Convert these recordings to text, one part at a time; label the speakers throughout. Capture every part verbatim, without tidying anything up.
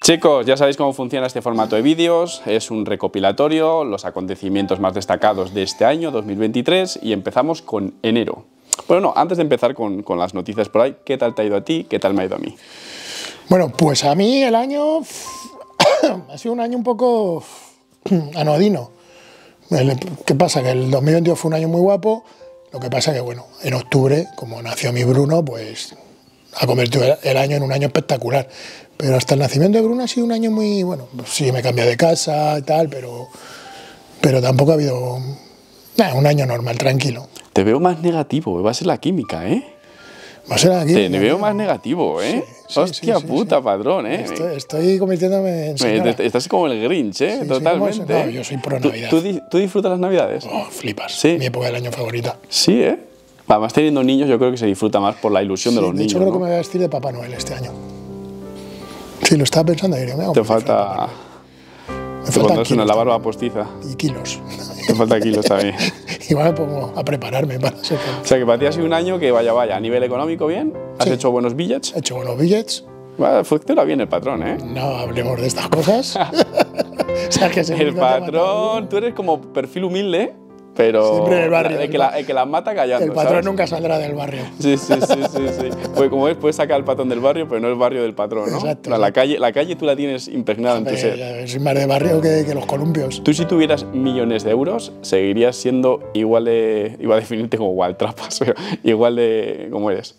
Speaker 1: Chicos, ya sabéis cómo funciona este formato de vídeos, es un recopilatorio, los acontecimientos más destacados de este año, dos mil veintitrés, y empezamos con enero. Bueno, no, antes de empezar con, con las noticias por ahí, ¿qué tal te ha ido a ti? ¿Qué tal me ha ido a mí?
Speaker 2: Bueno, pues a mí el año ha sido un año un poco anodino. ¿Qué pasa? Que el dos mil veintidós fue un año muy guapo, lo que pasa que, bueno, en octubre, como nació mi Bruno, pues ha convertido el año en un año espectacular. Pero hasta el nacimiento de Bruno ha sido un año muy, bueno, pues sí, me cambié de casa y tal, pero, pero tampoco ha habido nada, un año normal, tranquilo.
Speaker 1: Te veo más negativo, va a ser la química, ¿eh?
Speaker 2: Va a ser la química.
Speaker 1: Te veo más negativo, ¿eh?
Speaker 2: Sí, sí,
Speaker 1: Hostia
Speaker 2: sí, sí,
Speaker 1: puta,
Speaker 2: sí.
Speaker 1: Padrón, ¿eh?
Speaker 2: Estoy, estoy convirtiéndome en señora.
Speaker 1: Estás como el Grinch, ¿eh?
Speaker 2: Sí,
Speaker 1: Totalmente.
Speaker 2: Sí, no, yo soy pro Navidad.
Speaker 1: ¿Tú, tú, ¿Tú disfrutas las Navidades?
Speaker 2: Oh, flipas.
Speaker 1: Sí.
Speaker 2: Mi época del año favorita.
Speaker 1: Sí, ¿eh? Además, teniendo niños, yo creo que se disfruta más por la ilusión
Speaker 2: Sí,
Speaker 1: de los
Speaker 2: de
Speaker 1: niños.
Speaker 2: hecho, creo
Speaker 1: ¿no?
Speaker 2: que me voy a vestir de Papá Noel este año. Sí, lo estaba pensando. Diré, me hago
Speaker 1: Te falta...
Speaker 2: Me
Speaker 1: Te
Speaker 2: faltan
Speaker 1: pondrás una
Speaker 2: kilos
Speaker 1: barba postiza.
Speaker 2: y kilos.
Speaker 1: Te falta kilos también.
Speaker 2: Igual me pongo a prepararme para ser.
Speaker 1: O sea, que para ti ha sido un año que vaya, vaya, a nivel económico bien, has
Speaker 2: Sí.
Speaker 1: hecho buenos billets.
Speaker 2: He hecho buenos billets.
Speaker 1: Bueno, funciona bien el patrón, ¿eh?
Speaker 2: No hablemos de estas cosas. O sea, que se
Speaker 1: El patrón, tú eres como perfil humilde, pero
Speaker 2: Siempre en el barrio,
Speaker 1: el que, la, el que las mata callando,
Speaker 2: El patrón
Speaker 1: ¿sabes?
Speaker 2: nunca saldrá del barrio.
Speaker 1: Sí, sí, sí, sí, sí. Pues como ves, puedes sacar al patrón del barrio, pero no el barrio del patrón, ¿no?
Speaker 2: Exacto,
Speaker 1: La, la
Speaker 2: exacto.
Speaker 1: calle, la calle tú la tienes impregnada en tu ser.
Speaker 2: Eh, Soy más de barrio que, que los columpios.
Speaker 1: Tú si tuvieras millones de euros, seguirías siendo igual de... Iba a definirte como Waltrapas, pero igual de... ¿Cómo eres?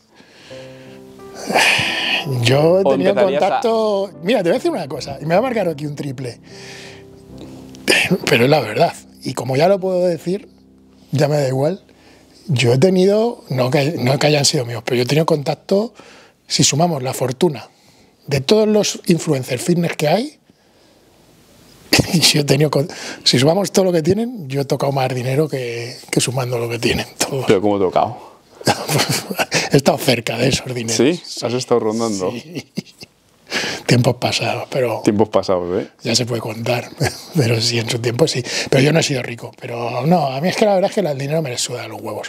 Speaker 2: Yo he
Speaker 1: O
Speaker 2: tenido
Speaker 1: empezarías
Speaker 2: contacto... Mira, te voy a decir una cosa, y me va a marcar aquí un triple. Pero es la verdad. Y como ya lo puedo decir, ya me da igual. Yo he tenido, no que, no que hayan sido míos, pero yo he tenido contacto, si sumamos la fortuna de todos los influencers fitness que hay, yo he tenido, con- si sumamos todo lo que tienen, yo he tocado más dinero que, que sumando lo que tienen todos.
Speaker 1: Pero como tocado.
Speaker 2: He estado cerca de esos dineros.
Speaker 1: ¿Sí? Has estado rondando.
Speaker 2: Sí. Tiempos pasados, pero
Speaker 1: Tiempos pasados, ¿eh?
Speaker 2: ya se puede contar. Pero sí, en su tiempo sí. Pero yo no he sido rico. Pero no, a mí es que la verdad es que el dinero me le suda los huevos.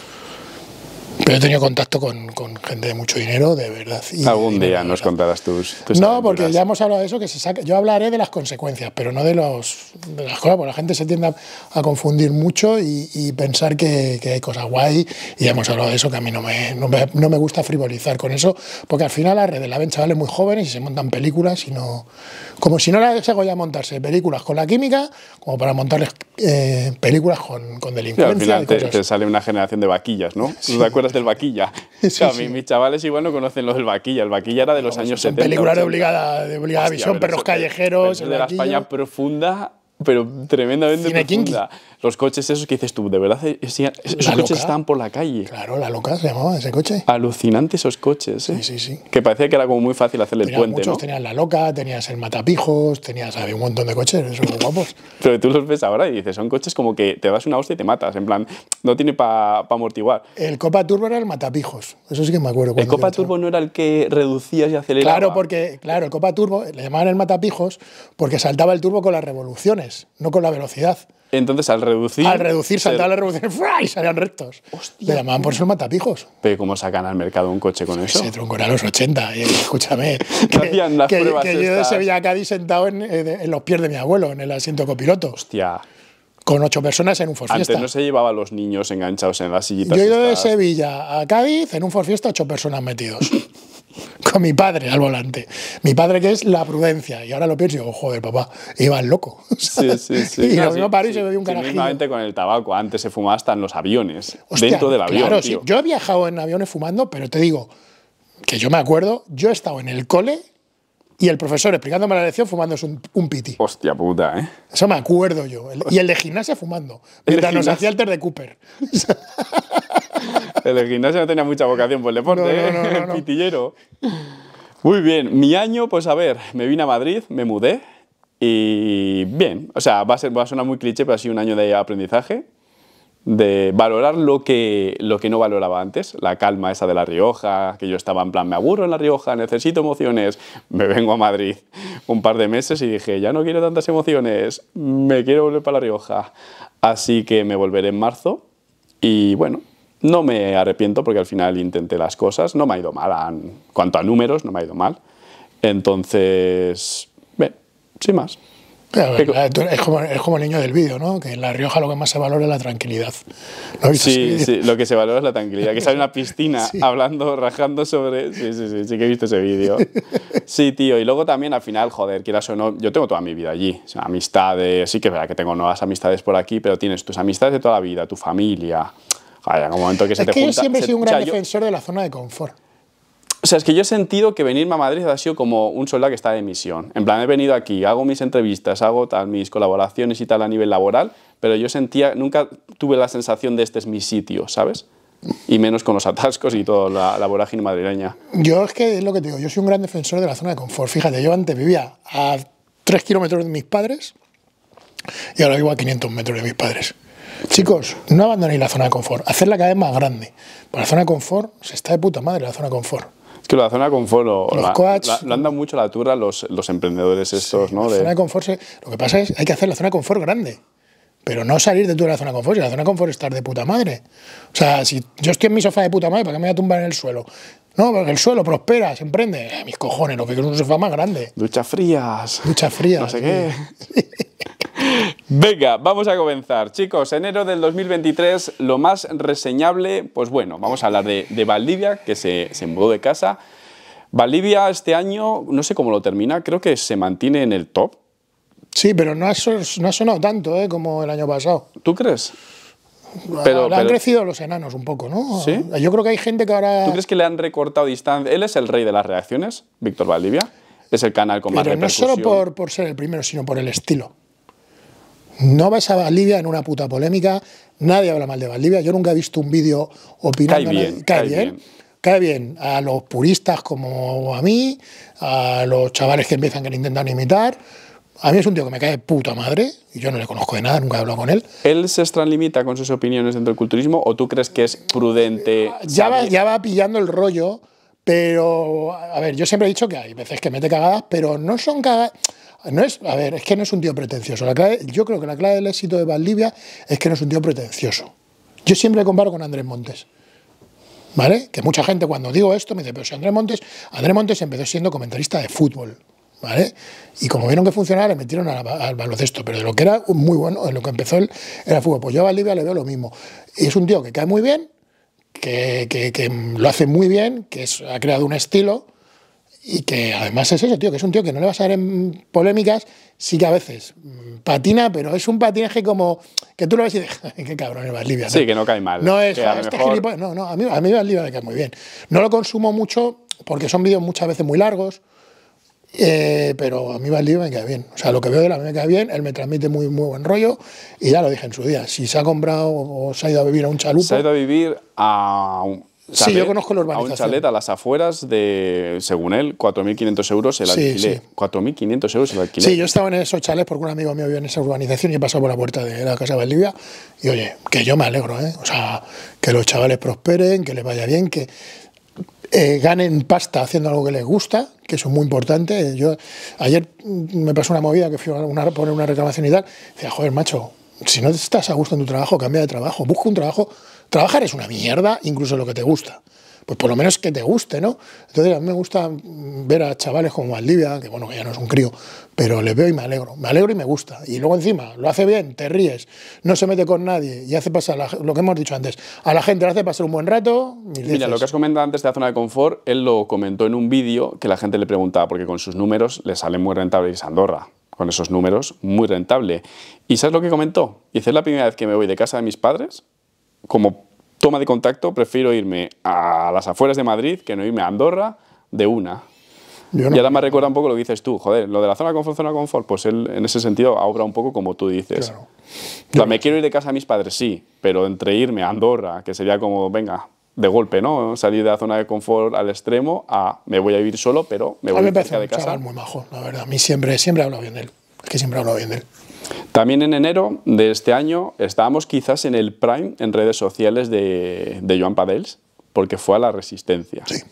Speaker 2: Pero he tenido contacto con, con gente de mucho dinero, de verdad. y
Speaker 1: Algún
Speaker 2: de
Speaker 1: día
Speaker 2: dinero,
Speaker 1: nos
Speaker 2: de verdad.
Speaker 1: contarás tus, tus
Speaker 2: No,
Speaker 1: aventuras.
Speaker 2: porque ya hemos hablado de eso, que se saca. Yo hablaré de las consecuencias, pero no de, los, de las cosas, porque la gente se tiende a, a confundir mucho y, y pensar que, que hay cosas guay, y ya hemos hablado de eso, que a mí no me, no, me, no me gusta frivolizar con eso, porque al final las redes la ven chavales muy jóvenes y se montan películas, y no, como si no les hago ya montarse películas con la química, como para montarles eh, películas con, con
Speaker 1: Sí,
Speaker 2: delincuencia.
Speaker 1: al final
Speaker 2: y
Speaker 1: te,
Speaker 2: cosas.
Speaker 1: te sale una generación de vaquillas, ¿no?
Speaker 2: Sí.
Speaker 1: ¿Te acuerdas del vaquilla?
Speaker 2: Sí,
Speaker 1: Claro,
Speaker 2: sí.
Speaker 1: mi- mis chavales igual no conocen lo del vaquilla. El vaquilla era de los años
Speaker 2: Son
Speaker 1: setenta.
Speaker 2: películas de
Speaker 1: ochenta.
Speaker 2: obligada, de obligada
Speaker 1: Hostia,
Speaker 2: visión,
Speaker 1: pero
Speaker 2: perros
Speaker 1: eso- pero
Speaker 2: callejeros,
Speaker 1: eso
Speaker 2: el
Speaker 1: de la
Speaker 2: vaquillo.
Speaker 1: España profunda, pero tremendamente
Speaker 2: Cine
Speaker 1: profunda. Los coches esos que dices tú, de verdad, es- esos
Speaker 2: La
Speaker 1: coches
Speaker 2: loca.
Speaker 1: estaban por la calle.
Speaker 2: Claro, la loca se llamaba ese coche.
Speaker 1: Alucinante esos coches, ¿eh?
Speaker 2: Sí, sí, sí.
Speaker 1: Que parecía que era como muy fácil hacerle el
Speaker 2: Tenías
Speaker 1: puente,
Speaker 2: muchos,
Speaker 1: ¿no?
Speaker 2: tenías la loca, tenías el matapijos, tenías, había un montón de coches, esos muy guapos.
Speaker 1: Pero tú los ves ahora y dices, son coches como que te das una hostia y te matas. En plan, no tiene para pa amortiguar.
Speaker 2: El Copa Turbo era el matapijos, eso sí que me acuerdo.
Speaker 1: ¿El
Speaker 2: cuando
Speaker 1: Copa
Speaker 2: yo estaba-
Speaker 1: Turbo no era el que reducías y aceleraba?
Speaker 2: Claro, porque, claro, el Copa Turbo le llamaban el matapijos porque saltaba el turbo con las revoluciones, no con la velocidad.
Speaker 1: Entonces, al reducir...
Speaker 2: Al reducir,
Speaker 1: se-
Speaker 2: saltaba las revoluciones ¡fua! Y salían rectos.
Speaker 1: Hostia,
Speaker 2: Le llamaban por eso el matapijos.
Speaker 1: Pero ¿cómo sacan al mercado un coche con eso?
Speaker 2: Ese tronco era los ochenta, y escúchame.
Speaker 1: No hacían las
Speaker 2: que,
Speaker 1: pruebas
Speaker 2: que yo de
Speaker 1: estas.
Speaker 2: Sevilla a Cádiz sentado en, en los pies de mi abuelo, en el asiento copiloto,
Speaker 1: Hostia,
Speaker 2: con ocho personas en un Ford
Speaker 1: antes
Speaker 2: Fiesta.
Speaker 1: no se llevaba a los niños enganchados en las sillitas.
Speaker 2: Yo he ido de
Speaker 1: estas.
Speaker 2: Sevilla a Cádiz en un Ford Fiesta, ocho personas metidos. Con mi padre al volante. Mi padre, que es la prudencia. Y ahora lo pienso y digo, joder, papá, iba loco.
Speaker 1: Sí, sí, sí.
Speaker 2: Y
Speaker 1: No,
Speaker 2: lo
Speaker 1: sí,
Speaker 2: mismo París
Speaker 1: sí,
Speaker 2: se bebió un
Speaker 1: sí,
Speaker 2: carajillo.
Speaker 1: mismamente con el tabaco. Antes se fumaba hasta en los aviones.
Speaker 2: Hostia,
Speaker 1: dentro del avión,
Speaker 2: claro,
Speaker 1: tío.
Speaker 2: sí. Yo he viajado en aviones fumando, pero te digo que yo me acuerdo, yo he estado en el cole y el profesor explicándome la lección fumándose un, un piti.
Speaker 1: Hostia puta, ¿eh?
Speaker 2: Eso me acuerdo yo. El- y el de gimnasia fumando.
Speaker 1: El de
Speaker 2: Mientras nos
Speaker 1: gimnasia.
Speaker 2: hacía el test de Cooper.
Speaker 1: El del gimnasio no tenía mucha vocación por el deporte,
Speaker 2: No, no,
Speaker 1: ¿eh?
Speaker 2: no, no,
Speaker 1: El
Speaker 2: no.
Speaker 1: pitillero. Muy bien. Mi año, pues a ver, me vine a Madrid, me mudé y bien. O sea, va a, ser, va a sonar muy cliché, pero ha sido un año de aprendizaje, de valorar lo que, lo que no valoraba antes. La calma esa de La Rioja, que yo estaba en plan, me aburro en La Rioja, necesito emociones. Me vengo a Madrid un par de meses y dije, ya no quiero tantas emociones, me quiero volver para La Rioja. Así que me volveré en marzo y bueno, no me arrepiento porque al final intenté las cosas, no me ha ido mal, en cuanto a números no me ha ido mal. Entonces, bien, sin más.
Speaker 2: Pero, es, como, es como el niño del vídeo, ¿no? Que en La Rioja lo que más se valora es la tranquilidad. ¿No has visto ese
Speaker 1: Sí,
Speaker 2: vídeo?
Speaker 1: sí, lo que se valora es la tranquilidad. Que sale en una piscina
Speaker 2: Sí.
Speaker 1: hablando, rajando sobre... Sí, sí, sí, sí que he visto ese vídeo. Sí, tío. Y luego también al final, joder, quieras o no, yo tengo toda mi vida allí. O sea, amistades, sí que es verdad que tengo nuevas amistades por aquí, pero tienes tus amistades de toda la vida, tu familia. Joder, en un momento que se
Speaker 2: Es
Speaker 1: te
Speaker 2: que yo
Speaker 1: junta...
Speaker 2: siempre he
Speaker 1: se-
Speaker 2: sido un
Speaker 1: o sea,
Speaker 2: gran
Speaker 1: yo-
Speaker 2: defensor de la zona de confort.
Speaker 1: O sea, es que yo he sentido que venirme a Madrid ha sido como un soldado que está de misión. En plan, he venido aquí, hago mis entrevistas, hago tal, mis colaboraciones y tal a nivel laboral, pero yo sentía, nunca tuve la sensación de este es mi sitio, ¿sabes? Y menos con los atascos y toda la, la vorágine madrileña.
Speaker 2: Yo es que es lo que te digo, yo soy un gran defensor de la zona de confort. Fíjate, yo antes vivía a tres kilómetros de mis padres y ahora vivo a quinientos metros de mis padres. Chicos, no abandonéis la zona de confort, hacerla cada vez más grande. Para la zona de confort se está de puta madre la zona de confort.
Speaker 1: Es que la zona de confort lo,
Speaker 2: Los
Speaker 1: la,
Speaker 2: coach-
Speaker 1: la- lo andan mucho la turra los, los emprendedores estos, ¿no?
Speaker 2: La
Speaker 1: De-
Speaker 2: zona de confort, se- lo que pasa es que hay que hacer la zona de confort grande. Pero no salir de toda la zona de confort. Si la zona de confort es estar de puta madre. O sea, si yo estoy en mi sofá de puta madre, ¿para qué me voy a tumbar en el suelo? No, porque el suelo prospera, se emprende. Eh, mis cojones, lo que quiero es un sofá más grande.
Speaker 1: Duchas frías.
Speaker 2: Duchas frías.
Speaker 1: No sé
Speaker 2: sí.
Speaker 1: qué. Venga, vamos a comenzar. Chicos, enero del dos mil veintitrés, lo más reseñable, pues bueno, vamos a hablar de, de Valdivia, que se, se mudó de casa. Valdivia este año, no sé cómo lo termina, creo que se mantiene en el top.
Speaker 2: Sí, pero no ha, so- no ha sonado tanto ¿eh? como el año pasado.
Speaker 1: ¿Tú crees? Pero,
Speaker 2: Le han
Speaker 1: pero-
Speaker 2: crecido los enanos un poco, ¿no?
Speaker 1: ¿Sí?
Speaker 2: Yo creo que hay gente que ahora...
Speaker 1: ¿Tú crees que le han recortado distancia? Él es el rey de las reacciones, Víctor Valdivia. Es el canal con más
Speaker 2: Pero no
Speaker 1: repercusión.
Speaker 2: solo por, por ser el primero, sino por el estilo. No vas a Valdivia en una puta polémica, nadie habla mal de Valdivia, yo nunca he visto un vídeo opinando.
Speaker 1: Cae
Speaker 2: a nadie.
Speaker 1: bien,
Speaker 2: cae
Speaker 1: cae
Speaker 2: bien.
Speaker 1: bien.
Speaker 2: Cae bien a los puristas como a mí, a los chavales que empiezan que le intentan imitar. A mí es un tío que me cae de puta madre, y yo no le conozco de nada, nunca he hablado con él.
Speaker 1: ¿Él se extralimita con sus opiniones dentro del culturismo o tú crees que es prudente?
Speaker 2: Ya va,
Speaker 1: saber-
Speaker 2: ya va pillando el rollo, pero, a ver, yo siempre he dicho que hay veces que mete cagadas, pero no son cagadas. No es, a ver, es que no es un tío pretencioso. La clave- yo creo que la clave del éxito de Valdivia es que no es un tío pretencioso. Yo siempre le comparo con Andrés Montes. ¿Vale? Que mucha gente cuando digo esto me dice, pero si Andrés Montes, Andrés Montes empezó siendo comentarista de fútbol, ¿vale? Y como vieron que funcionaba, le metieron al, al baloncesto, pero de lo que era muy bueno, en lo que empezó él, era fútbol. Pues yo a Valdivia le veo lo mismo. Y es un tío que cae muy bien, que, que, que lo hace muy bien, que es, ha creado un estilo y que además es eso, tío, que es un tío que no le vas a ver en polémicas, sí que a veces mm, patina, pero es un patinaje como que tú lo ves y dices, qué cabrón es Valdivia.
Speaker 1: Sí, que no cae mal.
Speaker 2: No es,
Speaker 1: Que a lo
Speaker 2: este
Speaker 1: mejor-
Speaker 2: gilipollas- no, no, a mí, a mí Valdivia me cae muy bien. No lo consumo mucho porque son vídeos muchas veces muy largos, eh, pero a mí Valdivia me cae bien. O sea, lo que veo de él a mí me cae bien, él me transmite muy, muy buen rollo y ya lo dije en su día. Si se ha comprado o se ha ido a vivir a un chalupo,
Speaker 1: Se ha ido a vivir a un
Speaker 2: Sí,
Speaker 1: chalet,
Speaker 2: yo conozco la
Speaker 1: a un
Speaker 2: urbanización.
Speaker 1: chalet a las afueras de, según él, cuatro mil quinientos euros el
Speaker 2: Sí,
Speaker 1: alquiler.
Speaker 2: sí.
Speaker 1: cuatro mil quinientos euros el alquiler.
Speaker 2: sí, yo estaba en esos chalets porque un amigo mío vive en esa urbanización y he pasado por la puerta de la casa de Valdivia y oye, que yo me alegro, ¿eh? O sea, que los chavales prosperen, que les vaya bien, que eh, ganen pasta haciendo algo que les gusta, que eso es muy importante. Yo ayer mm, me pasó una movida que fui a una- poner una reclamación y tal, y decía, joder, macho, si no estás a gusto en tu trabajo, cambia de trabajo, busca un trabajo. Trabajar es una mierda, incluso lo que te gusta. Pues por lo menos que te guste, ¿no? Entonces a mí me gusta ver a chavales como Valdivia, que bueno, que ya no es un crío, pero le veo y me alegro. Me alegro y me gusta. Y luego encima, lo hace bien, te ríes, no se mete con nadie y hace pasar, la- lo que hemos dicho antes, a la gente le hace pasar un buen rato. mil
Speaker 1: Mira, lo
Speaker 2: veces.
Speaker 1: que has comentado antes de la zona de confort, él lo comentó en un vídeo que la gente le preguntaba, porque con sus números le sale muy rentable irse a Andorra. Con esos números, muy rentable. ¿Y sabes lo que comentó? Dice, es la primera vez que me voy de casa de mis padres, como toma de contacto, prefiero irme a las afueras de Madrid que no irme a Andorra de una.
Speaker 2: Yo no.
Speaker 1: Y ahora me recuerda un poco lo que dices tú, joder, lo de la zona de confort, zona de confort, pues él en ese sentido obra un poco como tú dices.
Speaker 2: Claro.
Speaker 1: O sea, me quiero ir de casa a mis padres, sí, pero entre irme a Andorra, que sería como, venga, de golpe, ¿no? Salir de la zona de confort al extremo, a me voy a vivir solo, pero me
Speaker 2: A
Speaker 1: voy
Speaker 2: mí me parece
Speaker 1: cerca de
Speaker 2: un
Speaker 1: casa.
Speaker 2: chaval muy majo, la verdad. A mí siempre, siempre he hablado bien de él. Es que siempre he hablado bien de él.
Speaker 1: También en enero de este año estábamos quizás en el prime en redes sociales de, de Joan Padels, porque fue a la Resistencia.
Speaker 2: Sí.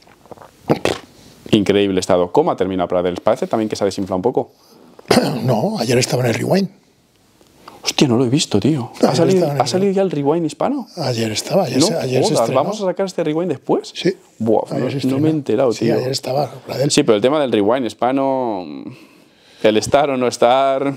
Speaker 1: Increíble estado. ¿Cómo ha terminado Pradels? Parece también que se ha desinflado un poco.
Speaker 2: No, ayer estaba en el Rewind.
Speaker 1: Hostia, no lo he visto, tío. ¿Ha salido, ¿ha salido ya el Rewind hispano?
Speaker 2: Ayer estaba, ayer,
Speaker 1: no,
Speaker 2: se, ayer
Speaker 1: jodas,
Speaker 2: se estrenó.
Speaker 1: ¿Vamos a sacar este Rewind después?
Speaker 2: Sí.
Speaker 1: Buah, no, no me he enterado,
Speaker 2: sí,
Speaker 1: tío.
Speaker 2: ayer estaba. La del...
Speaker 1: Sí, pero el tema del Rewind hispano, el estar o no estar...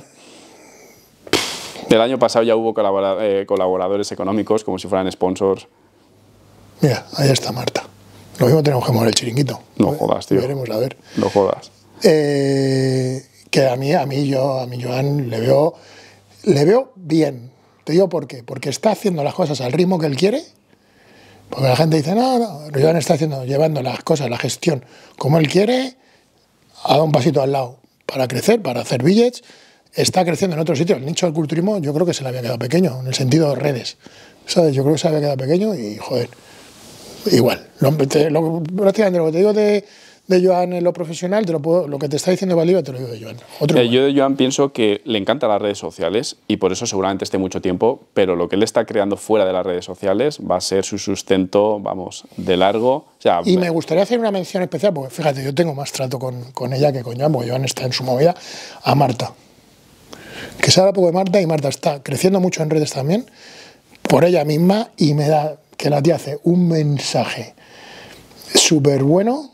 Speaker 1: El año pasado ya hubo colabora, eh, colaboradores económicos como si fueran sponsors.
Speaker 2: Mira, ahí está Marta. Lo mismo tenemos que mover el chiringuito.
Speaker 1: No jodas, tío.
Speaker 2: Veremos, a ver.
Speaker 1: No jodas.
Speaker 2: Eh, que a mí, a mí, yo, a mí, Joan, le veo, le veo bien. Te digo por qué. Porque está haciendo las cosas al ritmo que él quiere. Porque la gente dice, no, no, Joan está haciendo, llevando las cosas, la gestión como él quiere, ha dado un pasito al lado para crecer, para hacer billets. Está creciendo en otros sitios. El nicho del culturismo yo creo que se le había quedado pequeño, en el sentido de redes. ¿Sabes? Yo creo que se había quedado pequeño y, joder, igual. Lo, te, lo, prácticamente lo que te digo de, de Joan en lo profesional, te lo, puedo, lo que te está diciendo Valdivia te lo digo de Joan. Otro
Speaker 1: eh, yo de Joan pienso que le encantan las redes sociales y por eso seguramente esté mucho tiempo, pero lo que él está creando fuera de las redes sociales va a ser su sustento, vamos, de largo. O sea,
Speaker 2: y me gustaría hacer una mención especial, porque fíjate, yo tengo más trato con, con ella que con Joan, porque Joan está en su movida, a Marta. Que se habla poco de Marta y Marta está creciendo mucho en redes también, por ella misma, y me da que la tía hace un mensaje súper bueno,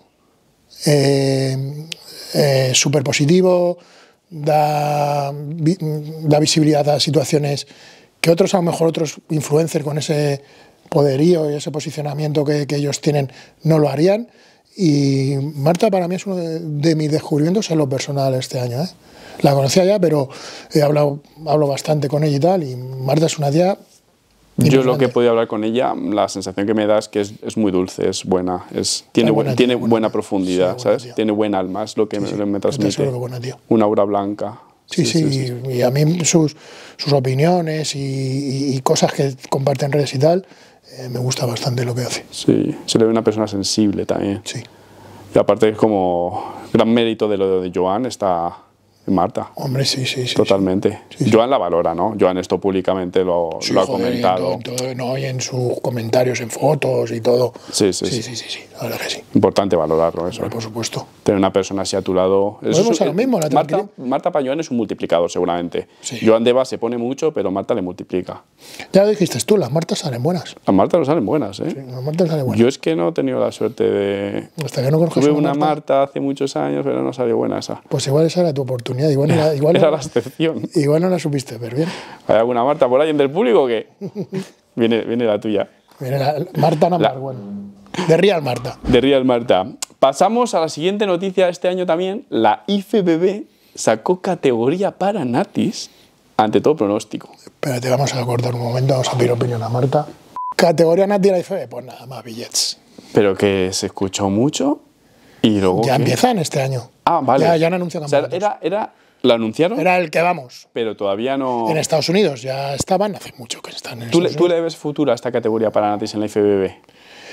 Speaker 2: eh, eh, súper positivo, da, vi, da visibilidad a situaciones que otros, a lo mejor otros influencers con ese poderío y ese posicionamiento que, que ellos tienen no lo harían. Y Marta para mí es uno de, de mis descubrimientos en lo personal este año, ¿eh? La conocía ya, pero he hablado, hablo bastante con ella y tal, y Marta es una tía...
Speaker 1: Yo lo que he podido hablar con ella, la sensación que me da es que es, es muy dulce, es buena, es, tiene, buena, tía, tiene buena, buena profundidad, sí, ¿sabes? Tía. Tiene buen alma, es lo que sí, me, me transmite. Que buena, una aura blanca.
Speaker 2: Sí, sí, sí, sí, sí. Y a mí sus, sus opiniones y, y, y cosas que comparte en redes y tal, eh, me gusta bastante lo que hace.
Speaker 1: Sí, se le ve una persona sensible también.
Speaker 2: Sí.
Speaker 1: Y aparte es como gran mérito de lo de Joan está... Marta.
Speaker 2: Hombre, sí, sí, sí.
Speaker 1: Totalmente.
Speaker 2: Sí, sí.
Speaker 1: Joan la valora, ¿no? Joan esto públicamente lo,
Speaker 2: sí,
Speaker 1: lo ha
Speaker 2: joder,
Speaker 1: comentado.
Speaker 2: Y en, todo, en todo, no, y en sus comentarios, en fotos y todo.
Speaker 1: Sí, sí,
Speaker 2: sí.
Speaker 1: Sí,
Speaker 2: sí, sí, sí. La verdad que sí.
Speaker 1: Importante valorarlo eso.
Speaker 2: Hombre, por supuesto.
Speaker 1: Tener una persona así a tu lado.
Speaker 2: Volvemos a lo mismo, la
Speaker 1: Marta, Marta para Joan es un multiplicador, seguramente.
Speaker 2: Sí.
Speaker 1: Joan Deva se pone mucho, pero Marta le multiplica.
Speaker 2: Ya lo dijiste tú, las Martas salen buenas.
Speaker 1: Las Martas no salen buenas, ¿eh?
Speaker 2: Sí, las Martas salen buenas.
Speaker 1: Yo es que no he tenido la suerte de...
Speaker 2: Hasta que no conozcas
Speaker 1: Tuve
Speaker 2: una
Speaker 1: una
Speaker 2: Marta,
Speaker 1: Marta hace muchos años, pero no salió buena esa.
Speaker 2: Pues igual esa era tu oportunidad. Igual, era, igual
Speaker 1: Era
Speaker 2: no,
Speaker 1: la excepción.
Speaker 2: Igual no la supiste, pero bien.
Speaker 1: ¿Hay alguna Marta por ahí en del público o qué? Viene, viene la tuya.
Speaker 2: Viene la Marta number
Speaker 1: La-
Speaker 2: one. De Real Marta.
Speaker 1: De Real Marta. Pasamos a la siguiente noticia de este año también. La I F B B sacó categoría para natis ante todo pronóstico.
Speaker 2: Espérate, vamos a cortar un momento, vamos a pedir opinión a Marta. Categoría Nati de la I F B B, pues nada más billets.
Speaker 1: Pero que se escuchó mucho y luego...
Speaker 2: Ya
Speaker 1: ¿qué?
Speaker 2: empiezan este año.
Speaker 1: Ah, vale.
Speaker 2: Ya, ya han anunciado
Speaker 1: O sea,
Speaker 2: campeonatos.
Speaker 1: era, era, ¿lo anunciaron?
Speaker 2: Era el que vamos.
Speaker 1: Pero todavía no...
Speaker 2: En Estados Unidos ya estaban, hace mucho que están en
Speaker 1: ¿Tú le,
Speaker 2: Estados
Speaker 1: ¿Tú
Speaker 2: Unidos.
Speaker 1: le ves futuro a esta categoría para natis en la I F B B?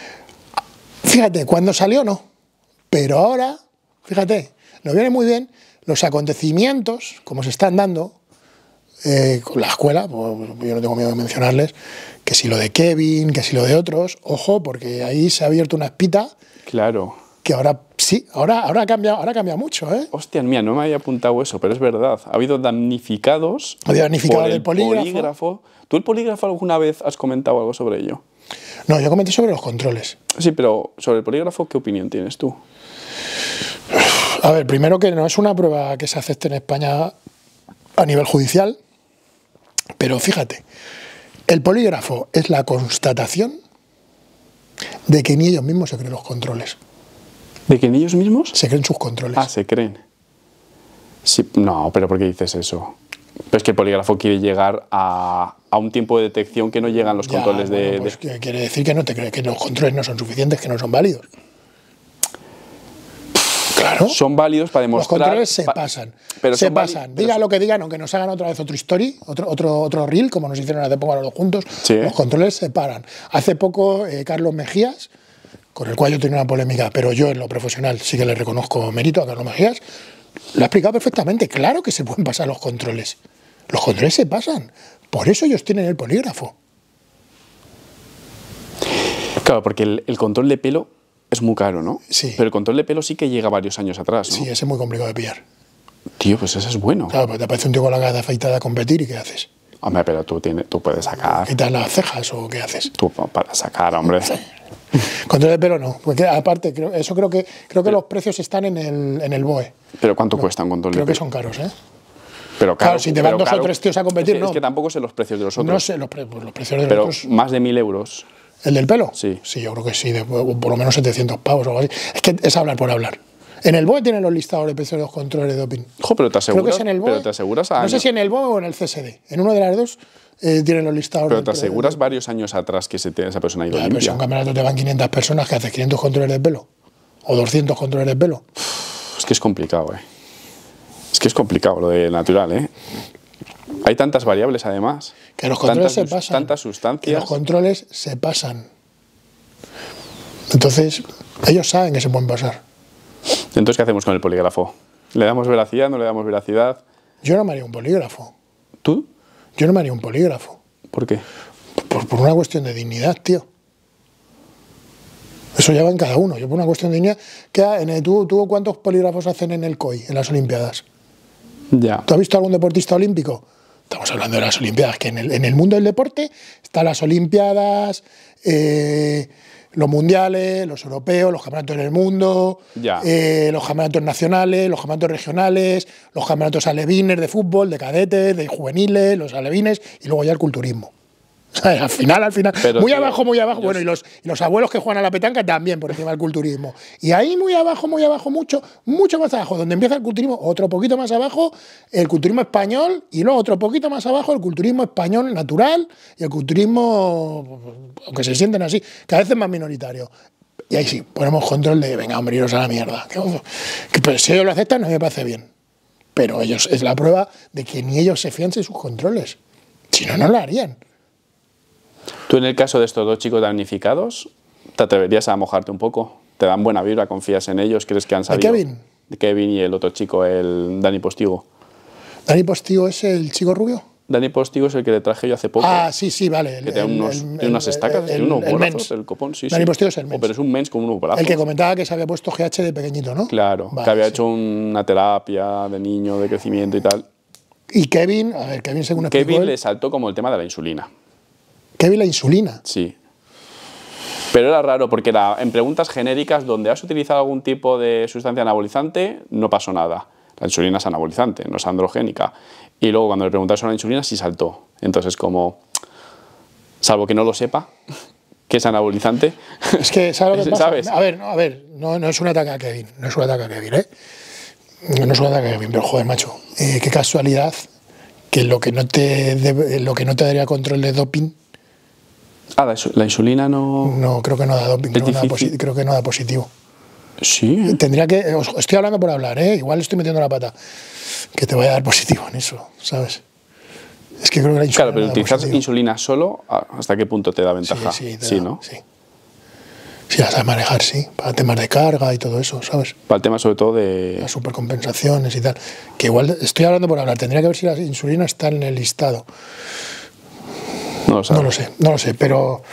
Speaker 2: Fíjate, cuando salió no. Pero ahora, fíjate, nos viene muy bien los acontecimientos, como se están dando eh, con la escuela, pues, yo no tengo miedo de mencionarles, que si lo de Kevin, que si lo de otros, ojo, porque ahí se ha abierto una espita
Speaker 1: Claro.
Speaker 2: que ahora sí, ahora, ahora, ha, cambiado, ahora ha cambiado mucho, ¿eh?
Speaker 1: Hostia mía, no me había apuntado eso, pero es verdad. Ha habido damnificados
Speaker 2: Ha habido damnificados
Speaker 1: por el
Speaker 2: del polígrafo.
Speaker 1: ¿Tú el polígrafo alguna vez has comentado algo sobre ello?
Speaker 2: No, yo comenté sobre los controles.
Speaker 1: Sí, pero sobre el polígrafo, ¿qué opinión tienes tú?
Speaker 2: A ver, primero que no es una prueba que se acepte en España a nivel judicial, pero fíjate, el polígrafo es la constatación de que ni ellos mismos se creen los controles,
Speaker 1: ¿De que en ellos mismos?
Speaker 2: se creen sus controles.
Speaker 1: Ah, se creen. Sí, no, pero ¿por qué dices eso? Pero es que el polígrafo quiere llegar a, a un tiempo de detección que no llegan los
Speaker 2: Ya,
Speaker 1: controles de...
Speaker 2: bueno, pues
Speaker 1: de-
Speaker 2: que quiere decir que no te crees que los controles no son suficientes, que no son válidos. Claro.
Speaker 1: Son válidos para
Speaker 2: Los
Speaker 1: demostrar...
Speaker 2: controles se
Speaker 1: pa-
Speaker 2: pasan.
Speaker 1: Pero
Speaker 2: se
Speaker 1: son válidos-
Speaker 2: pasan.
Speaker 1: pero
Speaker 2: Diga
Speaker 1: son-
Speaker 2: lo que digan, aunque nos hagan otra vez otro story, otro, otro, otro reel, como nos hicieron hace poco a los dos juntos,
Speaker 1: Sí.
Speaker 2: los controles se paran. Hace poco, eh, Carlos Mejías, con el cual yo tenía una polémica, pero yo en lo profesional sí que le reconozco mérito a Carlos Mejías, lo ha explicado perfectamente. Claro que se pueden pasar los controles. Los controles se pasan. Por eso ellos tienen el polígrafo.
Speaker 1: Claro, porque el, el control de pelo es muy caro, ¿no?
Speaker 2: Sí.
Speaker 1: Pero el control de pelo sí que llega varios años atrás, ¿no?
Speaker 2: Sí, ese es muy complicado de pillar.
Speaker 1: Tío, pues eso es bueno.
Speaker 2: Claro, porque te aparece un tío con la cara afeitada a competir y ¿qué haces?
Speaker 1: Hombre, pero tú, tienes, tú puedes sacar.
Speaker 2: ¿Quitas las cejas o qué haces?
Speaker 1: Tú para sacar, hombre.
Speaker 2: Sí. Control de pelo no, porque aparte, creo, eso creo que creo que los precios están en el, en el B O E.
Speaker 1: ¿Pero cuánto
Speaker 2: no,
Speaker 1: cuesta un control de
Speaker 2: pelo?
Speaker 1: pelo?
Speaker 2: Creo que son caros, ¿eh?
Speaker 1: Pero claro,
Speaker 2: claro, si te van dos
Speaker 1: caro,
Speaker 2: o tres tíos a competir,
Speaker 1: es,
Speaker 2: no.
Speaker 1: Es que tampoco sé los precios de los otros.
Speaker 2: No sé los, pre pues los precios de los
Speaker 1: pero
Speaker 2: otros.
Speaker 1: Más de mil euros.
Speaker 2: ¿El del pelo?
Speaker 1: Sí.
Speaker 2: Sí, yo creo que sí, de, por lo menos setecientos pavos o algo así. Es que es hablar por hablar. En el B O E tienen los listados de precios de los controles de doping.
Speaker 1: Jo, pero te aseguras.
Speaker 2: Creo que es en el B O E.
Speaker 1: Pero te aseguras a
Speaker 2: No sé si en el B O E o en el C S D. En uno de las dos eh, tienen los listados.
Speaker 1: Pero te
Speaker 2: de,
Speaker 1: aseguras
Speaker 2: de,
Speaker 1: varios años atrás que se te, esa persona ha ido
Speaker 2: ya,
Speaker 1: limpia.
Speaker 2: Pero si a un campeonato te van quinientas personas, que haces quinientos controles de pelo. O doscientos controles de pelo.
Speaker 1: Es que es complicado, ¿eh? Es que es complicado lo de natural, ¿eh? Hay tantas variables, además.
Speaker 2: Que los controles
Speaker 1: tantas,
Speaker 2: se pasan.
Speaker 1: Tantas sustancias.
Speaker 2: Que los controles se pasan. Entonces, ellos saben que se pueden pasar.
Speaker 1: Entonces, ¿qué hacemos con el polígrafo? ¿Le damos veracidad? ¿No le damos veracidad?
Speaker 2: Yo no me haría un polígrafo.
Speaker 1: ¿Tú?
Speaker 2: Yo no me haría un polígrafo.
Speaker 1: ¿Por qué?
Speaker 2: Por, por una cuestión de dignidad, tío. Eso ya va en cada uno. Yo por una cuestión de dignidad... ¿Qué, en el, ¿tú, ¿Tú cuántos polígrafos hacen en el C O I, en las Olimpiadas?
Speaker 1: Ya.
Speaker 2: ¿Tú has visto algún deportista olímpico? Estamos hablando de las Olimpiadas, que en el, en el mundo del deporte están las Olimpiadas, eh, los mundiales, los europeos, los campeonatos del mundo, eh, los campeonatos nacionales, los campeonatos regionales, los campeonatos alevines de fútbol, de cadetes, de juveniles, los alevines y luego ya el culturismo. O sea, al final, al final, Pero muy tío, abajo, muy abajo. Bueno, y los, y los abuelos que juegan a la petanca también por encima del culturismo. Y ahí muy abajo, muy abajo, mucho, mucho más abajo, donde empieza el culturismo, otro poquito más abajo, el culturismo español, y luego otro poquito más abajo, el culturismo español natural y el culturismo, aunque se sienten así, cada vez es más minoritario. Y ahí sí, ponemos control de, venga, hombre, iros a la mierda. Que, que, pero si ellos lo aceptan, no me parece bien. Pero ellos es la prueba de que ni ellos se fían de sus controles. Si no, no lo harían.
Speaker 1: Tú, en el caso de estos dos chicos damnificados, ¿te atreverías a mojarte un poco? ¿Te dan buena vibra? ¿Confías en ellos? ¿Crees que han sabido?
Speaker 2: ¿De Kevin?
Speaker 1: De Kevin y el otro chico, el Dani Postigo.
Speaker 2: ¿Dani Postigo es el chico rubio?
Speaker 1: Dani Postigo es el que le traje yo hace poco.
Speaker 2: Ah, sí, sí, vale.
Speaker 1: Que tiene, unos, el, tiene unas estacas, el, tiene unos
Speaker 2: el,
Speaker 1: brazos, el, el copón, sí,
Speaker 2: Dani
Speaker 1: sí.
Speaker 2: Postigo es el mens.
Speaker 1: Oh, pero es un mens con unos brazos.
Speaker 2: El que comentaba que se había puesto G H de pequeñito, ¿no?
Speaker 1: Claro, vale, que había sí. hecho una terapia de niño, de crecimiento y tal.
Speaker 2: Y Kevin, a ver, Kevin según explicó
Speaker 1: Kevin
Speaker 2: él,
Speaker 1: le saltó como el tema de la insulina.
Speaker 2: Kevin la insulina.
Speaker 1: Sí. Pero era raro porque era en preguntas genéricas donde has utilizado algún tipo de sustancia anabolizante, no pasó nada. La insulina es anabolizante, no es androgénica. Y luego cuando le preguntas sobre la insulina, sí saltó. Entonces, como, salvo que no lo sepa, que es anabolizante.
Speaker 2: Es que, ¿sabes lo que pasa?
Speaker 1: ¿Sabes?
Speaker 2: A ver, no, a ver, no, no es un ataque a Kevin, no es un ataque a Kevin, ¿eh? No es un ataque a Kevin, pero joder, macho, eh, qué casualidad que lo que no te, debe, lo que no te daría control de doping.
Speaker 1: Ah, la insulina no...
Speaker 2: No, creo que no da doping, creo, no da creo que no da positivo.
Speaker 1: Sí.
Speaker 2: Tendría que... Estoy hablando por hablar, ¿eh? Igual estoy metiendo la pata. Que te vaya a dar positivo en eso, ¿sabes? Es que creo que la insulina...
Speaker 1: Claro, pero
Speaker 2: no
Speaker 1: utilizar
Speaker 2: positivo.
Speaker 1: insulina solo, ¿hasta qué punto te da ventaja?
Speaker 2: Sí, sí, te
Speaker 1: sí
Speaker 2: da,
Speaker 1: ¿no?
Speaker 2: Sí. Si la sabes manejar, sí. Para temas de carga y todo eso, ¿sabes?
Speaker 1: Para el tema sobre todo de...
Speaker 2: Las supercompensaciones y tal. Que igual estoy hablando por hablar. Tendría que ver si la insulina está en el listado.
Speaker 1: No lo,
Speaker 2: no lo sé, no lo sé, pero...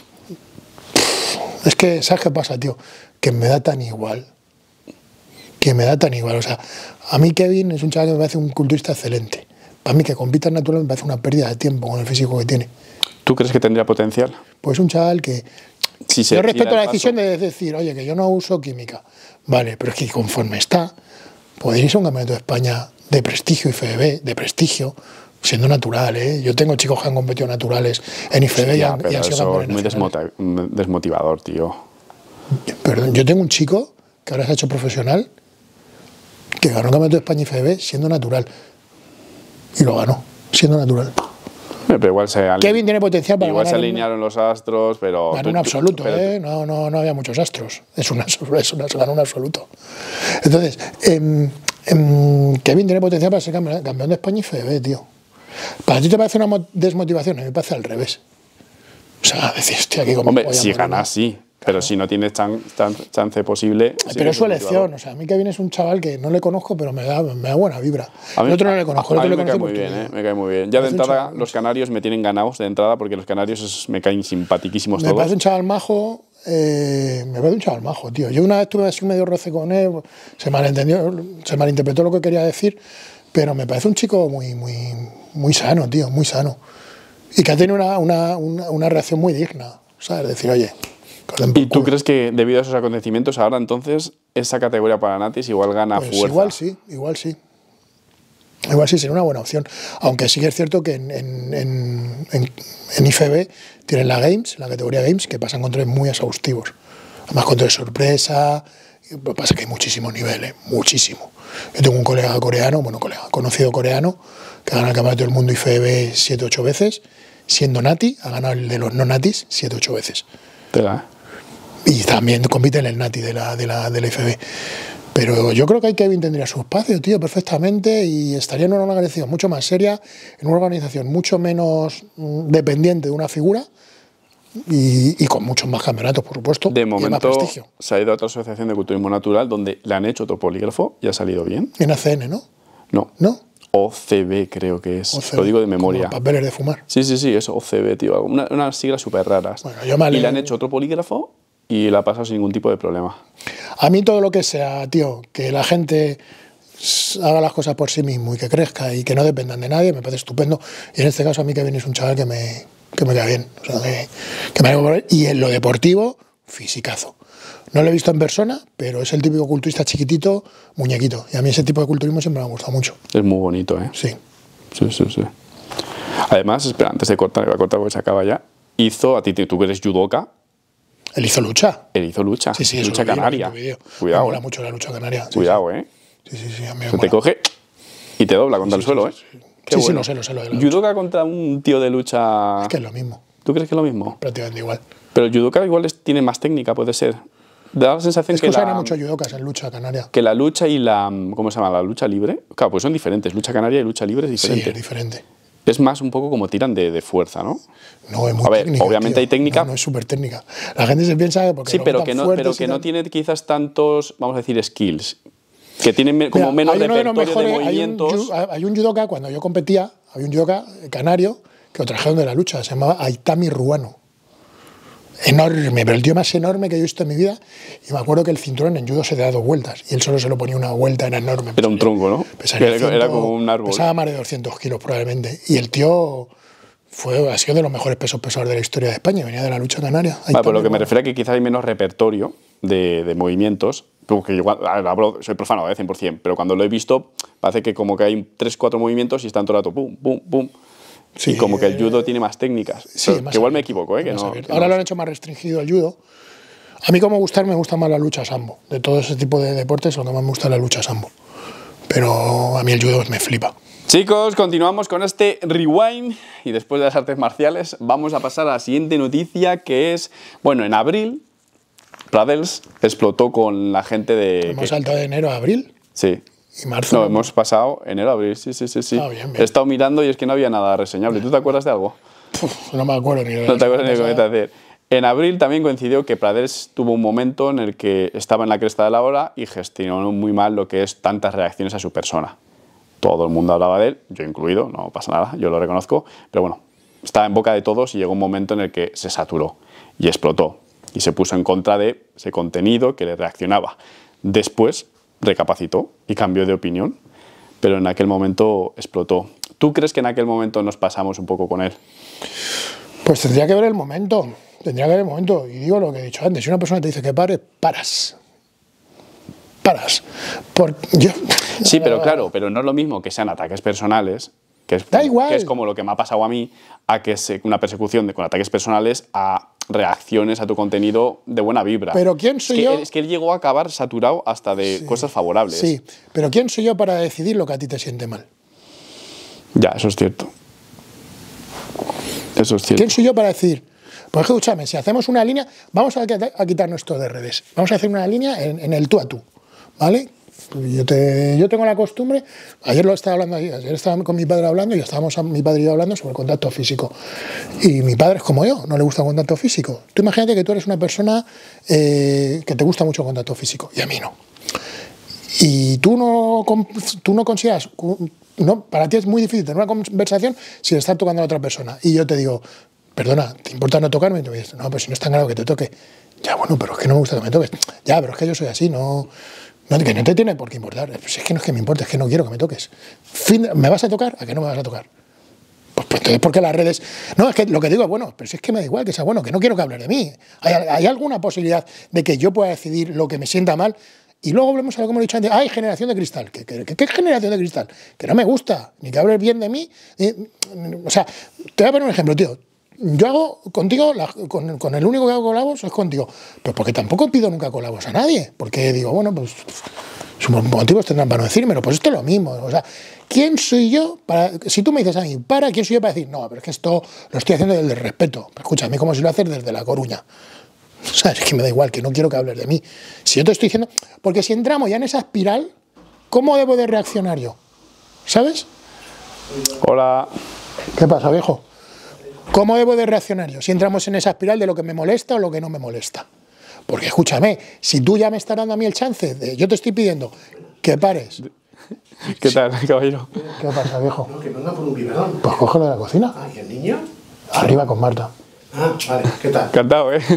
Speaker 2: Es que, ¿sabes qué pasa, tío? Que me da tan igual. Que me da tan igual. O sea, a mí Kevin es un chaval que me parece un culturista excelente. Para mí que compita en natural me parece una pérdida de tiempo con el físico que tiene.
Speaker 1: ¿Tú crees que tendría potencial?
Speaker 2: Pues un chaval que...
Speaker 1: Si se
Speaker 2: yo respeto la decisión
Speaker 1: paso.
Speaker 2: de decir, oye, que yo no uso química. Vale, pero es que conforme está, podéis ir a un campeonato de España de prestigio, I F B B, de prestigio, siendo natural, ¿eh? Yo tengo chicos que han competido naturales en I F B B sí, y, han,
Speaker 1: pero
Speaker 2: y han sido
Speaker 1: eso
Speaker 2: campeones
Speaker 1: es muy desmotivador, tío.
Speaker 2: Perdón, yo tengo un chico que ahora se ha hecho profesional que ganó el campeonato de España I F B B siendo natural. Y lo ganó, siendo natural.
Speaker 1: Pero igual se
Speaker 2: Kevin tiene potencial para
Speaker 1: igual
Speaker 2: ganar.
Speaker 1: se alinearon un, los astros, pero...
Speaker 2: Ganó un absoluto, pero, ¿eh? No, no, no había muchos astros. Es una, es una, ganó un absoluto. Entonces, eh, eh, Kevin tiene potencial para ser campeón, campeón de España I F B B, tío. ¿Para ti te parece una desmotivación? A mí me parece al revés. O sea, decir, hostia, aquí como...
Speaker 1: Hombre, si ganas, sí. Pero si no tienes chan, chan, chance posible...
Speaker 2: Sí, pero es su elección. O sea, a mí Kevin es un chaval que no le conozco, pero me da, me da buena vibra.
Speaker 1: A mí,
Speaker 2: el otro no le conozco.
Speaker 1: A,
Speaker 2: el otro
Speaker 1: a mí
Speaker 2: le
Speaker 1: me cae muy bien, eh, me cae muy bien. Ya de entrada, los canarios me tienen ganados de entrada porque los canarios es, me caen simpatiquísimos
Speaker 2: me
Speaker 1: todos.
Speaker 2: Me parece un chaval majo. Eh, me parece un chaval majo, tío. Yo una vez tuve así medio roce con él, se malentendió, se malinterpretó lo que quería decir, pero me parece un chico muy, muy, muy sano, tío, muy sano. Y que ha tenido una, una, una, una reacción muy digna, ¿sabes? Decir, oye...
Speaker 1: ¿Y tú crees que debido a esos acontecimientos ahora entonces esa categoría para Natis igual gana
Speaker 2: pues
Speaker 1: fuerza?
Speaker 2: Igual sí, igual sí. Igual sí sería una buena opción. Aunque sí que es cierto que en, en, en, en, en I F B tienen la Games, la categoría Games, que pasan controles muy exhaustivos. Además controles sorpresa, lo que pasa es que hay muchísimos niveles, muchísimo. Yo tengo un colega coreano, bueno, colega, conocido coreano, que ha ganado el campeonato del mundo I F B siete ocho veces, siendo Nati, ha ganado el de los no Natis siete ocho veces.
Speaker 1: Tela.
Speaker 2: Y también compite en el Nati de la, de la, de la I F B. Pero yo creo que Kevin tendría su espacio, tío, perfectamente, y estaría en una organización mucho más seria, en una organización mucho menos mm, dependiente de una figura y, y con muchos más campeonatos, por supuesto.
Speaker 1: De
Speaker 2: y más
Speaker 1: momento
Speaker 2: prestigio.
Speaker 1: se ha ido a otra asociación de culturismo natural donde le han hecho otro polígrafo y ha salido bien.
Speaker 2: En A C N, ¿no?
Speaker 1: No.
Speaker 2: ¿No?
Speaker 1: O C B creo que es.
Speaker 2: O C B,
Speaker 1: lo digo de memoria.
Speaker 2: como papeles de fumar.
Speaker 1: Sí, sí, sí, eso, O C B, tío. Una, unas siglas súper raras.
Speaker 2: Bueno, yo me
Speaker 1: y le
Speaker 2: alegro.
Speaker 1: han hecho otro polígrafo y la ha pasado sin ningún tipo de problema.
Speaker 2: A mí todo lo que sea, tío, que la gente haga las cosas por sí mismo y que crezca y que no dependan de nadie, me parece estupendo. Y en este caso a mí Kevin es un chaval que me, que me cae bien. O sea, que, que me alegro por él. Y en lo deportivo, fisicazo. No lo he visto en persona, pero es el típico culturista chiquitito, muñequito. Y a mí ese tipo de culturismo siempre me ha gustado mucho.
Speaker 1: Es muy bonito, ¿eh?
Speaker 2: Sí.
Speaker 1: Sí, sí, sí. Además, espera, antes de cortar, voy a cortar porque se acaba ya. Hizo, a ti, tú que eres judoka,
Speaker 2: Él hizo lucha.
Speaker 1: él hizo lucha.
Speaker 2: Sí, sí, eso
Speaker 1: lucha
Speaker 2: lo vi, lo vi en
Speaker 1: canaria.
Speaker 2: tu vídeo.
Speaker 1: Cuidado,
Speaker 2: Me mola
Speaker 1: eh.
Speaker 2: mucho la lucha canaria. Sí,
Speaker 1: Cuidado, eh.
Speaker 2: Sí, sí, sí, a mí me
Speaker 1: Se te
Speaker 2: mola.
Speaker 1: coge y te dobla contra
Speaker 2: Sí,
Speaker 1: el
Speaker 2: sí,
Speaker 1: suelo,
Speaker 2: sí,
Speaker 1: ¿eh?
Speaker 2: sí.
Speaker 1: Qué
Speaker 2: Sí, sí,
Speaker 1: bueno.
Speaker 2: lo sé, lo sé, lo de la lucha.
Speaker 1: Judoka contra un tío de lucha.
Speaker 2: Es que es lo mismo,
Speaker 1: ¿Tú crees que es lo mismo?
Speaker 2: prácticamente igual.
Speaker 1: Pero el judoka igual es- tiene más técnica, puede ser. Da la sensación
Speaker 2: Es
Speaker 1: que,
Speaker 2: que usan
Speaker 1: la,
Speaker 2: a muchos judokas en lucha canaria.
Speaker 1: que la lucha y la. ¿Cómo se llama? La lucha libre. Claro, pues son diferentes. Lucha canaria y lucha libre es
Speaker 2: Sí,
Speaker 1: diferente.
Speaker 2: es diferente.
Speaker 1: Es más un poco como tiran de, de fuerza, ¿no?
Speaker 2: No, es muy
Speaker 1: A ver,
Speaker 2: técnica.
Speaker 1: obviamente
Speaker 2: tío.
Speaker 1: hay técnica.
Speaker 2: No, no es súper técnica. La gente se piensa que porque
Speaker 1: Sí,
Speaker 2: lo
Speaker 1: pero
Speaker 2: metan
Speaker 1: que, no,
Speaker 2: fuertes
Speaker 1: pero
Speaker 2: y
Speaker 1: que no
Speaker 2: tal.
Speaker 1: tiene quizás tantos, vamos a decir, skills. Que tienen me- como
Speaker 2: Mira,
Speaker 1: menos
Speaker 2: hay uno de los
Speaker 1: repertorio de
Speaker 2: mejores, hay un,
Speaker 1: movimientos.
Speaker 2: yu- hay un judoka, cuando yo competía, había un judoka canario que lo trajeron de la lucha, se llamaba Aitami Ruano. Enorme, pero el tío más enorme que yo he visto en mi vida. Y me acuerdo que el cinturón en judo se te da dos vueltas y él solo se lo ponía una vuelta, era enorme.
Speaker 1: Era un tronco, ¿no?
Speaker 2: Pesaría
Speaker 1: Era, era como un árbol.
Speaker 2: Pesaba más de doscientos kilos probablemente. Y el tío fue, ha sido de los mejores pesos pesados de la historia de España, venía de la lucha canaria.
Speaker 1: Vale, pues lo que me refiero a que quizás hay menos repertorio de, de movimientos. Porque igual, a ver, hablo- soy profano, ¿eh? cien por cien, pero cuando lo he visto, parece que como que hay tres cuatro movimientos y están todo el rato pum, pum, pum.
Speaker 2: Sí,
Speaker 1: y como que el
Speaker 2: eh,
Speaker 1: judo tiene más técnicas.
Speaker 2: Sí,
Speaker 1: Pero
Speaker 2: más
Speaker 1: que igual me
Speaker 2: abierto,
Speaker 1: equivoco, ¿eh? Que
Speaker 2: más
Speaker 1: no,
Speaker 2: abierto.
Speaker 1: que
Speaker 2: Ahora
Speaker 1: no-
Speaker 2: lo han hecho más restringido el judo. A mí como gustar me gusta más la lucha sambo. De todo ese tipo de deportes lo que más me gusta es la lucha sambo. Pero a mí el judo me flipa.
Speaker 1: Chicos, continuamos con este rewind y después de las artes marciales vamos a pasar a la siguiente noticia que es, bueno, en abril Pradels explotó con la gente de...
Speaker 2: Hemos
Speaker 1: que-
Speaker 2: saltado de enero a abril
Speaker 1: sí.
Speaker 2: y marzo.
Speaker 1: No, hemos pasado enero, abril, sí, sí, sí, sí.
Speaker 2: Ah, bien, bien.
Speaker 1: He estado mirando y es que no había nada reseñable. ¿Tú te acuerdas de algo?
Speaker 2: Puf, no me acuerdo ni de la
Speaker 1: No te acuerdas ni de
Speaker 2: semana
Speaker 1: qué
Speaker 2: pasada.
Speaker 1: hacer. En abril también coincidió que Pradels tuvo un momento en el que estaba en la cresta de la ola y gestionó muy mal lo que es tantas reacciones a su persona. Todo el mundo hablaba de él, yo incluido, no pasa nada, yo lo reconozco, pero bueno, estaba en boca de todos y llegó un momento en el que se saturó y explotó y se puso en contra de ese contenido que le reaccionaba. Después recapacitó y cambió de opinión, pero en aquel momento explotó. ¿Tú crees que en aquel momento nos pasamos un poco con él?
Speaker 2: Pues tendría que ver el momento. Tendría que ver el momento. Y digo lo que he dicho antes. Si una persona te dice que pare, paras. Paras. Por, yo,
Speaker 1: Sí, pero claro, pero no es lo mismo que sean ataques personales, que es,
Speaker 2: Da igual.
Speaker 1: que es como lo que me ha pasado a mí, a que es una persecución de, con ataques personales a reacciones a tu contenido de buena vibra.
Speaker 2: Pero ¿quién soy
Speaker 1: es que,
Speaker 2: yo?
Speaker 1: él- Es que él llegó a acabar saturado hasta de cosas favorables.
Speaker 2: Sí, pero ¿quién soy yo para decidir lo que a ti te siente mal?
Speaker 1: Ya, eso es cierto. Eso es cierto.
Speaker 2: ¿Quién soy yo para decir? Pues escúchame, si hacemos una línea, vamos a, a quitarnos esto de redes. Vamos a hacer una línea en, en el tú a tú, ¿vale? Yo, te, yo tengo la costumbre, ayer lo estaba hablando, ayer estaba con mi padre hablando y estábamos mi padre y yo hablando sobre el contacto físico. Y mi padre es como yo, no le gusta el contacto físico. Tú imagínate que tú eres una persona eh, que te gusta mucho el contacto físico y a mí no. Y tú no, tú no consideras, no, para ti es muy difícil tener una conversación sin estar tocando a la otra persona. Y yo te digo, perdona, ¿te importa no tocarme? Y tú me dices, no, pero si no es tan grave que te toque. Ya, bueno, pero es que no me gusta que me toques. Ya, pero es que yo soy así, no... No, que no te tiene por qué importar. Pues es que no es que me importe, es que no quiero que me toques. Fin, ¿me vas a tocar? ¿A qué no me vas a tocar? Pues, pues entonces, ¿por qué las redes...? No, es que lo que digo es bueno, pero si es que me da igual que sea bueno, que no quiero que hables de mí. ¿Hay, hay alguna posibilidad de que yo pueda decidir lo que me sienta mal? Y luego volvemos a lo que hemos dicho antes. ¡Ay, generación de cristal! ¿Qué, qué, qué generación de cristal? Que no me gusta, ni que hables bien de mí. Ni, o sea, te voy a poner un ejemplo, tío. Yo hago contigo, la, con, con el único que hago colabos es contigo. Pero porque tampoco pido nunca colabos a nadie. Porque digo, bueno, pues sus motivos tendrán para no decírmelo. Pues esto es lo mismo. O sea, ¿quién soy yo para...? Si tú me dices a mí, para, ¿quién soy yo para decir? No, pero es que esto lo estoy haciendo desde el respeto. Pero escucha, a mí como si lo haces desde La Coruña. O sea, es que me da igual, que no quiero que hables de mí. Si yo te estoy diciendo... Porque si entramos ya en esa espiral, ¿cómo debo de reaccionar yo? ¿Sabes?
Speaker 1: Hola.
Speaker 2: ¿Qué pasa, viejo? ¿Cómo debo de reaccionar yo si entramos en esa espiral de lo que me molesta o lo que no me molesta? Porque escúchame, si tú ya me estás dando a mí el chance, de, yo te estoy pidiendo que pares.
Speaker 1: ¿Qué tal, caballero?
Speaker 2: ¿Qué pasa, viejo?
Speaker 3: No, que venga por un biberón.
Speaker 2: Pues cógelo de la cocina.
Speaker 3: Ah, ¿y el niño?
Speaker 2: Arriba con Marta.
Speaker 3: Ah, vale, ¿qué tal?
Speaker 1: Encantado, ¿eh?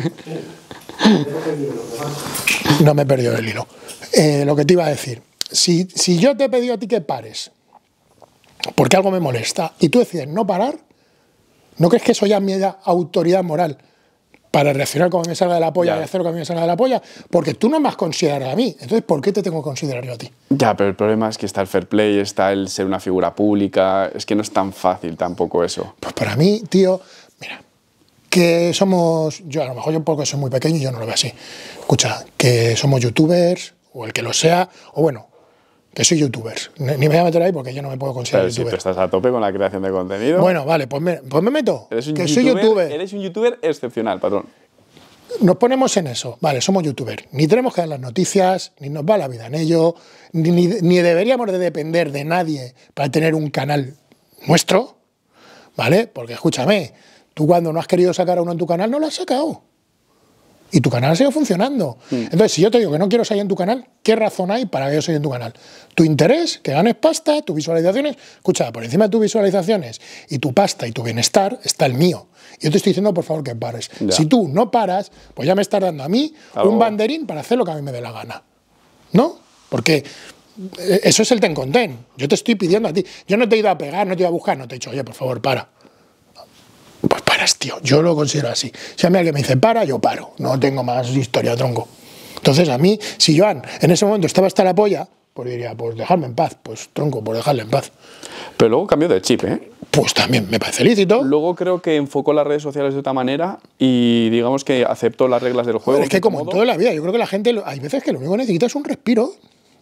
Speaker 2: No me he perdido el hilo. Eh, lo que te iba a decir, si, si yo te he pedido a ti que pares, porque algo me molesta, y tú decides no parar, ¿no crees que eso ya me da autoridad moral para reaccionar como me salga de la polla
Speaker 1: Ya.
Speaker 2: y hacer lo que a mí me salga de la polla? Porque tú no me has considerado a mí. Entonces, ¿por qué te tengo que considerar yo a ti?
Speaker 1: Ya, pero el problema es que está el fair play, está el ser una figura pública. Es que no es tan fácil tampoco eso.
Speaker 2: Pues para mí, tío, mira, que somos, yo a lo mejor yo porque soy muy pequeño y yo no lo veo así. Escucha, que somos youtubers, o el que lo sea, o bueno, que soy youtubers. Ni me voy a meter ahí porque yo no me puedo considerar
Speaker 1: Pero si tú
Speaker 2: youtuber.
Speaker 1: estás a tope con la creación de contenido.
Speaker 2: Bueno, vale, pues me, pues me meto.
Speaker 1: Eres un
Speaker 2: Que
Speaker 1: youtuber,
Speaker 2: soy youtuber.
Speaker 1: Eres un youtuber excepcional, patrón.
Speaker 2: Nos ponemos en eso. Vale, somos youtubers. Ni tenemos que dar las noticias, ni nos va la vida en ello, ni, ni, ni deberíamos de depender de nadie para tener un canal nuestro, ¿vale? Porque escúchame, tú cuando no has querido sacar a uno en tu canal, no lo has sacado. Y tu canal sigue funcionando. Mm. Entonces, si yo te digo que no quiero salir en tu canal, ¿qué razón hay para que yo salga en tu canal? Tu interés, que ganes pasta, tus visualizaciones. Escucha, por encima de tus visualizaciones y tu pasta y tu bienestar está el mío. Y yo te estoy diciendo, por favor, que pares. Ya. Si tú no paras, pues ya me estás dando a mí ¿Algo? un banderín para hacer lo que a mí me dé la gana. ¿No? Porque eso es el ten con ten. Yo te estoy pidiendo a ti. Yo no te he ido a pegar, no te he ido a buscar, no te he dicho, oye, por favor, para. Pues paras, tío. Yo lo considero así. Si a mí alguien me dice para, yo paro. No tengo más historia, tronco. Entonces, a mí, si Joan en ese momento estaba hasta la polla, pues diría, pues dejarme en paz. Pues tronco, pues dejarle en paz.
Speaker 1: Pero luego cambió de chip, ¿eh?
Speaker 2: Pues también me parece lícito.
Speaker 1: Luego creo que enfocó las redes sociales de otra manera y digamos que aceptó las reglas del juego.
Speaker 2: Pues es que como modo. en toda la vida, yo creo que la gente, hay veces que lo único que necesita es un respiro.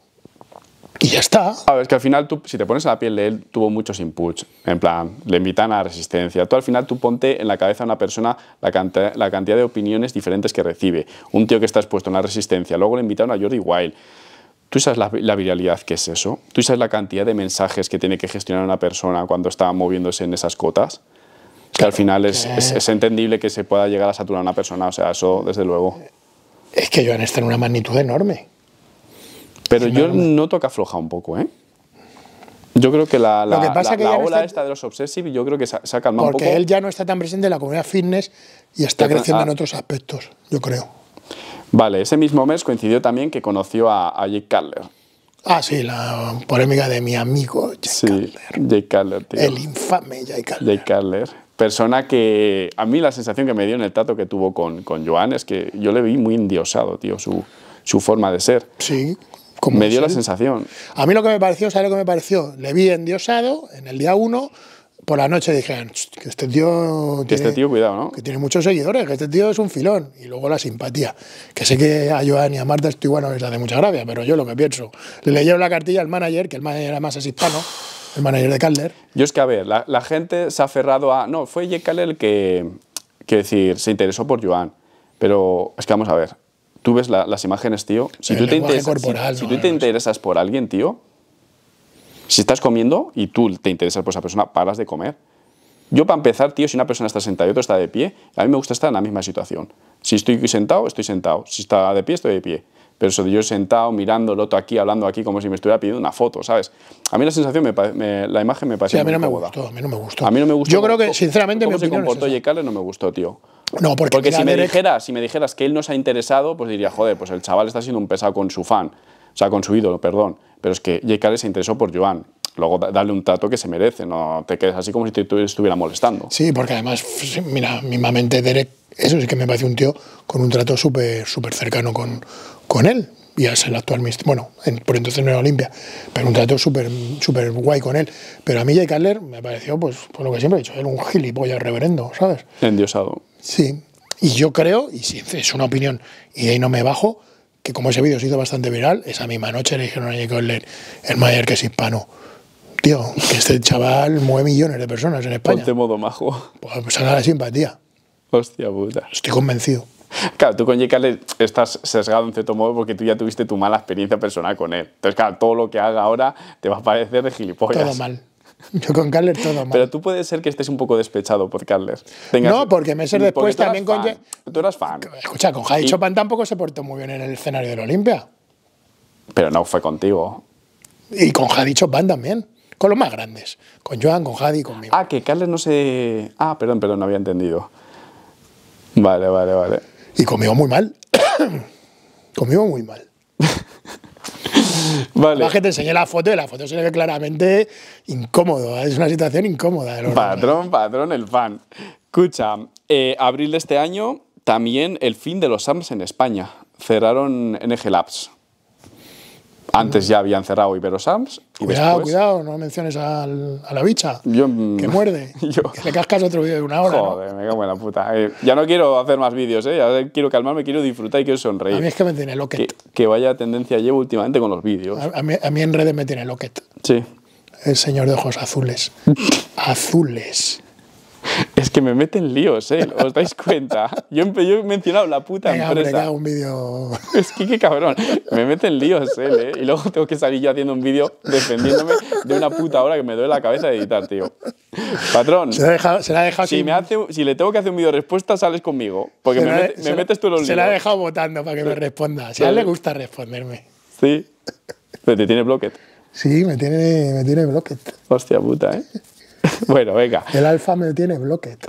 Speaker 2: Y ya está.
Speaker 1: A ver, es que al final, tú, si te pones a la piel de él, tuvo muchos inputs. En plan, le invitan a la resistencia. Tú al final, tú ponte en la cabeza de una persona la, cantidad, la cantidad de opiniones diferentes que recibe. Un tío que está expuesto en la resistencia. Luego le invitaron a Jordi Wild. ¿Tú sabes la, la viralidad que es eso? ¿Tú sabes la cantidad de mensajes que tiene que gestionar una persona cuando está moviéndose en esas cotas? Que al final es, eh. es, es entendible que se pueda llegar a saturar a una persona. O sea, eso desde luego.
Speaker 2: Es que Joan está en una magnitud enorme.
Speaker 1: Pero yo noto que afloja un poco, ¿eh? Yo creo que la, la,
Speaker 2: Lo que pasa
Speaker 1: la,
Speaker 2: que
Speaker 1: la
Speaker 2: ya no
Speaker 1: ola
Speaker 2: está...
Speaker 1: esta de los obsessive, yo creo que se ha calmado un poco.
Speaker 2: Porque él ya no está tan presente en la comunidad fitness y está
Speaker 1: Pero,
Speaker 2: creciendo
Speaker 1: ah,
Speaker 2: en otros aspectos, yo creo.
Speaker 1: Vale, ese mismo mes coincidió también que conoció a, a Jake Cutler.
Speaker 2: Ah, sí, la polémica de mi amigo Jake
Speaker 1: sí,
Speaker 2: Cutler.
Speaker 1: Jake Cutler, tío.
Speaker 2: El infame Jake Cutler.
Speaker 1: Jake Cutler. Persona que a mí la sensación que me dio en el trato que tuvo con, con Joan es que yo le vi muy endiosado, tío, su, su forma de ser.
Speaker 2: Sí.
Speaker 1: Me dio la sensación.
Speaker 2: A mí lo que me pareció, ¿sabes lo que me pareció? Le vi endiosado en el día uno, por la noche dije que este tío
Speaker 1: que
Speaker 2: tiene,
Speaker 1: este tío, cuidado, ¿no?
Speaker 2: Que tiene muchos seguidores, que este tío es un filón. Y luego la simpatía. Que sé que a Joan y a Marta esto igual no les hace mucha gracia, pero yo lo que pienso. Le leyeron la cartilla al manager, que el manager además es hispano, el manager de Cutler.
Speaker 1: Yo es que, a ver, la, la gente se ha aferrado a... No, fue Jake Cutler el que, que decir, se interesó por Joan. Pero es que vamos a ver. Tú ves la, las imágenes, tío. Si
Speaker 2: el
Speaker 1: tú, te, interesa,
Speaker 2: corporal,
Speaker 1: si,
Speaker 2: no,
Speaker 1: si tú te interesas por alguien, tío, si estás comiendo y tú te interesas por esa persona, paras de comer. Yo, para empezar, tío, si una persona está sentada y otra está de pie, a mí me gusta estar en la misma situación. Si estoy sentado, estoy sentado. Si está de pie, estoy de pie. Pero eso de yo sentado, mirando el otro aquí, hablando aquí, como si me estuviera pidiendo una foto, ¿sabes? A mí la sensación, me, me, la imagen me pareció
Speaker 2: sí, a mí no
Speaker 1: muy
Speaker 2: me
Speaker 1: cómoda.
Speaker 2: gustó, a mí no me gustó.
Speaker 1: A mí no me gustó.
Speaker 2: Yo creo que, sinceramente,
Speaker 1: cómo
Speaker 2: mi
Speaker 1: se
Speaker 2: opinión
Speaker 1: comportó
Speaker 2: es
Speaker 1: Jake Cutler no me gustó, tío.
Speaker 2: No, porque,
Speaker 1: porque si, me
Speaker 2: Derek...
Speaker 1: dijeras, si me dijeras que él no se ha interesado, pues diría, joder, pues el chaval está siendo un pesado con su fan. sea, con su ídolo, perdón. Pero es que Jake Carler se interesó por Joan. Luego darle un trato que se merece, no te quedes así como si te estuviera molestando.
Speaker 2: Sí, porque además, mira, mismamente Derek, eso sí que me parece un tío con un trato súper súper cercano con, con él. Y es el actual ministro, bueno, en, por entonces no era Olimpia, pero un trato súper súper guay con él. Pero a mí Jake Carler me pareció, pues, por lo que siempre he dicho, él un gilipollas reverendo, ¿sabes?
Speaker 1: Endiosado.
Speaker 2: Sí, y yo creo, y si es una opinión, y de ahí no me bajo, que como ese vídeo se hizo bastante viral, esa misma noche le dijeron a Jake Carler, el Mayer que es hispano. Tío, que este chaval mueve millones de personas en España.
Speaker 1: Ponte modo majo.
Speaker 2: Pues saca la simpatía.
Speaker 1: Hostia puta.
Speaker 2: Estoy convencido.
Speaker 1: Claro, tú con Jake Carler estás sesgado en cierto modo porque tú ya tuviste tu mala experiencia personal con él. Entonces, claro, todo lo que haga ahora te va a parecer de gilipollas.
Speaker 2: Todo mal. Yo con Carler todo mal.
Speaker 1: Pero tú puedes ser que estés un poco despechado por Carler. Tengas...
Speaker 2: No, porque meses después
Speaker 1: tú
Speaker 2: también con...
Speaker 1: Fan. Tú eras fan.
Speaker 2: Escucha, con Javi
Speaker 1: Y...
Speaker 2: Chopin tampoco se portó muy bien en el escenario del Olimpia.
Speaker 1: Pero no fue contigo.
Speaker 2: Y con Javi Chopin también. Con los más grandes. Con Joan, con Jadi y conmigo.
Speaker 1: Ah, que Carles no se... Ah, perdón, perdón, no había entendido. Vale, vale, vale.
Speaker 2: Y conmigo muy mal. Conmigo muy mal.
Speaker 1: Vale.
Speaker 2: Además que te enseñé la foto y la foto se le ve claramente incómodo. Es una situación incómoda.
Speaker 1: Patrón, patrón, el fan. Escucha, eh, abril de este año, también el fin de los A R M S en España. Cerraron N G Labs. Antes ya habían cerrado Iberos A R M S. Y
Speaker 2: cuidado,
Speaker 1: después...
Speaker 2: cuidado, no menciones al, a la bicha.
Speaker 1: Yo,
Speaker 2: que muerde.
Speaker 1: Yo...
Speaker 2: Que le cascas otro vídeo de una hora.
Speaker 1: Joder,
Speaker 2: ¿no?
Speaker 1: me cago en la puta. Eh, ya no quiero hacer más vídeos, ¿eh? Ya quiero calmarme, quiero disfrutar y quiero sonreír.
Speaker 2: A mí es que me tiene loquet.
Speaker 1: Que, que vaya tendencia llevo últimamente con los vídeos.
Speaker 2: A, a, mí, a mí en redes me tiene loquet.
Speaker 1: Sí.
Speaker 2: El señor de ojos azules. Azules.
Speaker 1: Es que me meten líos, ¿eh? ¿Os dais cuenta? Yo, yo he mencionado la puta
Speaker 2: Venga,
Speaker 1: empresa.
Speaker 2: hombre, que haga un vídeo.
Speaker 1: Es que qué cabrón. Me meten líos, ¿eh? Y luego tengo que salir yo haciendo un vídeo defendiéndome de una puta hora que me duele la cabeza de editar, tío. Patrón.
Speaker 2: Se la ha dejado, se la ha dejado
Speaker 1: si,
Speaker 2: sin...
Speaker 1: me hace, si le tengo que hacer un vídeo de respuesta, sales conmigo. Porque me, met, me metes tú en los líos.
Speaker 2: Se la ha dejado votando para que me responda. Si a él le gusta responderme.
Speaker 1: Sí. Pero te tiene bloquet.
Speaker 2: Sí, me tiene, me tiene bloquet.
Speaker 1: Hostia puta, ¿eh? Bueno, venga.
Speaker 2: El alfa me tiene bloquet.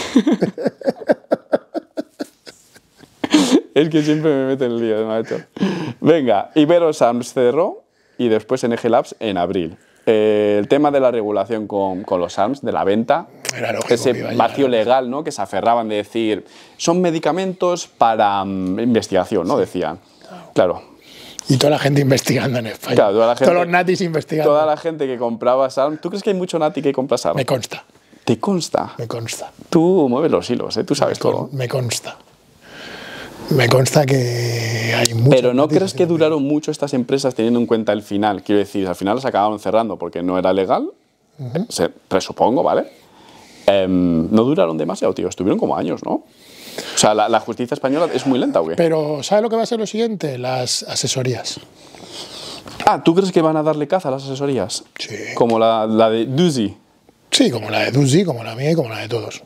Speaker 1: Es que siempre me meten en lío, macho. Venga, Iberos A R M S cerró y después N G Labs en abril. Eh, el tema de la regulación con, con los A R M S, de la venta,
Speaker 2: Era lógico,
Speaker 1: ese
Speaker 2: iba a
Speaker 1: vacío
Speaker 2: llegar.
Speaker 1: legal, ¿no? Que se aferraban de decir, son medicamentos para um, investigación, ¿no? Decían. Claro.
Speaker 2: Y toda la gente investigando en España.
Speaker 1: Claro, toda la gente,
Speaker 2: Todos los natis investigando.
Speaker 1: Toda la gente que compraba A R M S. ¿Tú crees que hay mucho nati que compra A R M S?
Speaker 2: Me consta.
Speaker 1: ¿Te consta?
Speaker 2: Me consta.
Speaker 1: Tú mueves los hilos, ¿eh? Tú sabes
Speaker 2: me con,
Speaker 1: todo.
Speaker 2: Me consta. Me consta que hay mucho.
Speaker 1: Pero ¿no crees que duraron mucho estas empresas teniendo en cuenta el final? Quiero decir, al final las acabaron cerrando porque no era legal, uh-huh. Se, presupongo, ¿vale? Eh, no duraron demasiado, tío. Estuvieron como años, ¿no? O sea, la, la justicia española es muy lenta, ¿o qué?
Speaker 2: Pero ¿sabes lo que va a ser lo siguiente? Las asesorías.
Speaker 1: Ah, ¿tú crees que van a darle caza a las asesorías?
Speaker 2: Sí.
Speaker 1: Como la, la de Duzi.
Speaker 2: Sí, como la de Duzi, como la mía y como la de todos.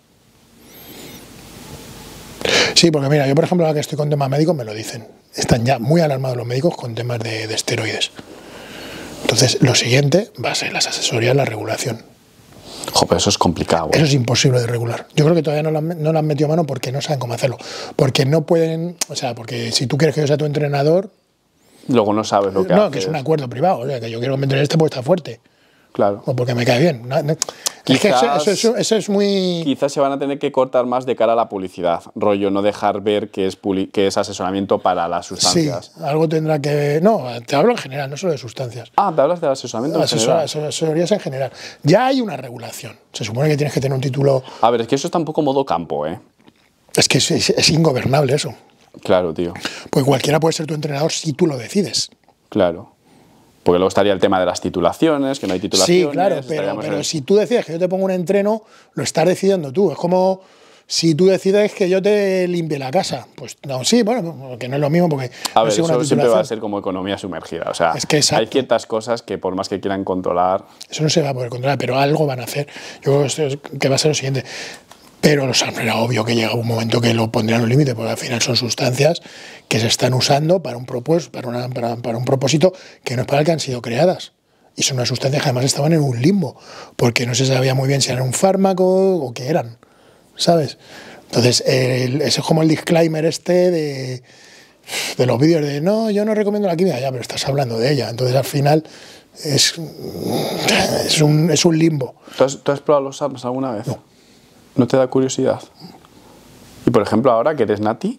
Speaker 2: Sí, porque mira, yo por ejemplo ahora que estoy con temas médicos me lo dicen. Están ya muy alarmados los médicos con temas de, de esteroides. Entonces, lo siguiente va a ser las asesorías, la regulación.
Speaker 1: Joder, eso es complicado. ¿eh?
Speaker 2: Eso es imposible de regular. Yo creo que todavía no lo, han, no lo han metido a mano porque no saben cómo hacerlo. Porque no pueden, o sea, porque si tú quieres que yo sea tu entrenador...
Speaker 1: Luego no sabes lo que
Speaker 2: No,
Speaker 1: haces.
Speaker 2: que es un acuerdo privado. O sea, que yo quiero que me entrene este porque está fuerte.
Speaker 1: Claro.
Speaker 2: O porque me cae bien. No, no. Es que eso, eso, eso, eso es muy...
Speaker 1: Quizás se van a tener que cortar más de cara a la publicidad. Rollo, no dejar ver que es, publi que es asesoramiento para las sustancias.
Speaker 2: Sí, algo tendrá que... No, te hablo en general, no solo de sustancias.
Speaker 1: Ah, te hablas del asesoramiento en
Speaker 2: Asesor,
Speaker 1: general.
Speaker 2: Asesorías en general. Ya hay una regulación. Se supone que tienes que tener un título...
Speaker 1: A ver, es que eso está un poco modo campo, ¿eh?
Speaker 2: Es que es, es, es ingobernable eso.
Speaker 1: Claro, tío.
Speaker 2: Pues cualquiera puede ser tu entrenador si tú lo decides.
Speaker 1: Claro. Porque luego estaría el tema de las titulaciones, que no hay titulaciones.
Speaker 2: Sí, claro, pero, pero
Speaker 1: en...
Speaker 2: si tú decides que yo te pongo un entreno, lo estás decidiendo tú. Es como si tú decides que yo te limpie la casa. Pues no, sí, bueno, que no es lo mismo porque...
Speaker 1: A
Speaker 2: no
Speaker 1: ver,
Speaker 2: sigue una
Speaker 1: eso siempre va a
Speaker 2: titulación.
Speaker 1: ser como economía sumergida. O sea,
Speaker 2: Es que
Speaker 1: hay ciertas cosas que por más que quieran controlar...
Speaker 2: Eso no se va a poder controlar, pero algo van a hacer. Yo creo que va a ser lo siguiente. Pero los era obvio que llega un momento que lo pondrían un límite, porque al final son sustancias que se están usando para un, propós para, una, para, para un propósito que no es para el que han sido creadas. Y son unas sustancias que además estaban en un limbo, porque no se sabía muy bien si eran un fármaco o qué eran, ¿sabes? Entonces, el, ese es como el disclaimer este de, de los vídeos de, no, yo no recomiendo la química, ya, pero estás hablando de ella. Entonces, al final, es, es, un, es un limbo.
Speaker 1: ¿Tú has, ¿Tú has probado los SARMs alguna vez?
Speaker 2: No.
Speaker 1: ¿No te da curiosidad? Y, por ejemplo, ahora que eres nati,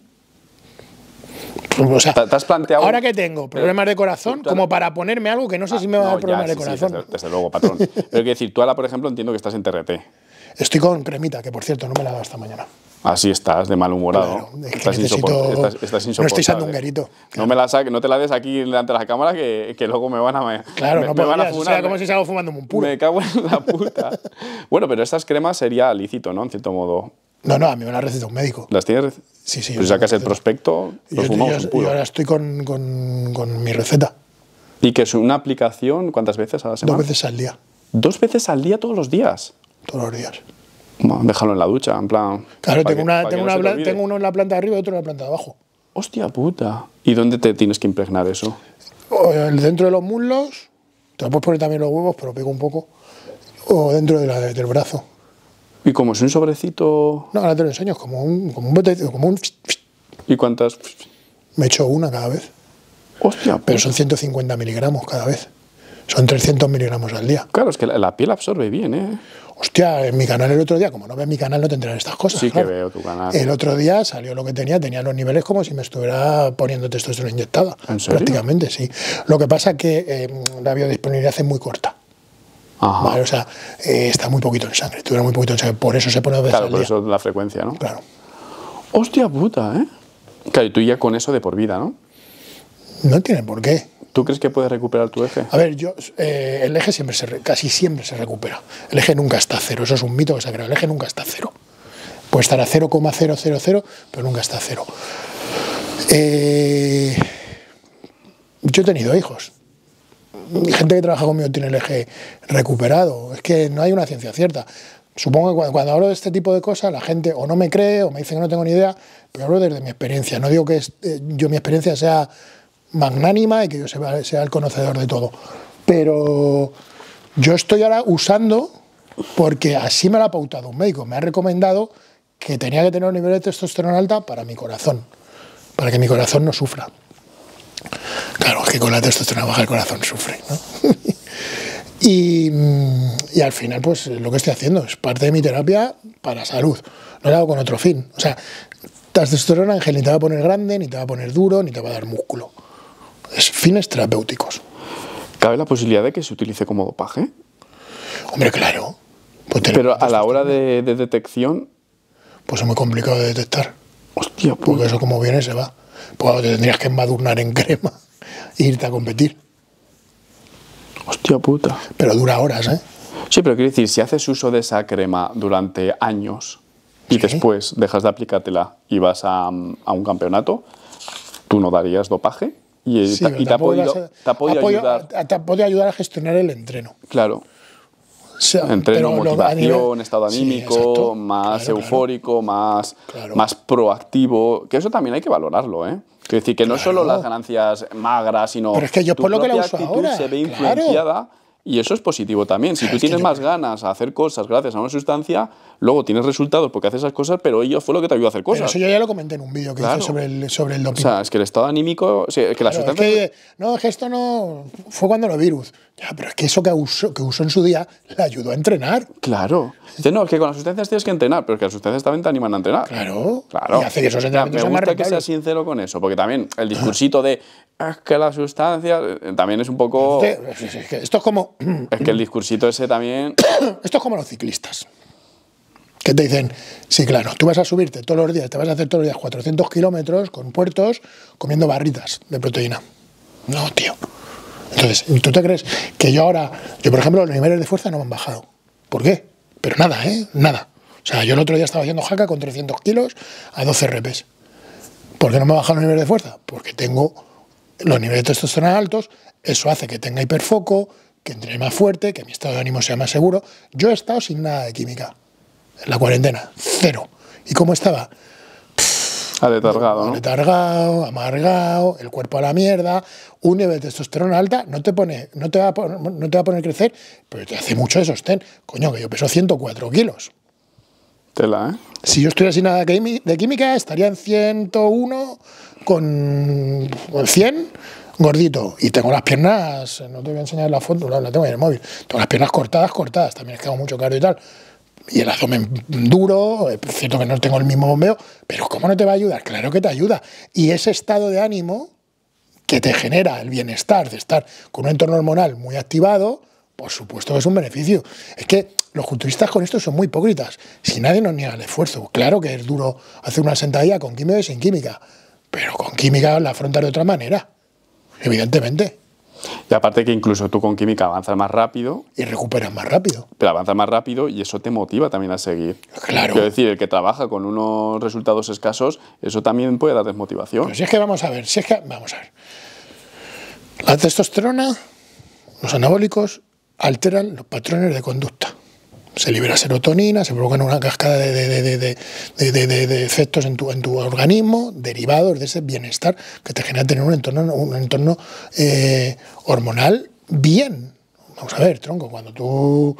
Speaker 2: O sea,
Speaker 1: ¿te, te has planteado...?
Speaker 2: ahora que tengo problemas de corazón,
Speaker 1: tú-
Speaker 2: como para ponerme algo que no sé si me va a
Speaker 1: No,
Speaker 2: dar
Speaker 1: ya,
Speaker 2: problemas de
Speaker 1: sí, sí,
Speaker 2: corazón.
Speaker 1: desde, desde luego, patrón. Pero quiero decir, tú ahora, por ejemplo, entiendo que estás en T R T.
Speaker 2: Estoy con cremita, que por cierto no me la he dado esta mañana.
Speaker 1: Así estás, de malhumorado.
Speaker 2: Claro, es que
Speaker 1: estás,
Speaker 2: necesito-
Speaker 1: insopor- estás, estás
Speaker 2: no estoy
Speaker 1: insoportable.
Speaker 2: sandunguerito,
Speaker 1: No, me la saque, no te la des aquí delante de la cámara que, que luego me van a... Me,
Speaker 2: Claro,
Speaker 1: me,
Speaker 2: no
Speaker 1: me van a
Speaker 2: podrías, o
Speaker 1: funar.
Speaker 2: sea, como si salgo fumando un puro.
Speaker 1: Me cago en la puta. Bueno, pero estas cremas sería lícito, ¿no? En cierto modo.
Speaker 2: No, no, a mí me la receta un médico.
Speaker 1: ¿Las tienes?
Speaker 2: Sí, sí.
Speaker 1: Pues
Speaker 2: yo
Speaker 1: sacas el
Speaker 2: tengo
Speaker 1: prospecto,
Speaker 2: receta.
Speaker 1: los
Speaker 2: Yo,
Speaker 1: fumamos
Speaker 2: yo-
Speaker 1: en
Speaker 2: yo
Speaker 1: puro.
Speaker 2: ahora estoy con, con, con mi receta,
Speaker 1: ¿Y que es una aplicación cuántas veces a la semana?
Speaker 2: dos veces al día,
Speaker 1: ¿Dos veces al día todos los días?
Speaker 2: todos los días.
Speaker 1: Bueno, déjalo en la ducha, en plan...
Speaker 2: Claro,
Speaker 1: pa'
Speaker 2: tengo,
Speaker 1: que-
Speaker 2: una,
Speaker 1: pa' que
Speaker 2: tengo,
Speaker 1: no
Speaker 2: una
Speaker 1: se te
Speaker 2: blan-
Speaker 1: olvide.
Speaker 2: tengo uno en la planta de arriba y otro en la planta de abajo.
Speaker 1: Hostia puta. ¿Y dónde te tienes que impregnar eso?
Speaker 2: O el dentro de los muslos, te lo puedes poner también los huevos, pero pego un poco. O dentro de la, del brazo.
Speaker 1: ¿Y como es un sobrecito?
Speaker 2: No, ahora te lo enseño, es como un, como un bote, como un...
Speaker 1: ¿Y cuántas?
Speaker 2: Me echo una cada vez,
Speaker 1: Hostia,
Speaker 2: pero
Speaker 1: pues,
Speaker 2: son ciento cincuenta miligramos cada vez. Son trescientos miligramos al día.
Speaker 1: claro, es que la, la piel absorbe bien, ¿eh?
Speaker 2: Hostia, en mi canal el otro día, como no ves mi canal no te enteras de estas cosas.
Speaker 1: Sí que
Speaker 2: claro.
Speaker 1: veo tu canal.
Speaker 2: El otro día salió lo que tenía, tenía los niveles como si me estuviera poniendo testosterona inyectada.
Speaker 1: ¿En serio?
Speaker 2: Prácticamente, sí. Lo que pasa es que eh, la biodisponibilidad es muy corta.
Speaker 1: Ajá.
Speaker 2: ¿Vale? O sea, eh, está muy poquito en sangre, dura muy poquito en sangre, por eso se pone dos veces
Speaker 1: Claro,
Speaker 2: al
Speaker 1: por
Speaker 2: día.
Speaker 1: eso la frecuencia, ¿no?
Speaker 2: Claro.
Speaker 1: Hostia puta, ¿eh? Claro, y tú ya con eso de por vida, ¿no?
Speaker 2: No tiene por qué.
Speaker 1: ¿Tú crees que puedes recuperar tu eje?
Speaker 2: A ver, yo, eh, el eje siempre se re- casi siempre se recupera. El eje nunca está a cero, eso es un mito que se ha creado. El eje nunca está a cero. Puede estar a cero coma cero cero cero, pero nunca está a cero. Eh, yo he tenido hijos. Gente que trabaja conmigo tiene el eje recuperado. Es que no hay una ciencia cierta. Supongo que cuando, cuando hablo de este tipo de cosas, la gente o no me cree o me dice que no tengo ni idea, pero hablo desde mi experiencia. No digo que es- eh, yo mi experiencia sea magnánima y que yo sea, sea el conocedor de todo. Pero yo estoy ahora usando, porque así me lo ha pautado un médico, me ha recomendado que tenía que tener un nivel de testosterona alta para mi corazón, para que mi corazón no sufra. Claro, es que con la testosterona baja el corazón sufre, ¿no? y, y al final, pues lo que estoy haciendo es parte de mi terapia para salud. No lo hago con otro fin. O sea, la testosterona en gel ni te va a poner grande, ni te va a poner duro, ni te va a dar músculo. Es fines terapéuticos.
Speaker 1: ¿Cabe la posibilidad de que se utilice como dopaje?
Speaker 2: Hombre, claro. Pues,
Speaker 1: Pero a la hora de, de detección...
Speaker 2: pues es muy complicado de detectar.
Speaker 1: Hostia
Speaker 2: Porque
Speaker 1: puta.
Speaker 2: eso como viene se va. Pues te tendrías que embadurnar en crema e irte a competir.
Speaker 1: Hostia puta.
Speaker 2: Pero dura horas, ¿eh?
Speaker 1: Sí, pero quiero decir, si haces uso de esa crema durante años y
Speaker 2: Sí.
Speaker 1: después dejas de aplicártela y vas a, a un campeonato, ¿tú no darías dopaje? Y,
Speaker 2: Sí,
Speaker 1: te,
Speaker 2: pero
Speaker 1: y te, ha
Speaker 2: tampoco
Speaker 1: podido,
Speaker 2: vas a-
Speaker 1: te ha podido
Speaker 2: apoyo-
Speaker 1: ayudar.
Speaker 2: a- te ha podido ayudar a gestionar el entreno.
Speaker 1: Claro.
Speaker 2: O sea,
Speaker 1: Entreno,
Speaker 2: pero lo- a
Speaker 1: motivación,
Speaker 2: nivel-
Speaker 1: estado
Speaker 2: Sí,
Speaker 1: anímico,
Speaker 2: exacto.
Speaker 1: más
Speaker 2: Claro,
Speaker 1: eufórico, Más,
Speaker 2: Claro.
Speaker 1: más proactivo. Que eso también hay que valorarlo, ¿eh? Quiero decir, que no solo las ganancias magras, sino
Speaker 2: Pero es que yo
Speaker 1: tu
Speaker 2: por lo que la
Speaker 1: propia
Speaker 2: uso
Speaker 1: actitud
Speaker 2: ahora,
Speaker 1: se ve
Speaker 2: claro.
Speaker 1: influenciada. Y eso es positivo también. Si tú
Speaker 2: Es que
Speaker 1: tienes
Speaker 2: yo-
Speaker 1: más ganas a hacer cosas gracias a una sustancia, luego tienes resultados porque haces esas cosas, pero ello fue lo que te ayudó a hacer
Speaker 2: Pero
Speaker 1: cosas.
Speaker 2: eso yo ya lo comenté en un vídeo que
Speaker 1: Claro.
Speaker 2: hice sobre el, sobre el
Speaker 1: O
Speaker 2: doping.
Speaker 1: sea, es que el estado anímico, o sea, que la
Speaker 2: Claro, es
Speaker 1: sustancia...
Speaker 2: que, no, es que esto no fue cuando lo virus. Ya, pero es que eso que usó, que usó en su día le ayudó a entrenar.
Speaker 1: Claro. Dice, no, es que con las sustancias tienes que entrenar, pero es que las sustancias también te animan a entrenar.
Speaker 2: Claro.
Speaker 1: Claro.
Speaker 2: Y hace que esos
Speaker 1: Ya,
Speaker 2: entrenamientos
Speaker 1: me
Speaker 2: sean más
Speaker 1: gusta que seas
Speaker 2: rentables.
Speaker 1: sincero con eso, porque también el discursito de es que las sustancias eh, también es un poco...
Speaker 2: Es que- es que esto es como
Speaker 1: Es que el discursito ese también...
Speaker 2: esto es como los ciclistas. Que te dicen, sí, claro, tú vas a subirte todos los días, te vas a hacer todos los días cuatrocientos kilómetros con puertos comiendo barritas de proteína. No, tío. Entonces, ¿tú te crees que yo ahora, yo por ejemplo, los niveles de fuerza no me han bajado? ¿Por qué? Pero nada, ¿eh? Nada. O sea, yo el otro día estaba haciendo jaca con trescientos kilos a doce repes. ¿Por qué no me han bajado los niveles de fuerza? Porque tengo los niveles de testosterona altos, eso hace que tenga hiperfoco, que entrene más fuerte, que mi estado de ánimo sea más seguro. Yo he estado sin nada de química. En la cuarentena, cero. ¿Y cómo estaba?
Speaker 1: Aletargado, ¿no?
Speaker 2: Letargado, amargado, el cuerpo a la mierda, un nivel de testosterona alta, no te pone, no te va a poner, no te va a poner crecer, pero te hace mucho de sostén. Coño, que yo peso ciento cuatro kilos.
Speaker 1: Tela, ¿eh?
Speaker 2: Si yo estuviera sin nada de química, estaría en ciento uno con cien, gordito. Y tengo las piernas, no te voy a enseñar la foto, la tengo en el móvil. Tengo las piernas cortadas, cortadas. También es que hago mucho cardio y tal. Y el abdomen duro, es cierto que no tengo el mismo bombeo, pero ¿cómo no te va a ayudar? Claro que te ayuda. Y ese estado de ánimo que te genera el bienestar de estar con un entorno hormonal muy activado, por supuesto que es un beneficio. Es que los culturistas con esto son muy hipócritas. Si nadie nos niega el esfuerzo, claro que es duro hacer una sentadilla con química y sin química, pero con química la afrontas de otra manera, evidentemente.
Speaker 1: Y aparte que incluso tú con química avanzas más rápido.
Speaker 2: Y recuperas más rápido.
Speaker 1: Pero avanzas más rápido y eso te motiva también a seguir.
Speaker 2: Claro.
Speaker 1: Quiero decir, el que trabaja con unos resultados escasos, eso también puede dar desmotivación.
Speaker 2: Pero si es que vamos a ver, si es que, vamos a ver. La testosterona, los anabólicos, alteran los patrones de conducta. Se libera serotonina, se provocan una cascada de, de, de, de, de, de, de, de efectos en tu, en tu organismo derivados de ese bienestar que te genera tener un entorno, un entorno eh, hormonal bien. Vamos a ver, tronco, cuando tú...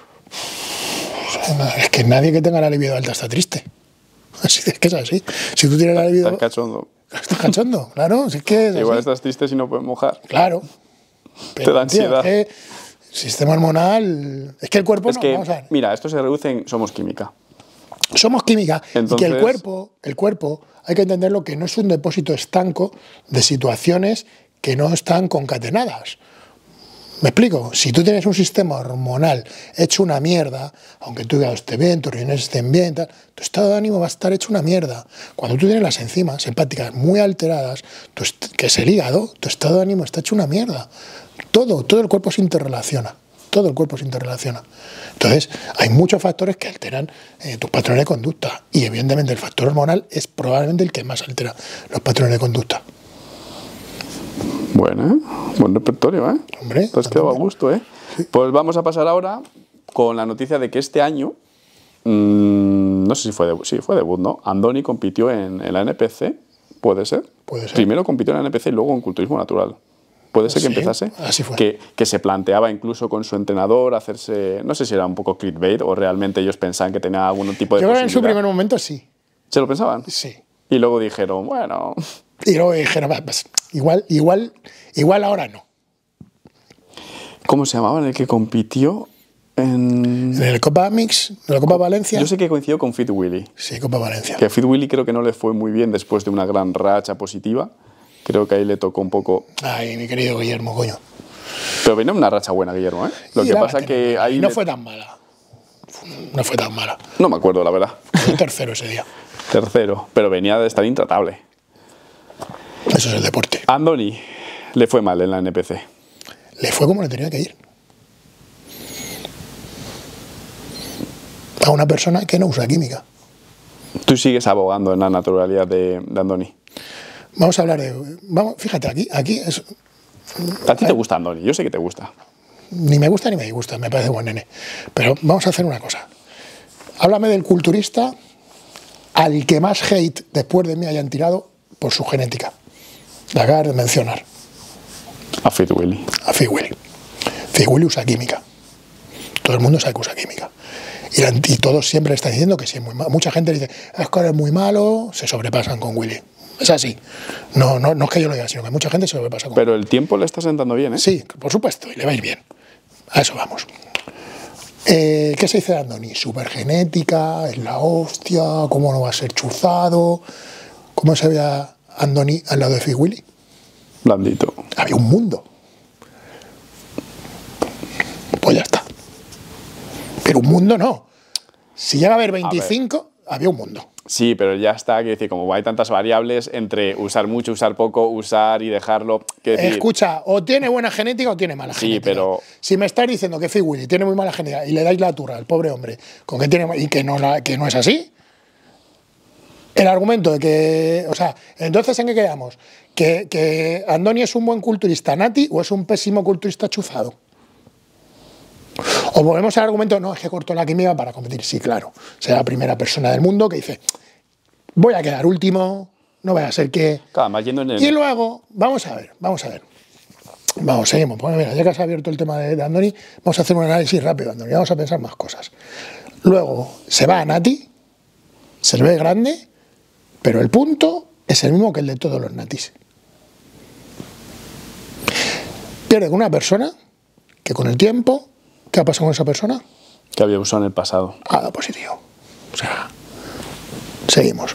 Speaker 2: Es que nadie que tenga la libido alta está triste. Así es que es así. Si tú tienes la libido...
Speaker 1: Estás cachondo.
Speaker 2: Estás cachondo, claro. Si es que es
Speaker 1: Igual
Speaker 2: así.
Speaker 1: estás triste si no puedes mojar.
Speaker 2: Claro. Pero,
Speaker 1: te da ansiedad.
Speaker 2: Tío, es que sistema hormonal... Es que el cuerpo
Speaker 1: Es
Speaker 2: no...
Speaker 1: que,
Speaker 2: Vamos a ver.
Speaker 1: mira, esto se reduce en somos química.
Speaker 2: Somos química.
Speaker 1: Entonces,
Speaker 2: y que el cuerpo, el cuerpo, hay que entenderlo que no es un depósito estanco de situaciones que no están concatenadas. ¿Me explico? Si tú tienes un sistema hormonal hecho una mierda, aunque tu hígado esté bien, tus riñones estén bien, tal, tu estado de ánimo va a estar hecho una mierda. Cuando tú tienes las enzimas hepáticas muy alteradas, tu que es el hígado, tu estado de ánimo está hecho una mierda. Todo, todo el cuerpo se interrelaciona. Todo el cuerpo se interrelaciona. Entonces, hay muchos factores que alteran eh, tus patrones de conducta. Y evidentemente el factor hormonal es probablemente el que más altera los patrones de conducta.
Speaker 1: Bueno, ¿eh? Buen repertorio, ¿eh?
Speaker 2: Hombre,
Speaker 1: te has quedado a gusto, ¿eh?
Speaker 2: Sí.
Speaker 1: Pues vamos a pasar ahora con la noticia de que este año, mmm, no sé si fue debut, sí, fue debut, ¿no? Andoni compitió en, en la N P C, ¿puede ser?
Speaker 2: Puede ser.
Speaker 1: Primero compitió en la N P C y luego en culturismo natural. ¿Puede ser que
Speaker 2: Sí,
Speaker 1: empezase?
Speaker 2: así fue.
Speaker 1: Que, que se planteaba incluso con su entrenador hacerse, no sé si era un poco clickbait o realmente ellos pensaban que tenía algún tipo de
Speaker 2: Yo creo que en su
Speaker 1: posibilidad.
Speaker 2: primer momento sí.
Speaker 1: ¿Se lo pensaban?
Speaker 2: Sí.
Speaker 1: Y luego dijeron, bueno...
Speaker 2: Y luego dijeron, pues, igual, igual, igual ahora no.
Speaker 1: ¿Cómo se llamaba en el que compitió? En...
Speaker 2: En el Copa Mix, en la Copa Valencia.
Speaker 1: Yo sé que coincidió con Fit Willy.
Speaker 2: Sí, Copa Valencia.
Speaker 1: Que a Fit Willy creo que no le fue muy bien después de una gran racha positiva. Creo que ahí le tocó un poco...
Speaker 2: Ay, mi querido Guillermo, coño.
Speaker 1: Pero venía una racha buena, Guillermo, ¿eh? Lo
Speaker 2: Y
Speaker 1: que
Speaker 2: la
Speaker 1: pasa
Speaker 2: va a
Speaker 1: que
Speaker 2: tener.
Speaker 1: ahí...
Speaker 2: Y no
Speaker 1: le-
Speaker 2: fue tan mala. No fue tan mala.
Speaker 1: No me acuerdo, la verdad.
Speaker 2: Fue tercero ese día.
Speaker 1: Tercero. Pero venía de estar intratable.
Speaker 2: Eso es el deporte.
Speaker 1: Andoni le fue mal en la N P C.
Speaker 2: Le fue como le tenía que ir. A una persona que no usa química.
Speaker 1: Tú sigues abogando en la naturalidad de, de Andoni.
Speaker 2: Vamos a hablar de... Vamos, fíjate, aquí, aquí es,
Speaker 1: A ti te gusta Andoni, yo sé que te gusta.
Speaker 2: ni me gusta ni me disgusta, me parece buen nene. Pero vamos a hacer una cosa. Háblame del culturista al que más hate después de mí hayan tirado por su genética. La acabas de mencionar,
Speaker 1: A Fit Willy.
Speaker 2: a Fit Willy. Fit Willy usa química. Todo el mundo sabe que usa química. Y, la- y todos siempre le están diciendo que sí es muy malo. Mucha gente dice, es que es muy malo, se sobrepasan con Willy. Es así. No, no, no es que yo lo diga, sino que mucha gente se sobrepasa con
Speaker 1: Pero el tiempo le está sentando bien, ¿eh?
Speaker 2: Sí, por supuesto, y le va a ir bien. A eso vamos. Eh, ¿Qué se dice de Andoni? Supergenética, es la hostia, cómo no va a ser chuzado. ¿Cómo se ve a Andoni al lado de Fit Willy?
Speaker 1: Blandito.
Speaker 2: Había un mundo. Pues ya está. Pero un mundo no. Si llega a haber veinticinco, había un mundo.
Speaker 1: Sí, pero ya está, quiero decir, como hay tantas variables entre usar mucho, usar poco, usar y dejarlo. Quiero decir,
Speaker 2: Escucha, o tiene buena genética o tiene mala
Speaker 1: Sí,
Speaker 2: genética.
Speaker 1: pero-
Speaker 2: Si me estás diciendo que Fit Willy tiene muy mala genética y le dais la turra al pobre hombre con que tiene y que no, la, que no es así, el argumento de que. O sea, entonces ¿en qué quedamos? ¿Que, que Andoni es un buen culturista nati o es un pésimo culturista chuzado? O volvemos al argumento, no, es que cortó la química para competir. Sí, claro. Será la primera persona del mundo que dice, voy a quedar último, no voy a ser que.
Speaker 1: claro, más yendo en el...
Speaker 2: Y luego, vamos a ver, vamos a ver. Vamos, seguimos. Pues mira, ya que has abierto el tema de, de Andoni, vamos a hacer un análisis rápido de Andoni, vamos a pensar más cosas. Luego, se va a Nati, se le ve grande, pero el punto es el mismo que el de todos los natis. Pierde con una persona que con el tiempo, ¿qué ha pasado con esa persona?
Speaker 1: Que había usado en el pasado.
Speaker 2: Ha dado positivo. O sea, seguimos.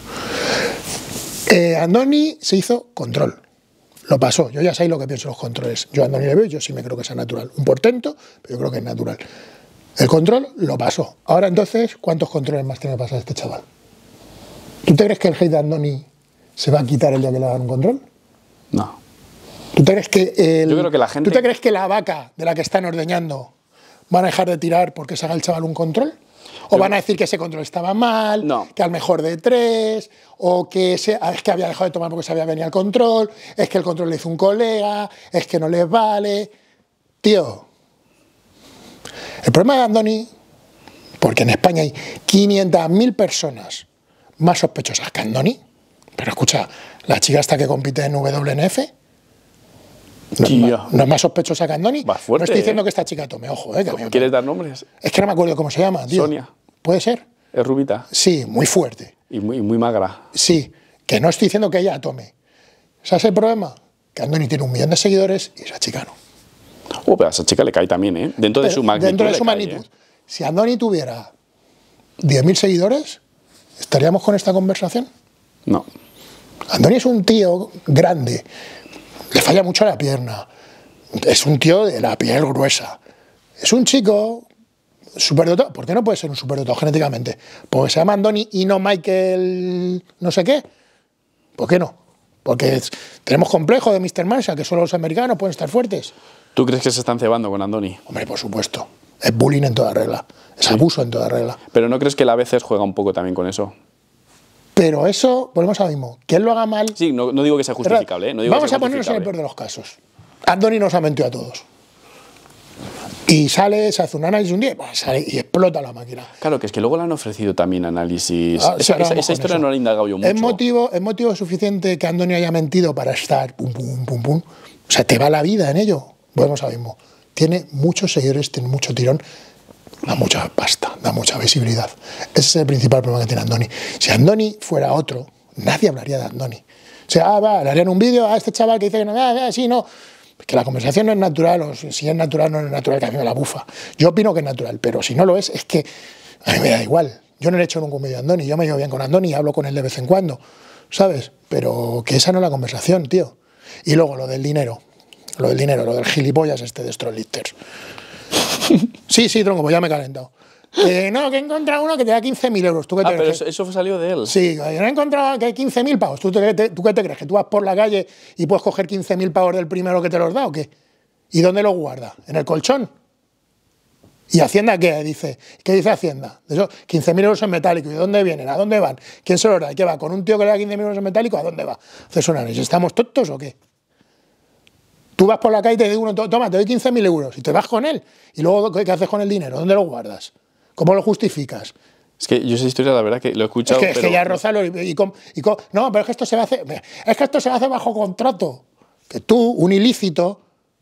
Speaker 2: Eh, Andoni se hizo control. Lo pasó. Yo ya sé lo que pienso de los controles. Yo a Andoni le veo, yo sí me creo que sea natural. Un portento, pero yo creo que es natural. El control lo pasó. Ahora entonces, ¿cuántos controles más tiene que pasar este chaval? ¿Tú te crees que el hate de Andoni se va a quitar el día que le hagan un control?
Speaker 1: No.
Speaker 2: ¿Tú te crees que el,
Speaker 1: Yo creo que la gente...
Speaker 2: ¿Tú te crees que la vaca de la que están ordeñando van a dejar de tirar porque se haga el chaval un control? ¿O van a decir que ese control estaba mal,
Speaker 1: no.
Speaker 2: que al mejor de tres, o que se, es que había dejado de tomar porque se había venido al control, es que el control le hizo un colega, es que no les vale? Tío, el problema de Andoni, porque en España hay quinientas mil personas más sospechosas que Andoni, pero escucha, la chica esta que compite en W N F, no, no, no es más sospechosa que Andoni.
Speaker 1: Va fuerte,
Speaker 2: no estoy diciendo
Speaker 1: ¿eh?
Speaker 2: que esta chica tome, ojo. Eh, que
Speaker 1: ¿Quieres dar nombres?
Speaker 2: Es que no me acuerdo cómo se llama, tío.
Speaker 1: Sonia.
Speaker 2: ¿Puede ser?
Speaker 1: Es rubita.
Speaker 2: Sí, muy fuerte.
Speaker 1: Y muy, muy magra.
Speaker 2: Sí, que no estoy diciendo que ella tome. ¿Sabes el problema? Que Andoni tiene un millón de seguidores y esa chica no.
Speaker 1: Oh, pero a esa chica le cae también, ¿eh? Dentro de
Speaker 2: Pero
Speaker 1: su magnitud.
Speaker 2: Dentro de su
Speaker 1: le cae,
Speaker 2: magnitud.
Speaker 1: ¿eh?
Speaker 2: Si Andoni tuviera diez mil seguidores, ¿estaríamos con esta conversación?
Speaker 1: No.
Speaker 2: Andoni es un tío grande, le falla mucho la pierna, es un tío de la piel gruesa, es un chico superdotado. ¿Por qué no puede ser un superdotado genéticamente? Porque se llama Andoni y no Michael no sé qué. ¿Por qué no? Porque es, tenemos complejo de míster Marshall, que solo los americanos pueden estar fuertes.
Speaker 1: ¿Tú crees que se están cebando con Andoni?
Speaker 2: Hombre, por supuesto. Es bullying en toda regla, es sí. abuso en toda regla.
Speaker 1: Pero ¿no crees que él a veces juega un poco también con eso?
Speaker 2: Pero eso, volvemos a lo mismo. Que él lo haga mal...
Speaker 1: Sí, no, no digo que sea justificable. ¿eh? No digo
Speaker 2: Vamos
Speaker 1: que sea
Speaker 2: a ponernos en el peor de los casos. Andoni nos ha mentido a todos. Y sale, se hace un análisis un día pues sale y explota la máquina.
Speaker 1: Claro, que es que luego le han ofrecido también análisis.
Speaker 2: Ah,
Speaker 1: esa, esa, esa historia eso. no la he indagado yo mucho.
Speaker 2: ¿Es motivo, ¿Es motivo suficiente que Andoni haya mentido para estar pum, pum, pum, pum? O sea, te va la vida en ello. Volvemos a lo mismo. Tiene muchos seguidores, tiene mucho tirón. Da mucha pasta, da mucha visibilidad. Ese es el principal problema que tiene Andoni. Si Andoni fuera otro, nadie hablaría de Andoni. O sea, ah, va, le harían un vídeo a este chaval que dice que no, ah, ah, sí, no. Que la conversación no es natural, o si es natural no es natural, que a mí me la bufa. Yo opino que es natural, pero si no lo es, es que a mí me da igual. Yo no le he hecho nunca un vídeo a Andoni, yo me llevo bien con Andoni y hablo con él de vez en cuando, ¿sabes? Pero que esa no es la conversación, tío. Y luego lo del dinero, lo del dinero, lo del gilipollas este de Strollisters. Sí, sí, tronco, pues ya me he calentado. Eh, no, que he encontrado uno que te da quince mil euros. ¿Tú qué te
Speaker 1: ah,
Speaker 2: crees?
Speaker 1: pero
Speaker 2: eso,
Speaker 1: eso salió de él.
Speaker 2: Sí, yo no he encontrado que hay quince mil pavos. ¿Tú, te, te, ¿Tú qué te crees? ¿Que tú vas por la calle y puedes coger quince mil pavos del primero que te los da o qué? ¿Y dónde los guarda? ¿En el colchón? ¿Y Hacienda qué dice? ¿Qué dice Hacienda? De esos quince mil euros en metálico. ¿Y de dónde vienen? ¿A dónde van? ¿Quién se los da? ¿Y qué va? ¿Con un tío que le da quince mil euros en metálico? ¿A dónde va? Haces un análisis. ¿Estamos tontos o qué? Tú vas por la calle y te digo uno, toma, te doy quince mil euros y te vas con él. ¿Y luego qué haces con el dinero? ¿Dónde lo guardas? ¿Cómo lo justificas?
Speaker 1: Es que yo esa historia, la verdad, que lo he escuchado.
Speaker 2: Es que,
Speaker 1: pero...
Speaker 2: es que ya Rozalo y, y, con, y con, no, pero es que esto se va a hacer. Es que esto se va a hacer bajo contrato. Que tú, un ilícito.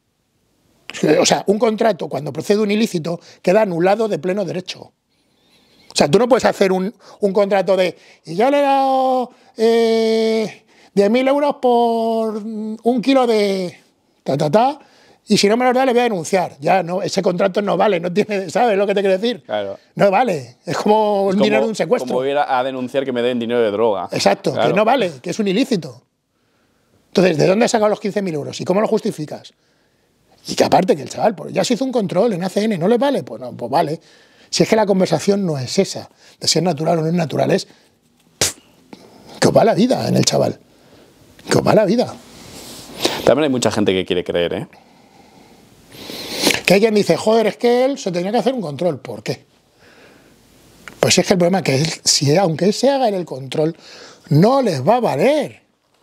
Speaker 2: O sea, un contrato, cuando procede un ilícito, queda anulado de pleno derecho. O sea, tú no puedes hacer un, un contrato de. Y yo le he dado eh, diez mil euros por un kilo de. Ta, ta, ta, y si no me lo da le voy a denunciar. Ya, no, ese contrato no vale, no tiene, ¿sabes lo que te quiero decir?
Speaker 1: Claro.
Speaker 2: No vale, es como el dinero de un secuestro.
Speaker 1: Como ir a denunciar que me den dinero de droga.
Speaker 2: Exacto, claro. Que no vale, que es un ilícito. Entonces, ¿de dónde has sacado los quince mil euros? ¿Y cómo lo justificas? Y que aparte que el chaval, pues ya se hizo un control en A C N, ¿no le vale? Pues no, pues vale. Si es que la conversación no es esa, de si es natural o no es natural, es pff, que os va la vida en el chaval. Que os va la vida.
Speaker 1: También hay mucha gente que quiere creer, ¿eh?
Speaker 2: Que hay quien dice, joder, es que él se tenía que hacer un control. ¿Por qué? Pues es que el problema es que él, si, aunque él se haga en el control, no les va a valer.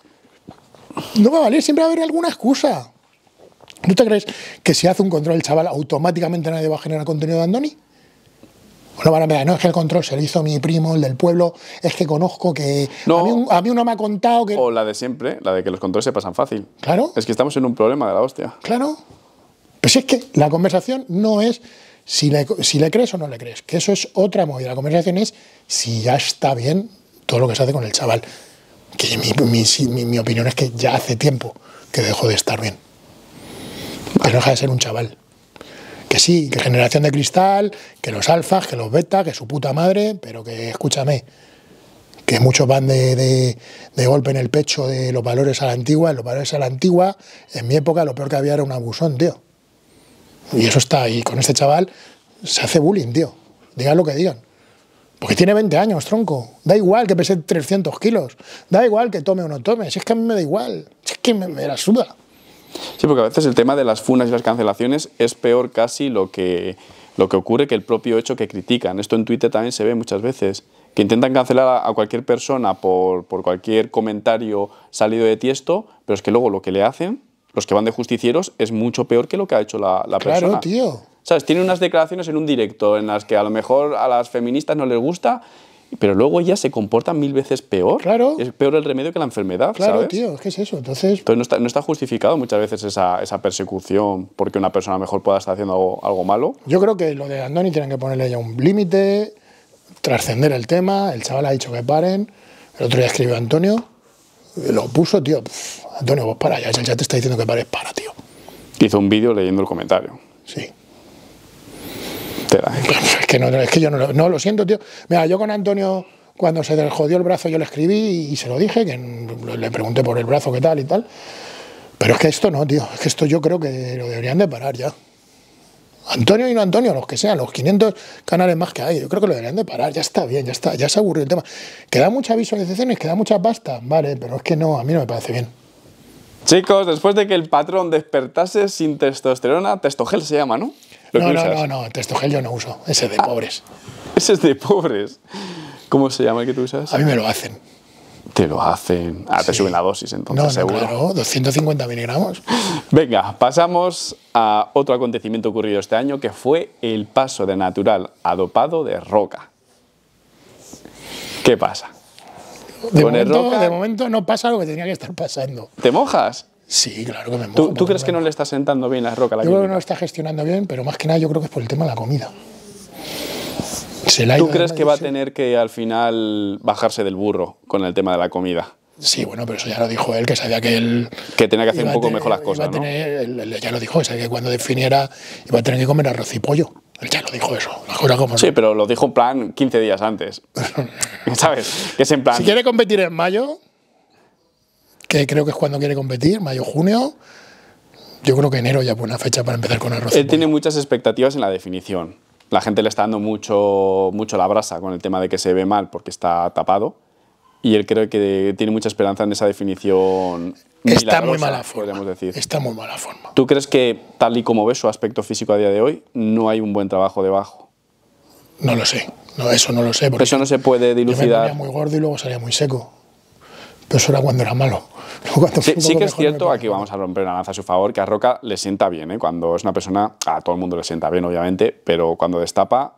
Speaker 2: No va a valer, siempre va a haber alguna excusa. ¿No te crees que si hace un control el chaval, automáticamente nadie va a generar contenido de Andoni? O no van a ver, no, es que el control se lo hizo mi primo, el del pueblo, es que conozco que...
Speaker 1: No.
Speaker 2: A, mí, a mí uno me ha contado que...
Speaker 1: O la de siempre, la de que los controles se pasan fácil.
Speaker 2: Claro.
Speaker 1: Es que estamos en un problema de la hostia.
Speaker 2: Claro. Pues es que la conversación no es si le, si le crees o no le crees, que eso es otra movida. La conversación es si ya está bien todo lo que se hace con el chaval. Que mi, mi, mi, mi opinión es que ya hace tiempo que dejó de estar bien. Pero no deja de ser un chaval. Que sí, que generación de cristal, que los alfas, que los betas, que su puta madre, pero que, escúchame, que muchos van de, de, de golpe en el pecho de los valores a la antigua. Los valores a la antigua, en mi época, lo peor que había era un abusón, tío. Y eso está ahí. Con este chaval se hace bullying, tío. Digan lo que digan. Porque tiene veinte años, tronco. Da igual que pese trescientos kilos. Da igual que tome o no tome. Si es que a mí me da igual. Si es que me, me la suda.
Speaker 1: Sí, porque a veces el tema de las funas y las cancelaciones es peor casi lo que, lo que ocurre que el propio hecho que critican. Esto en Twitter también se ve muchas veces, que intentan cancelar a, a cualquier persona por, por cualquier comentario salido de Tiesto, pero es que luego lo que le hacen, los que van de justicieros, es mucho peor que lo que ha hecho la, la
Speaker 2: Claro,
Speaker 1: persona.
Speaker 2: tío.
Speaker 1: ¿Sabes? Tiene unas declaraciones en un directo en las que a lo mejor a las feministas no les gusta, pero luego ellas se comportan mil veces peor.
Speaker 2: Claro.
Speaker 1: Es peor el remedio que la enfermedad,
Speaker 2: Claro,
Speaker 1: ¿sabes?
Speaker 2: tío, es que es eso. Entonces,
Speaker 1: Entonces no está, no está justificado muchas veces esa, esa persecución porque una persona a lo mejor pueda estar haciendo algo, algo malo.
Speaker 2: yo creo que lo de Andoni tienen que ponerle ya un límite, trascender el tema. El chaval ha dicho que paren. El otro día escribió Antonio, lo puso, tío. Pff, Antonio, vos para ya. Si el chat te está diciendo que pares, para, tío.
Speaker 1: Hizo un vídeo leyendo el comentario.
Speaker 2: Sí.
Speaker 1: Te da.
Speaker 2: Es que, no, es que yo no, lo- no lo siento, tío. Mira, yo con Antonio, cuando se le jodió el brazo, yo le escribí y se lo dije, que le pregunté por el brazo, qué tal y tal. Pero es que esto no, tío. Es que esto yo creo que lo deberían de parar ya. Antonio y no Antonio, los que sean, los quinientos canales más que hay, yo creo que lo deberían de parar. Ya está bien, ya está, ya se aburrió el tema. Que da muchas visualizaciones, que da mucha pasta, vale, pero es que no, a mí no me parece bien.
Speaker 1: Chicos, después de que el patrón despertase sin testosterona, Testogel se llama, ¿no? Lo
Speaker 2: No,
Speaker 1: que
Speaker 2: no,
Speaker 1: usas.
Speaker 2: no, no, Testogel yo no uso, ese de pobres.
Speaker 1: Ese es de pobres. ¿Cómo se llama el que tú usas?
Speaker 2: A mí me lo hacen.
Speaker 1: Te lo hacen. Ah, te
Speaker 2: Sí.
Speaker 1: suben la dosis, entonces,
Speaker 2: No, no,
Speaker 1: seguro.
Speaker 2: claro, doscientos cincuenta miligramos.
Speaker 1: Venga, pasamos a otro acontecimiento ocurrido este año, que fue el paso de natural a dopado de Roca. ¿Qué pasa?
Speaker 2: De
Speaker 1: Con el
Speaker 2: momento,
Speaker 1: Roca-
Speaker 2: de momento no pasa lo que tenía que estar pasando.
Speaker 1: ¿Te mojas?
Speaker 2: Sí, claro que me mojo.
Speaker 1: ¿Tú, ¿tú
Speaker 2: porque
Speaker 1: crees que
Speaker 2: me-
Speaker 1: no le está sentando bien a Roca la
Speaker 2: Yo creo que no
Speaker 1: clínica?
Speaker 2: lo está gestionando bien, pero más que nada yo creo que es por el tema de la comida. Se le ha
Speaker 1: ¿Tú
Speaker 2: ido
Speaker 1: crees
Speaker 2: de-
Speaker 1: que va a
Speaker 2: sí.
Speaker 1: tener que al final bajarse del burro con el tema de la comida?
Speaker 2: Sí, bueno, pero eso ya lo dijo él, que sabía que él...
Speaker 1: Que tenía que hacer
Speaker 2: iba
Speaker 1: un
Speaker 2: a
Speaker 1: poco
Speaker 2: tener-
Speaker 1: mejor las
Speaker 2: iba
Speaker 1: cosas,
Speaker 2: a
Speaker 1: ¿no?
Speaker 2: tener- él- él ya lo dijo, que sabía que cuando definiera iba a tener que comer arroz y pollo. Él ya lo dijo eso, las cosas como
Speaker 1: Sí,
Speaker 2: son.
Speaker 1: pero lo dijo en plan quince días antes. ¿Sabes? Que es en plan...
Speaker 2: Si quiere competir en mayo, que creo que es cuando quiere competir, mayo, junio, yo creo que enero ya es buena fecha para empezar con arroz y
Speaker 1: Él tiene
Speaker 2: pollo.
Speaker 1: muchas expectativas en la definición. La gente le está dando mucho, mucho la brasa con el tema de que se ve mal porque está tapado. Y él creo que tiene mucha esperanza en esa definición
Speaker 2: Está muy
Speaker 1: milagrosa,
Speaker 2: mala forma.
Speaker 1: podríamos decir.
Speaker 2: Está muy mala forma.
Speaker 1: ¿Tú crees que, tal y como ves su aspecto físico a día de hoy, no hay un buen trabajo debajo?
Speaker 2: No lo sé, no, eso no lo sé. Porque
Speaker 1: Eso no se puede
Speaker 2: yo me
Speaker 1: dilucidar.
Speaker 2: ponía muy gordo y luego salía muy seco. Pero eso era cuando era malo. Luego cuando
Speaker 1: Sí,
Speaker 2: fui un
Speaker 1: sí
Speaker 2: poco
Speaker 1: que es
Speaker 2: mejor, me
Speaker 1: cierto,
Speaker 2: ponía
Speaker 1: aquí
Speaker 2: gordo.
Speaker 1: vamos a romper una lanza a su favor, que a Roca le sienta bien, ¿eh? Cuando es una persona, a todo el mundo le sienta bien, obviamente, pero cuando destapa,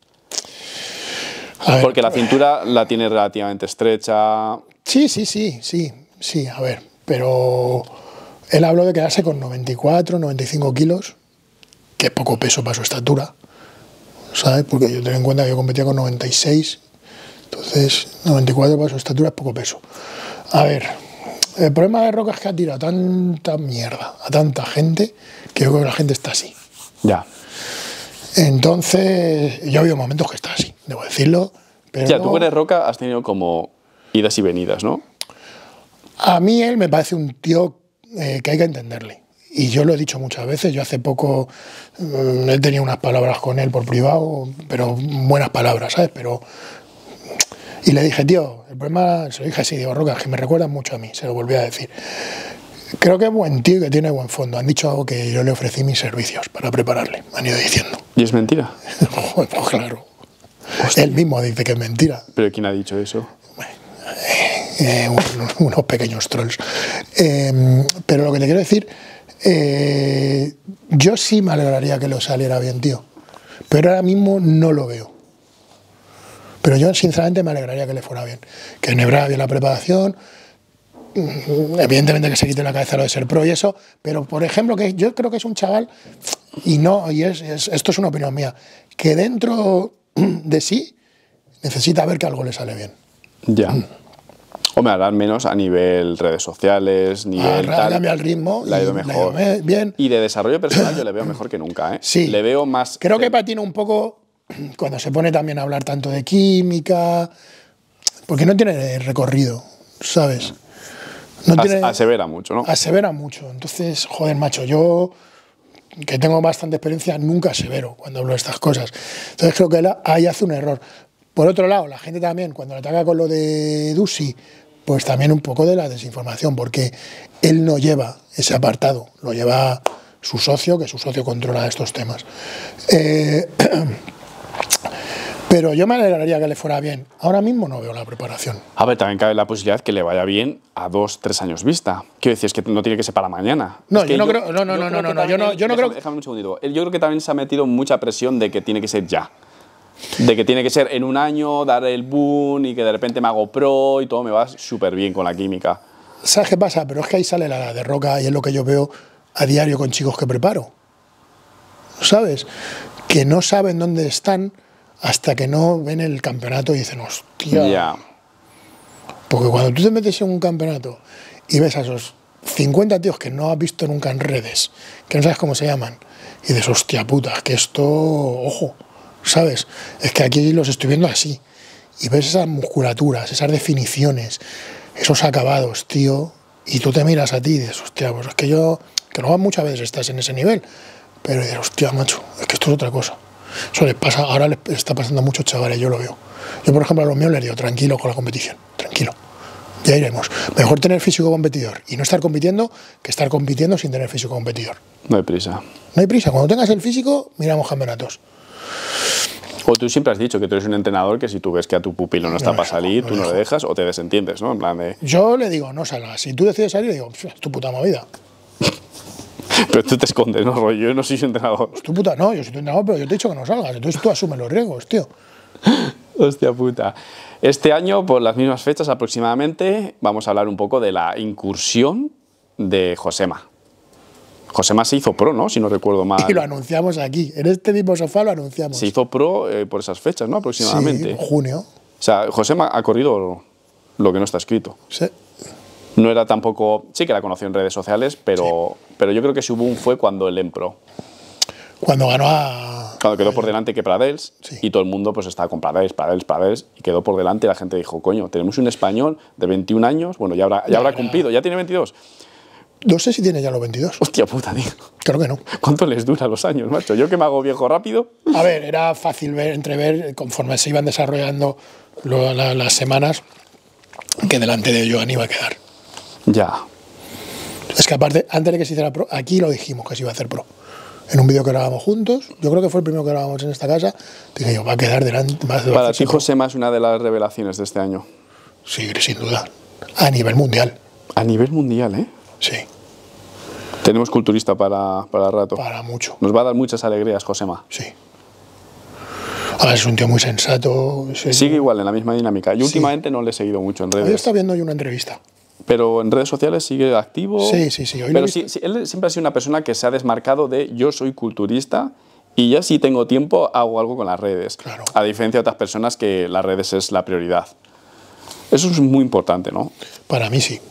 Speaker 2: A ver,
Speaker 1: porque la cintura la tiene relativamente estrecha.
Speaker 2: Sí, sí, sí, sí, sí, a ver. Pero él habló de quedarse con noventa y cuatro, noventa y cinco kilos, que es poco peso para su estatura, ¿sabes? Porque yo tengo en cuenta que yo competía con noventa y seis, entonces noventa y cuatro para su estatura es poco peso. A ver, el problema de Roca es que ha tirado tanta mierda a tanta gente que yo creo que la gente está así.
Speaker 1: Ya.
Speaker 2: Entonces, yo he habido momentos que está así, debo decirlo. Pero
Speaker 1: Ya, tú
Speaker 2: luego-
Speaker 1: que eres Roca has tenido como idas y venidas, ¿no?
Speaker 2: A mí él me parece un tío eh, que hay que entenderle. Y yo lo he dicho muchas veces. Yo hace poco mm, he tenido unas palabras con él por privado, pero buenas palabras, ¿sabes? Pero... Y le dije, tío, el problema, se lo dije así, digo, Roca, que me recuerdan mucho a mí, se lo volví a decir. Creo que es buen tío y que tiene buen fondo. Han dicho algo que yo le ofrecí mis servicios para prepararle, me han ido diciendo.
Speaker 1: Y es mentira.
Speaker 2: Joder, pues claro. Él mismo dice que es mentira.
Speaker 1: ¿Pero quién ha dicho eso?
Speaker 2: Eh, un- unos pequeños trolls. Eh, pero lo que te quiero decir, eh, yo sí me alegraría que lo saliera bien, tío. Pero ahora mismo no lo veo. Pero yo sinceramente me alegraría que le fuera bien. Que enhebrara bien la preparación. Mm, Evidentemente que se quite la cabeza lo de ser pro y eso. Pero, por ejemplo, que yo creo que es un chaval, y no, y es, es- esto es una opinión mía, que dentro de sí necesita ver que algo le sale bien.
Speaker 1: Ya. Hombre, harán menos a nivel redes sociales, nivel
Speaker 2: Ha
Speaker 1: tal.
Speaker 2: cambiado el ritmo.
Speaker 1: La ha ido
Speaker 2: y
Speaker 1: mejor.
Speaker 2: le ha ido bien.
Speaker 1: Y de desarrollo personal yo le veo mejor que nunca, ¿eh?
Speaker 2: Sí.
Speaker 1: Le veo más...
Speaker 2: Creo que patina un poco cuando se pone también a hablar tanto de química, porque no tiene recorrido, ¿sabes? No
Speaker 1: As-
Speaker 2: tiene,
Speaker 1: asevera mucho, ¿no?
Speaker 2: asevera mucho. Entonces, joder, macho, yo que tengo bastante experiencia, nunca asevero cuando hablo de estas cosas. Entonces creo que él ahí hace un error. Por otro lado, la gente también, cuando le ataca con lo de Dusi, pues también un poco de la desinformación, porque él no lleva ese apartado, lo lleva su socio, que su socio controla estos temas. Eh, pero yo me alegraría que le fuera bien. Ahora mismo no veo la preparación.
Speaker 1: A ver, también cabe la posibilidad que le vaya bien a dos, tres años vista. Quiero decir, es que no tiene que ser para mañana.
Speaker 2: No,
Speaker 1: Es que
Speaker 2: yo no creo- no, no, no,
Speaker 1: creo
Speaker 2: no,
Speaker 1: que
Speaker 2: no, yo
Speaker 1: también
Speaker 2: no-
Speaker 1: él-
Speaker 2: yo no
Speaker 1: déjame-
Speaker 2: creo-
Speaker 1: Déjame un segundito. Él- Yo creo que también se ha metido mucha presión de que tiene que ser ya. De que tiene que ser en un año, dar el boom y que de repente me hago pro y todo me va súper bien con la química.
Speaker 2: ¿Sabes qué pasa? Pero es que ahí sale la de Roca y es lo que yo veo a diario con chicos que preparo. ¿Sabes? Que no saben dónde están hasta que no ven el campeonato y dicen, hostia.
Speaker 1: Ya.
Speaker 2: Porque cuando tú te metes en un campeonato y ves a esos cincuenta tíos que no has visto nunca en redes, que no sabes cómo se llaman, y dices, hostia puta, que esto, ojo, ¿sabes? Es que aquí los estoy viendo así. Y ves esas musculaturas, esas definiciones, esos acabados, tío, y tú te miras a ti y dices, hostia, pues es que yo, que no muchas veces estás en ese nivel, pero dices, hostia, macho, es que esto es otra cosa. Eso les pasa, ahora les está pasando a muchos chavales, yo lo veo. Yo, por ejemplo, a los míos les digo, tranquilo con la competición, tranquilo. Ya iremos. Mejor tener físico competidor y no estar compitiendo que estar compitiendo sin tener físico competidor.
Speaker 1: No hay prisa.
Speaker 2: No hay prisa. Cuando tengas el físico, miramos campeonatos.
Speaker 1: O tú siempre has dicho que tú eres un entrenador que si tú ves que a tu pupilo no está
Speaker 2: No
Speaker 1: para
Speaker 2: dejo,
Speaker 1: salir,
Speaker 2: no
Speaker 1: tú no
Speaker 2: dejo.
Speaker 1: le dejas o te desentiendes, ¿no? En plan de...
Speaker 2: Yo le digo, no salgas. Si tú decides salir, le digo, es tu puta movida.
Speaker 1: Pero tú te escondes, ¿no? Rollo, yo no soy su entrenador.
Speaker 2: Es tu puta, no, yo soy tu entrenador, pero yo te he dicho que no salgas. Entonces tú asumes los riesgos, tío.
Speaker 1: Hostia puta. Este año, por las mismas fechas aproximadamente, vamos a hablar un poco de la incursión de Josema. Josema se hizo pro, ¿no? Si no recuerdo mal.
Speaker 2: Y lo anunciamos aquí. En este mismo sofá lo anunciamos.
Speaker 1: Se hizo pro eh, por esas fechas, ¿no?
Speaker 2: Sí,
Speaker 1: Aproximadamente.
Speaker 2: en junio.
Speaker 1: O sea, Josema ha corrido lo que no está escrito.
Speaker 2: Sí.
Speaker 1: No era tampoco... Sí que la conoció en redes sociales, pero, pero yo creo que su boom fue cuando el Empro.
Speaker 2: Cuando ganó a...
Speaker 1: Cuando quedó por delante que Pradels,
Speaker 2: Sí.
Speaker 1: y todo el mundo pues estaba con Pradels, Pradels, Pradels, y quedó por delante y la gente dijo, coño, tenemos un español de veintiún años, bueno, ya habrá, ya
Speaker 2: Ya,
Speaker 1: habrá
Speaker 2: ya.
Speaker 1: cumplido, ya tiene veintidós.
Speaker 2: No sé si tiene ya los veintidós.
Speaker 1: Hostia puta, tío.
Speaker 2: Creo que no.
Speaker 1: ¿Cuánto les dura los años, macho? Yo que me hago viejo rápido.
Speaker 2: A ver, era fácil ver, entrever, conforme se iban desarrollando lo- la- las semanas, que delante de Joan iba a quedar.
Speaker 1: Ya.
Speaker 2: Es que aparte, antes de que se hiciera pro, aquí lo dijimos que se iba a hacer pro. En un vídeo que grabamos juntos, yo creo que fue el primero que grabamos en esta casa, dije yo, va a quedar delante. Va a
Speaker 1: Para
Speaker 2: hacerse
Speaker 1: ti,
Speaker 2: pro.
Speaker 1: Josema es una de las revelaciones de este año.
Speaker 2: Sí, sin duda. A nivel mundial,
Speaker 1: A nivel mundial, ¿eh?
Speaker 2: sí,
Speaker 1: Tenemos culturista para, para rato.
Speaker 2: para mucho,
Speaker 1: Nos va a dar muchas alegrías, Josema.
Speaker 2: sí. Ahora es un tío muy sensato. Sí.
Speaker 1: Sigue igual en la misma dinámica. Yo
Speaker 2: Sí.
Speaker 1: últimamente no le he seguido mucho en
Speaker 2: Hoy
Speaker 1: redes.
Speaker 2: está viendo yo una entrevista.
Speaker 1: Pero en redes sociales sigue activo.
Speaker 2: Sí, sí, sí, hoy lo he
Speaker 1: Pero
Speaker 2: visto.
Speaker 1: sí, sí, él siempre ha sido una persona que se ha desmarcado de yo soy culturista y ya si tengo tiempo hago algo con las redes.
Speaker 2: Claro.
Speaker 1: A diferencia de otras personas que las redes es la prioridad. Eso es muy importante, ¿no?
Speaker 2: Para mí sí.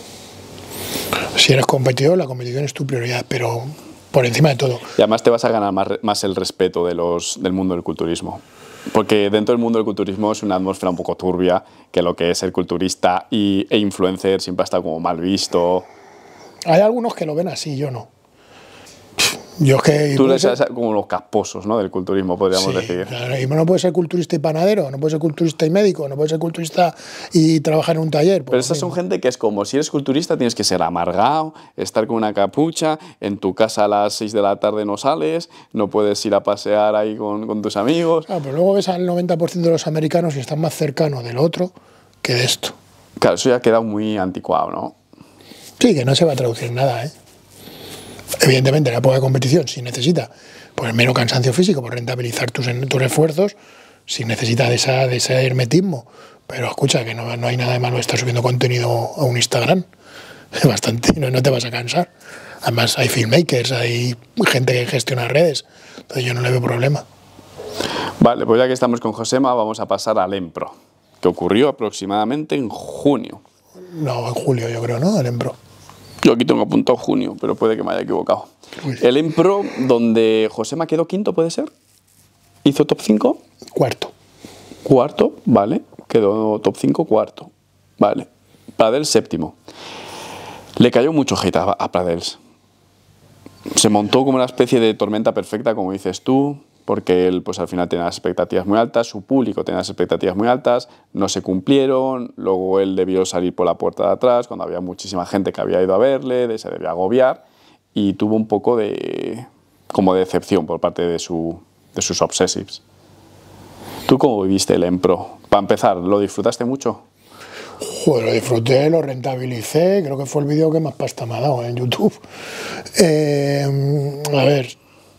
Speaker 2: Si eres competidor, la competición es tu prioridad, pero por encima de todo.
Speaker 1: Y además te vas a ganar más, re- más el respeto de los, del mundo del culturismo. Porque dentro del mundo del culturismo es una atmósfera un poco turbia, que lo que es ser culturista y, e influencer siempre está como mal visto.
Speaker 2: Hay algunos que lo ven así, yo no. Yo es que...
Speaker 1: Tú
Speaker 2: puede
Speaker 1: eres
Speaker 2: ser-
Speaker 1: como los casposos, ¿no? Del culturismo, podríamos
Speaker 2: Sí,
Speaker 1: decir.
Speaker 2: claro, y no puede ser culturista y panadero, no puede ser culturista y médico, no puede ser culturista y trabajar en un taller. pues
Speaker 1: Pero
Speaker 2: lo
Speaker 1: estas son
Speaker 2: mismo.
Speaker 1: gente que es como, si eres culturista tienes que ser amargado, estar con una capucha, en tu casa a las seis de la tarde no sales, no puedes ir a pasear ahí con, con tus amigos.
Speaker 2: Claro, pero luego ves al noventa por ciento de los americanos y están más cercanos del otro que de esto.
Speaker 1: Claro, eso ya ha quedado muy anticuado, ¿no?
Speaker 2: Sí, que no se va a traducir nada, ¿eh? Evidentemente, en la época de competición, si necesita pues, mero cansancio físico por rentabilizar tus, tus esfuerzos, si necesita de, esa, de ese hermetismo. Pero escucha, que no, no hay nada de malo estar subiendo contenido a un Instagram. Bastante, no, no te vas a cansar. Además, hay filmmakers, hay gente que gestiona redes. Entonces yo no le veo problema.
Speaker 1: Vale, pues ya que estamos con Josema, vamos a pasar al Empro. que ocurrió aproximadamente en junio.
Speaker 2: No, en julio yo creo, ¿no? El Empro.
Speaker 1: Yo aquí tengo apuntado junio, pero puede que me haya equivocado. Uy. El Empro, donde Josema quedó quinto, ¿puede ser? ¿Hizo top cinco?
Speaker 2: Cuarto.
Speaker 1: Cuarto, vale. Quedó top cinco, cuarto. Vale. Pradels, séptimo. Le cayó mucho hate a, a Pradels. Se montó como una especie de tormenta perfecta, como dices tú, porque él pues al final tenía las expectativas muy altas, su público tenía las expectativas muy altas, no se cumplieron, luego él debió salir por la puerta de atrás cuando había muchísima gente que había ido a verle, de, se debía agobiar y tuvo un poco de como de decepción por parte de, su, de sus obsessives. ¿Tú cómo viviste el Empro? Para empezar, ¿lo disfrutaste mucho?
Speaker 2: Joder, lo disfruté, lo rentabilicé, creo que fue el vídeo que más pasta me ha dado en YouTube. Eh, a ver,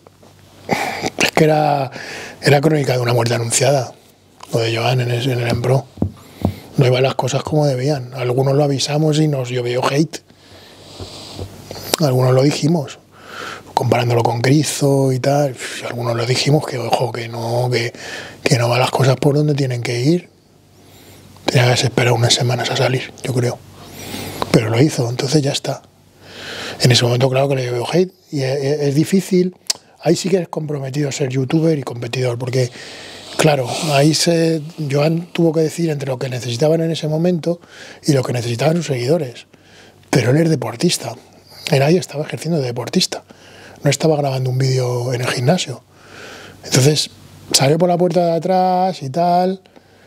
Speaker 2: es que era, era crónica de una muerte anunciada, lo de Joan en el, en el Empro. No iban las cosas como debían. Algunos lo avisamos y nos llovió hate. Algunos lo dijimos, comparándolo con Cristo y tal. Algunos lo dijimos que, ojo, que no, que, que no van las cosas por donde tienen que ir. Tenía que esperar unas semanas a salir, yo creo. Pero lo hizo, entonces ya está. En ese momento, claro que le llevo hate. Y es, es difícil. Ahí sí que eres comprometido a ser youtuber y competidor. Porque, claro, ahí se, Joan tuvo que decir entre lo que necesitaban en ese momento y lo que necesitaban sus seguidores. Pero él es deportista. Él ahí estaba ejerciendo de deportista. No estaba grabando un vídeo en el gimnasio. Entonces, salió por la puerta de atrás y tal.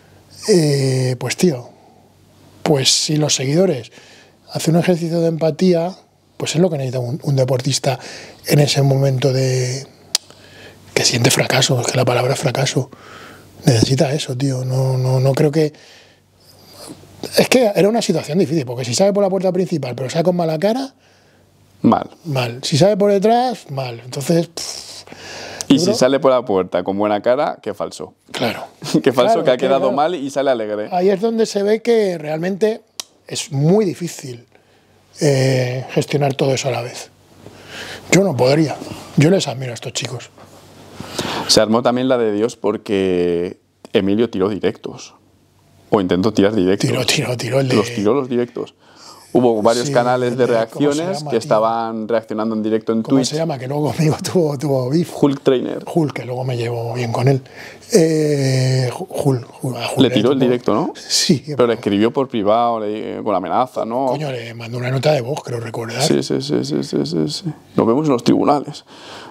Speaker 2: Eh, pues tío, pues si los seguidores hacen un ejercicio de empatía, pues es lo que necesita un, un deportista en ese momento de que siente fracaso, es que la palabra es fracaso, necesita eso, tío. No, no, no creo que es que era una situación difícil, porque si sale por la puerta principal pero sale con mala cara,
Speaker 1: mal,
Speaker 2: mal, si sale por detrás, mal, entonces pff,
Speaker 1: y si sale por la puerta con buena cara, qué falso.
Speaker 2: Claro.
Speaker 1: Qué falso,
Speaker 2: claro,
Speaker 1: que ha
Speaker 2: que,
Speaker 1: quedado
Speaker 2: claro,
Speaker 1: mal y sale alegre.
Speaker 2: Ahí es donde se ve que realmente es muy difícil eh, gestionar todo eso a la vez. Yo no podría. Yo les admiro a estos chicos.
Speaker 1: Se armó también la de Dios porque Emilio tiró directos. O intentó tirar directos.
Speaker 2: Tiró, tiró, tiró el de...
Speaker 1: Los tiró los directos. Hubo varios
Speaker 2: sí,
Speaker 1: canales de reacciones
Speaker 2: llama,
Speaker 1: que
Speaker 2: tío?
Speaker 1: estaban reaccionando en directo en
Speaker 2: ¿Cómo
Speaker 1: Twitch.
Speaker 2: se llama? Que luego conmigo tuvo, tuvo beef.
Speaker 1: Hulk Trainer.
Speaker 2: Hulk, que luego me llevo bien con él. Eh, Hulk, Hulk, a Hulk
Speaker 1: le tiró
Speaker 2: le
Speaker 1: el
Speaker 2: tuvo...
Speaker 1: directo, ¿no?
Speaker 2: Sí.
Speaker 1: Pero le escribió por privado, le, con amenaza, ¿no?
Speaker 2: Coño, le mandó una nota de voz, creo recordar.
Speaker 1: Sí, sí, sí, sí, sí, sí, sí. Nos vemos en los tribunales.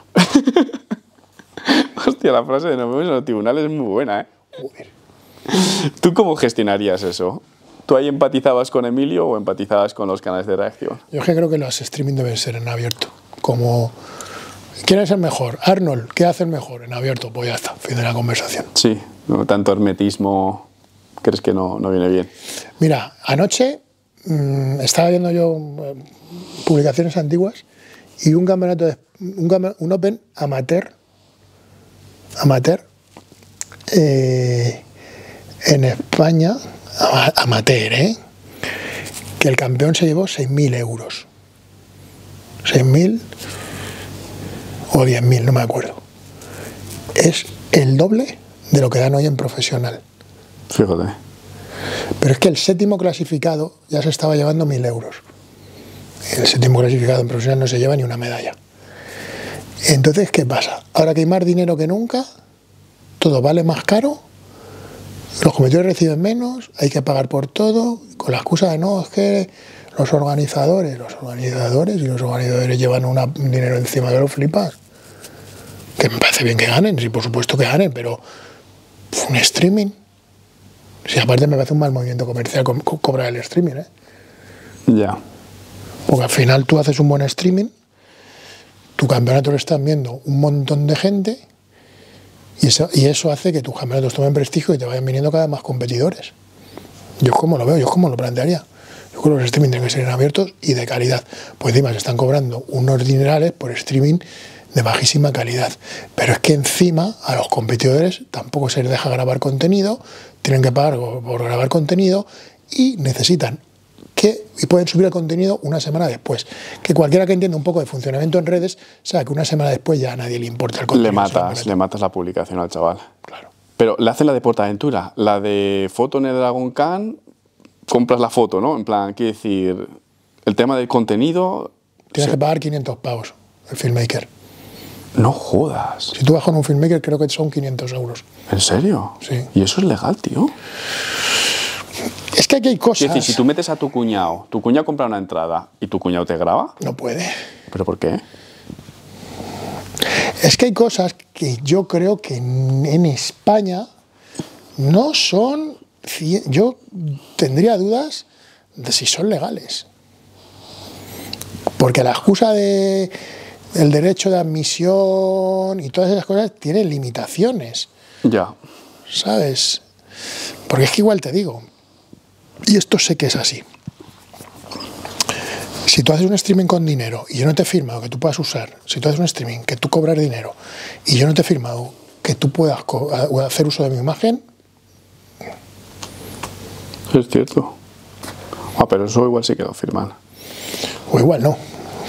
Speaker 1: Hostia, la frase de nos vemos en los tribunales es muy buena, ¿eh?
Speaker 2: Joder.
Speaker 1: ¿Tú cómo gestionarías eso? ¿Tú ahí empatizabas con Emilio o empatizabas con los canales de reacción?
Speaker 2: Yo es que creo que los streaming deben ser en abierto. Como, ¿quién es el mejor? Arnold, ¿qué hace el mejor? En abierto, pues ya está, fin de la conversación.
Speaker 1: Sí, no tanto hermetismo, ¿crees que no, no viene bien?
Speaker 2: Mira, anoche mmm, estaba viendo yo eh, publicaciones antiguas y un campeonato, de, un, un Open amateur, amateur, eh, en España, amateur, ¿eh? Que el campeón se llevó seis mil euros. seis mil o diez mil, no me acuerdo. Es el doble de lo que dan hoy en profesional.
Speaker 1: Fíjate.
Speaker 2: Pero es que el séptimo clasificado ya se estaba llevando mil euros. El séptimo clasificado en profesional no se lleva ni una medalla. Entonces, ¿qué pasa? Ahora que hay más dinero que nunca, todo vale más caro, los competidores reciben menos, hay que pagar por todo, con la excusa de no, es que los organizadores, los organizadores y los organizadores llevan una, un dinero encima de los flipas. Que me parece bien que ganen, sí, por supuesto que ganen, pero un streaming. Si aparte me parece un mal movimiento comercial co co cobrar el streaming, ¿eh?
Speaker 1: Ya.
Speaker 2: Porque al final tú haces un buen streaming, tu campeonato lo están viendo un montón de gente y eso, y eso hace que tus campeonatos tomen prestigio y te vayan viniendo cada vez más competidores. Yo es como lo veo, yo es como lo plantearía. Yo creo que los streaming tienen que ser abiertos y de calidad. Pues encima se están cobrando unos dinerales por streaming de bajísima calidad. Pero es que encima a los competidores tampoco se les deja grabar contenido, tienen que pagar por grabar contenido y necesitan que y pueden subir el contenido una semana después. Que cualquiera que entienda un poco de funcionamiento en redes sabe que una semana después ya a nadie le importa el contenido.
Speaker 1: Le matas, le matas la publicación al chaval.
Speaker 2: Claro.
Speaker 1: Pero le hacen la de PortAventura, la de foto en el Dragon Khan, compras la foto, ¿no? En plan, quiero decir, el tema del contenido...
Speaker 2: Tienes
Speaker 1: sí.
Speaker 2: que pagar quinientos pavos, el filmmaker.
Speaker 1: No jodas.
Speaker 2: Si tú vas con un filmmaker, creo que son quinientos euros.
Speaker 1: ¿En serio?
Speaker 2: Sí.
Speaker 1: ¿Y eso es legal, tío?
Speaker 2: Es que aquí hay cosas...
Speaker 1: Es decir, si tú metes a tu cuñado, tu cuñado compra una entrada y tu cuñado te graba,
Speaker 2: No puede.
Speaker 1: ¿pero por qué?
Speaker 2: Es que hay cosas que yo creo que en en España no son... cien- Yo tendría dudas de si son legales. Porque la excusa de el derecho de admisión y todas esas cosas tienen limitaciones,
Speaker 1: Ya.
Speaker 2: ¿sabes? Porque es que igual te digo, y esto sé que es así. Si tú haces un streaming con dinero y yo no te he firmado que tú puedas usar, si tú haces un streaming que tú cobras dinero y yo no te he firmado que tú puedas co- a- hacer uso de mi imagen,
Speaker 1: Es cierto. Ah, pero eso igual sí que lo firman.
Speaker 2: o igual no.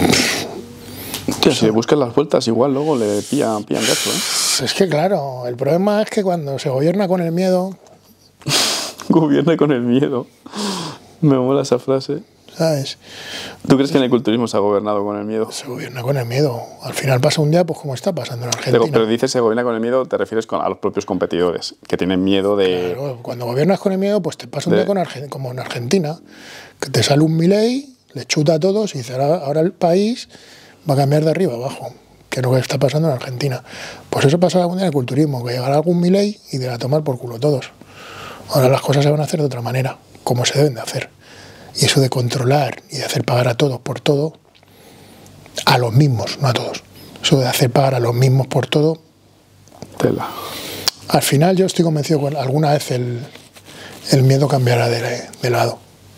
Speaker 1: Hostia, si le buscas las vueltas, igual luego le pillan, pillan gato, ¿eh?
Speaker 2: Es que claro, el problema es que cuando se gobierna con el miedo,
Speaker 1: Gobierna con el miedo. Me mola esa frase.
Speaker 2: ¿sabes?
Speaker 1: ¿Tú crees que en el culturismo se ha gobernado con el miedo?
Speaker 2: Se gobierna con el miedo. Al final pasa un día, pues como está pasando en Argentina.
Speaker 1: Pero, pero dices se gobierna con el miedo, te refieres con, a los propios competidores, que tienen miedo de...
Speaker 2: Claro, cuando gobiernas con el miedo, pues te pasa un
Speaker 1: de-
Speaker 2: día con Argen- como en Argentina, que te sale un Milei, le chuta a todos y dice, ahora, ahora el país va a cambiar de arriba a abajo, que es lo que está pasando en Argentina. Pues eso pasa algún día en el culturismo, que llegará algún Milei y de a tomar por culo todos. Ahora las cosas se van a hacer de otra manera, como se deben de hacer. Y eso de controlar y de hacer pagar a todos por todo, a los mismos, no a todos. Eso de hacer pagar a los mismos por todo,
Speaker 1: Tela.
Speaker 2: al final yo estoy convencido que alguna vez el, el miedo cambiará de, de lado.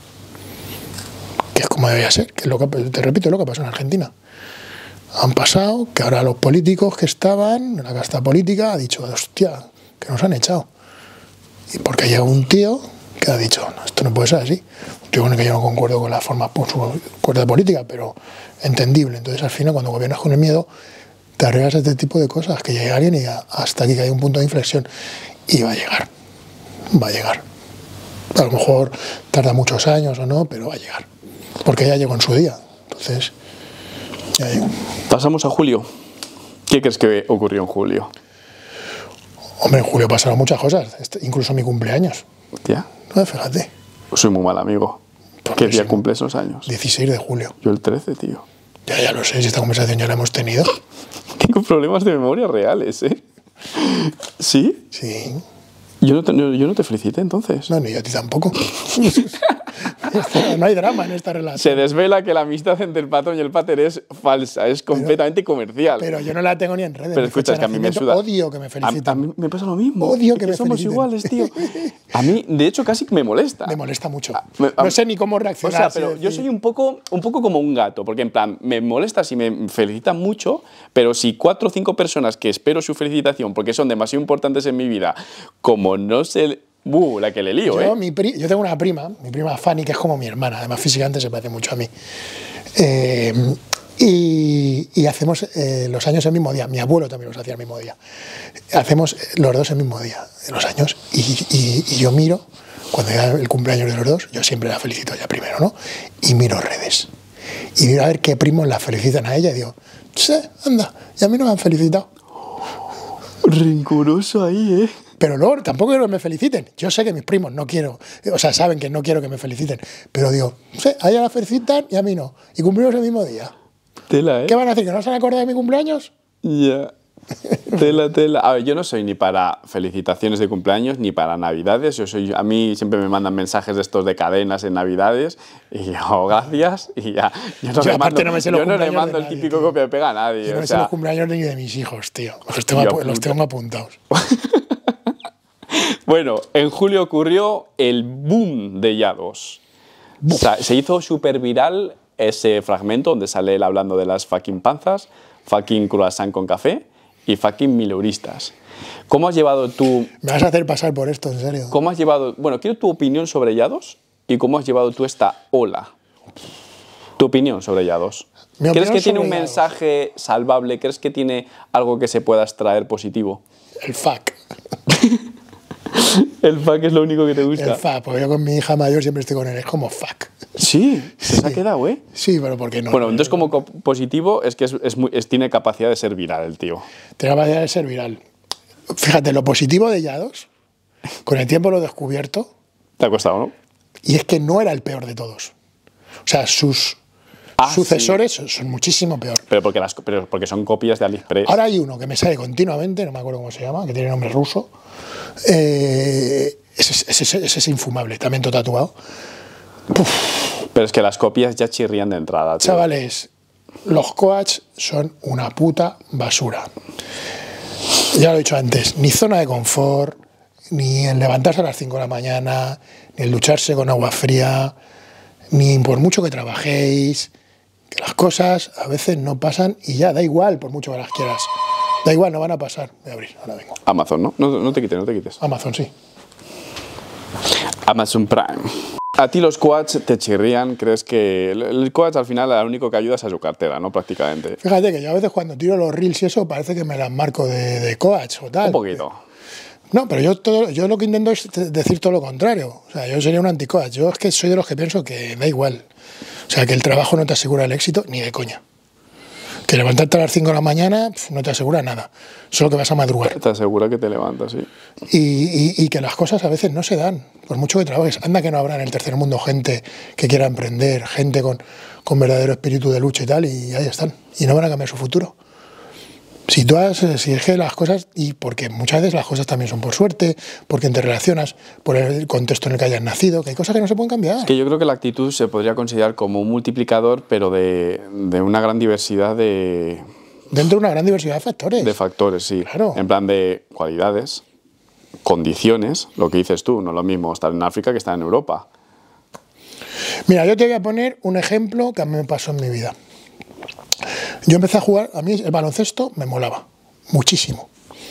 Speaker 2: Que es como debería ser, que es lo que, te repito, es lo que pasó en Argentina. Han pasado que ahora los políticos que estaban, la casta política, ha dicho, hostia, que nos han echado. Y porque llega un tío que ha dicho, no, esto no puede ser así. Un tío con el que yo no concuerdo con la forma, con su cuerda política, pero entendible. Entonces al final cuando gobiernas con el miedo, te arriesgas a este tipo de cosas, que llegue alguien y diga, hasta aquí que hay un punto de inflexión. Y va a llegar, va a llegar. A lo mejor tarda muchos años o no, pero va a llegar. Porque ya llegó en su día. Entonces, ya llegó.
Speaker 1: Pasamos a julio. ¿Qué crees que ocurrió en julio?
Speaker 2: Hombre, en julio pasaron muchas cosas, este- incluso mi cumpleaños.
Speaker 1: Hostia,
Speaker 2: No, fíjate,
Speaker 1: soy muy mal amigo.
Speaker 2: ¿Por
Speaker 1: ¿Qué
Speaker 2: qué
Speaker 1: día
Speaker 2: sí?
Speaker 1: cumples esos años?
Speaker 2: dieciséis de julio.
Speaker 1: Yo el trece, tío.
Speaker 2: Ya, ya lo sé, si esta conversación ya la hemos tenido.
Speaker 1: Tengo problemas de memoria reales, ¿eh? ¿Sí?
Speaker 2: Sí.
Speaker 1: Yo no te, yo yo no te felicité entonces.
Speaker 2: No, ni yo a ti tampoco. No hay drama en esta relación.
Speaker 1: Se desvela que la amistad entre el patrón y el pater es falsa, es completamente comercial.
Speaker 2: Pero yo no la tengo ni en redes.
Speaker 1: Pero
Speaker 2: Mi
Speaker 1: escucha,
Speaker 2: fecha
Speaker 1: es que a
Speaker 2: de
Speaker 1: mí me
Speaker 2: nacimiento,
Speaker 1: suda.
Speaker 2: Odio que me
Speaker 1: A,
Speaker 2: feliciten.
Speaker 1: a mí me pasa lo mismo.
Speaker 2: Odio
Speaker 1: Es
Speaker 2: que me
Speaker 1: somos
Speaker 2: feliciten.
Speaker 1: iguales, tío. A mí, de hecho, casi me molesta.
Speaker 2: Me molesta mucho.
Speaker 1: me- a-
Speaker 2: no sé ni cómo
Speaker 1: O
Speaker 2: reaccionar.
Speaker 1: sea,
Speaker 2: si
Speaker 1: pero yo
Speaker 2: decir-
Speaker 1: soy un poco, un poco como un gato, porque en plan, me molesta si me felicitan mucho, pero si cuatro o cinco personas que espero su felicitación porque son demasiado importantes en mi vida, como no sé... ¡Buh! La que le lío,
Speaker 2: Yo,
Speaker 1: ¿eh?
Speaker 2: mi pri- yo tengo una prima, mi prima Fanny, que es como mi hermana, además físicamente se parece mucho a mí. Eh, y, y hacemos eh, los años el mismo día. Mi abuelo también los hacía el mismo día. Hacemos los dos el mismo día, los años. Y, y- y yo miro, cuando llega el cumpleaños de los dos, yo siempre la felicito ya primero, ¿no? Y miro redes. Y miro a ver qué primos la felicitan a ella y digo, sí, anda, y a mí no me han felicitado.
Speaker 1: Rencoroso ahí, ¿eh?
Speaker 2: Pero luego tampoco quiero que me feliciten. Yo sé que mis primos no quiero, o sea, saben que no quiero que me feliciten. Pero digo, sí, a ella la felicitan y a mí no. Y cumplimos el mismo día.
Speaker 1: Tela, ¿eh?
Speaker 2: ¿Qué van a hacer? ¿Que no se han acordado de mi cumpleaños?
Speaker 1: Ya. Tela, tela. A ver, yo no soy ni para felicitaciones de cumpleaños ni para Navidades. Yo soy, a mí siempre me mandan mensajes de estos de cadenas en Navidades y yo, gracias, y ya. Yo no
Speaker 2: Yo
Speaker 1: le
Speaker 2: aparte
Speaker 1: mando,
Speaker 2: no me sé los
Speaker 1: yo no le
Speaker 2: cumpleaños
Speaker 1: mando
Speaker 2: de
Speaker 1: el
Speaker 2: nadie,
Speaker 1: típico
Speaker 2: tío.
Speaker 1: copia y pega a nadie.
Speaker 2: Yo no
Speaker 1: o
Speaker 2: sé
Speaker 1: sea,
Speaker 2: los cumpleaños ni de mis hijos, tío. Los tengo,
Speaker 1: Hostia
Speaker 2: apu- los
Speaker 1: puta.
Speaker 2: tengo apuntados.
Speaker 1: Bueno, en julio ocurrió el boom de Yados. O sea, se hizo súper viral ese fragmento donde sale él hablando de las fucking panzas, fucking croissant con café y fucking mileuristas. ¿Cómo has llevado tú,
Speaker 2: Me vas a hacer pasar por esto, en serio.
Speaker 1: cómo has llevado, bueno, quiero tu opinión sobre Yados y cómo has llevado tú esta ola? Tu opinión sobre Yados.
Speaker 2: Mi
Speaker 1: ¿Crees
Speaker 2: opinión
Speaker 1: que tiene
Speaker 2: sobre
Speaker 1: un
Speaker 2: Yados.
Speaker 1: mensaje salvable? ¿Crees que tiene algo que se pueda extraer positivo?
Speaker 2: El fuck.
Speaker 1: El fuck es lo único que te gusta.
Speaker 2: El fuck, porque yo con mi hija mayor siempre estoy con él, es como fuck.
Speaker 1: Sí, se sí. ha quedado, ¿eh?
Speaker 2: Sí, pero ¿por qué no?
Speaker 1: Bueno, entonces como positivo es que es, es muy, es, tiene capacidad de ser viral el tío.
Speaker 2: Tiene capacidad de ser viral. Fíjate, lo positivo de Yados, con el tiempo lo he descubierto.
Speaker 1: Te ha costado, ¿no?
Speaker 2: Y es que no era el peor de todos. O sea, sus ah, sucesores sí. son muchísimo peor.
Speaker 1: Pero porque, las, pero porque son copias de AliExpress.
Speaker 2: Ahora hay uno que me sale continuamente, no me acuerdo cómo se llama, que tiene nombre ruso. Eh, ese, ese, ese, ese es infumable, también todo tatuado. Uf.
Speaker 1: Pero es que las copias ya chirrían de entrada, tío.
Speaker 2: Chavales, los coach son una puta basura. Ya lo he dicho antes, ni zona de confort, ni el levantarse a las cinco de la mañana, ni el ducharse con agua fría, ni por mucho que trabajéis, que las cosas a veces no pasan y ya, da igual por mucho que las quieras. Da igual, no van a pasar. Voy a abrir, ahora vengo.
Speaker 1: Amazon, ¿no? No, no te quites, no te quites.
Speaker 2: Amazon, sí.
Speaker 1: Amazon Prime. ¿A ti los coaches te chirrían? ¿Crees que el coach al final lo único que ayuda es a su cartera, ¿no? Prácticamente.
Speaker 2: Fíjate que yo a veces cuando tiro los reels y eso parece que me las marco de, de coach o tal.
Speaker 1: Un poquito.
Speaker 2: No, pero yo, todo, yo lo que intento es decir todo lo contrario. O sea, yo sería un anti-coach. Yo es que soy de los que pienso que da igual. O sea, que el trabajo no te asegura el éxito ni de coña. Que levantarte a las cinco de la mañana pf, no te asegura nada. Solo que vas a madrugar.
Speaker 1: Te asegura que te levantas, sí.
Speaker 2: Y, y, y que las cosas a veces no se dan. Por mucho que trabajes. Anda que no habrá en el tercer mundo gente que quiera emprender, gente con, con verdadero espíritu de lucha y tal, y ahí están. Y no van a cambiar su futuro. Si tú has, si es que las cosas, y porque muchas veces las cosas también son por suerte, porque te relacionas por el contexto en el que hayas nacido, que hay cosas que no se pueden cambiar.
Speaker 1: Es que yo creo que la actitud se podría considerar como un multiplicador, pero de, de una gran diversidad de...
Speaker 2: Dentro de una gran diversidad de factores.
Speaker 1: De factores, sí.
Speaker 2: Claro.
Speaker 1: En plan de cualidades, condiciones, lo que dices tú, no es lo mismo estar en África que estar en Europa.
Speaker 2: Mira, yo te voy a poner un ejemplo que a mí me pasó en mi vida. Yo empecé a jugar, a mí el baloncesto me molaba muchísimo.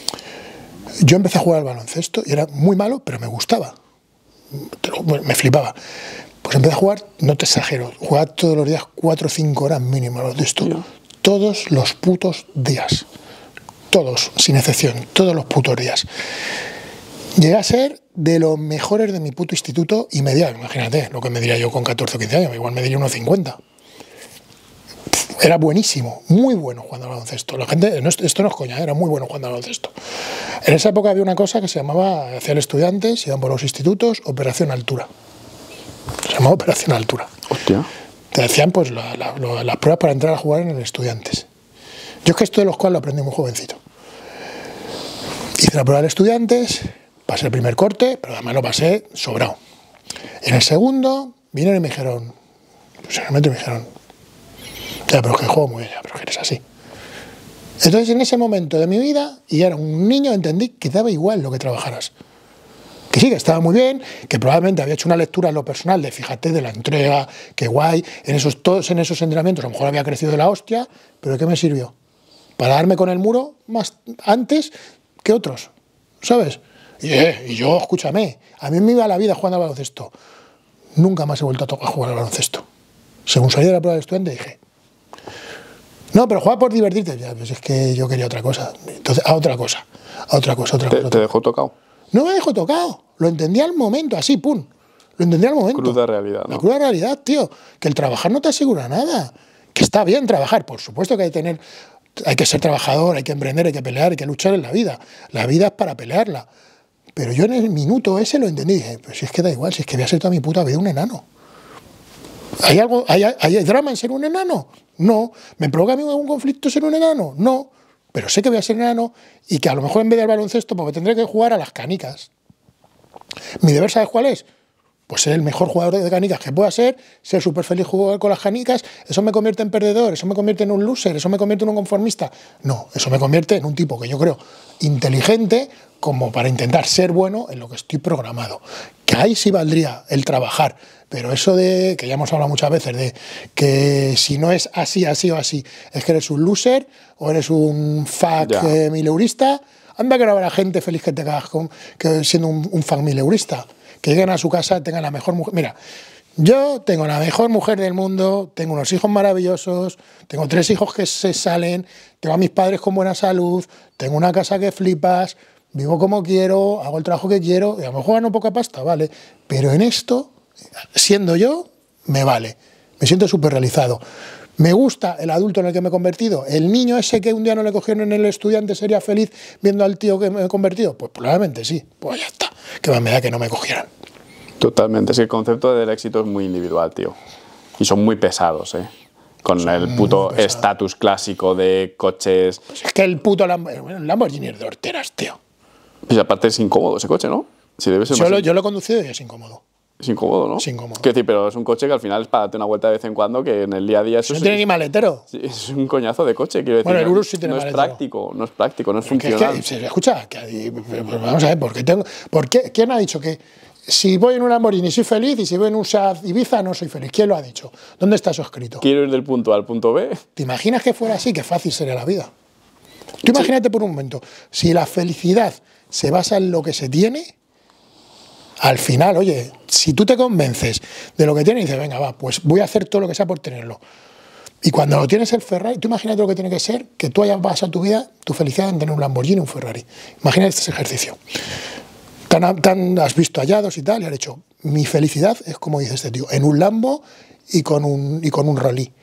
Speaker 2: Yo empecé a jugar al baloncesto y era muy malo, pero me gustaba. Me flipaba. Pues empecé a jugar, no te exagero, jugaba todos los días cuatro o cinco horas mínimo al baloncesto. Sí. Todos los putos días. Todos, sin excepción, todos los putos días. Llegué a ser de los mejores de mi puto instituto y media. Imagínate lo que me diría yo con catorce o quince años, igual me diría unos cincuenta. Era buenísimo, muy bueno jugando al baloncesto. La gente, esto no es coña, era muy bueno jugando al baloncesto. En esa época había una cosa que se llamaba, hacían estudiantes, iban por los institutos, Operación Altura. Se llamaba Operación Altura.
Speaker 1: Hostia.
Speaker 2: Te decían pues la, la, la, las pruebas para entrar a jugar en el Estudiantes. Yo es que esto de los cuales lo aprendí muy jovencito. Hice la prueba de Estudiantes, pasé el primer corte, pero además lo pasé sobrado. En el segundo vinieron y me dijeron, pues en el momento me dijeron, ya, pero es que juego muy bien, ya, pero que eres así. Entonces, en ese momento de mi vida, y era un niño, entendí que daba igual lo que trabajaras. Que sí, que estaba muy bien, que probablemente había hecho una lectura en lo personal de, fíjate, de la entrega, qué guay, en esos, todos en esos entrenamientos, a lo mejor había crecido de la hostia, pero ¿de qué me sirvió? Para darme con el muro más antes que otros, ¿sabes? Y, eh, y yo, escúchame, a mí me iba la vida jugando al baloncesto. Nunca más he vuelto a, tocar, a jugar al baloncesto. Según salí de la prueba de estudiante, dije, no, pero juega por divertirte. Ya, pues es que yo quería otra cosa. Entonces, a otra cosa, a otra cosa, otra
Speaker 1: ¿Te,
Speaker 2: cosa.
Speaker 1: ¿Te dejó tocado?
Speaker 2: No me dejó tocado. Lo entendí al momento, así, pum. Lo entendí al momento.
Speaker 1: Cruda realidad, ¿no?
Speaker 2: La cruda realidad, tío. Que el trabajar no te asegura nada. Que está bien trabajar, por supuesto que hay que tener, hay que ser trabajador, hay que emprender, hay que pelear, hay que luchar en la vida. La vida es para pelearla. Pero yo en el minuto ese lo entendí y dije, pues si es que da igual, si es que voy a ser toda mi puta vida un enano. ¿Hay, algo, hay, ¿Hay drama en ser un enano? No. ¿Me provoca a mí algún conflicto ser un enano? No. Pero sé que voy a ser enano y que a lo mejor en vez del baloncesto pues me tendré que jugar a las canicas. ¿Mi deber sabes cuál es? Pues ser el mejor jugador de canicas que pueda ser, ser súper feliz jugar con las canicas. ¿Eso me convierte en perdedor? ¿Eso me convierte en un loser? ¿Eso me convierte en un conformista? No, eso me convierte en un tipo que yo creo inteligente como para intentar ser bueno en lo que estoy programado. Que ahí sí valdría el trabajar. Pero eso de, que ya hemos hablado muchas veces, de que si no es así, así o así, es que eres un loser o eres un fuck eh, mileurista, anda que no habrá gente feliz que te cagas con, que siendo un, un fuck mileurista. Que lleguen a su casa, tengan la mejor mujer. Mira, yo tengo la mejor mujer del mundo, tengo unos hijos maravillosos, tengo tres hijos que se salen, tengo a mis padres con buena salud, tengo una casa que flipas, vivo como quiero, hago el trabajo que quiero, y a lo mejor gano poca pasta, vale, pero en esto, siendo yo, me vale, me siento súper realizado. ¿Me gusta el adulto en el que me he convertido? ¿El niño ese que un día no le cogieron en el estudiante sería feliz viendo al tío que me he convertido? Pues probablemente sí, pues ya está, que más me da que no me cogieran.
Speaker 1: Totalmente, es que el concepto del éxito es muy individual, tío, y son muy pesados, ¿eh? Con son el puto estatus clásico de coches.
Speaker 2: Pues es que el puto Lamborghini, el Lamborghini es de horteras, tío.
Speaker 1: Pues aparte es incómodo ese coche, ¿no? Si debe ser
Speaker 2: yo,
Speaker 1: más
Speaker 2: lo,
Speaker 1: in...
Speaker 2: yo lo he conducido y es incómodo.
Speaker 1: Es incómodo, ¿no?
Speaker 2: Es incómodo.
Speaker 1: Quiero decir, pero es un coche que al final es para darte una vuelta de vez en cuando, que en el día a día eso
Speaker 2: no
Speaker 1: es,
Speaker 2: tiene ni maletero.
Speaker 1: Sí, es un coñazo de coche, quiero decir.
Speaker 2: Bueno, el
Speaker 1: no,
Speaker 2: Urus sí tiene
Speaker 1: no es
Speaker 2: maletero.
Speaker 1: práctico, no es práctico, no es
Speaker 2: Pero
Speaker 1: funcional.
Speaker 2: Que es que, escucha, que, pues vamos a ver, ¿por qué tengo, por qué, ¿quién ha dicho que si voy en un Lamborghini soy feliz y si voy en un Seat Ibiza no soy feliz? ¿Quién lo ha dicho? ¿Dónde está eso escrito?
Speaker 1: Quiero ir del punto A al punto B.
Speaker 2: ¿Te imaginas que fuera así? Qué fácil sería la vida. Tú imagínate por un momento, si la felicidad se basa en lo que se tiene, al final, oye, si tú te convences de lo que tienes y dices, venga, va, pues voy a hacer todo lo que sea por tenerlo. Y cuando lo tienes el Ferrari, tú imagínate lo que tiene que ser que tú hayas basado tu vida, tu felicidad en tener un Lamborghini o un Ferrari. Imagínate este ejercicio. Tan, tan has visto hallados y tal, y has dicho, mi felicidad es como dice este tío, en un Lambo y con un, y con un Rolly.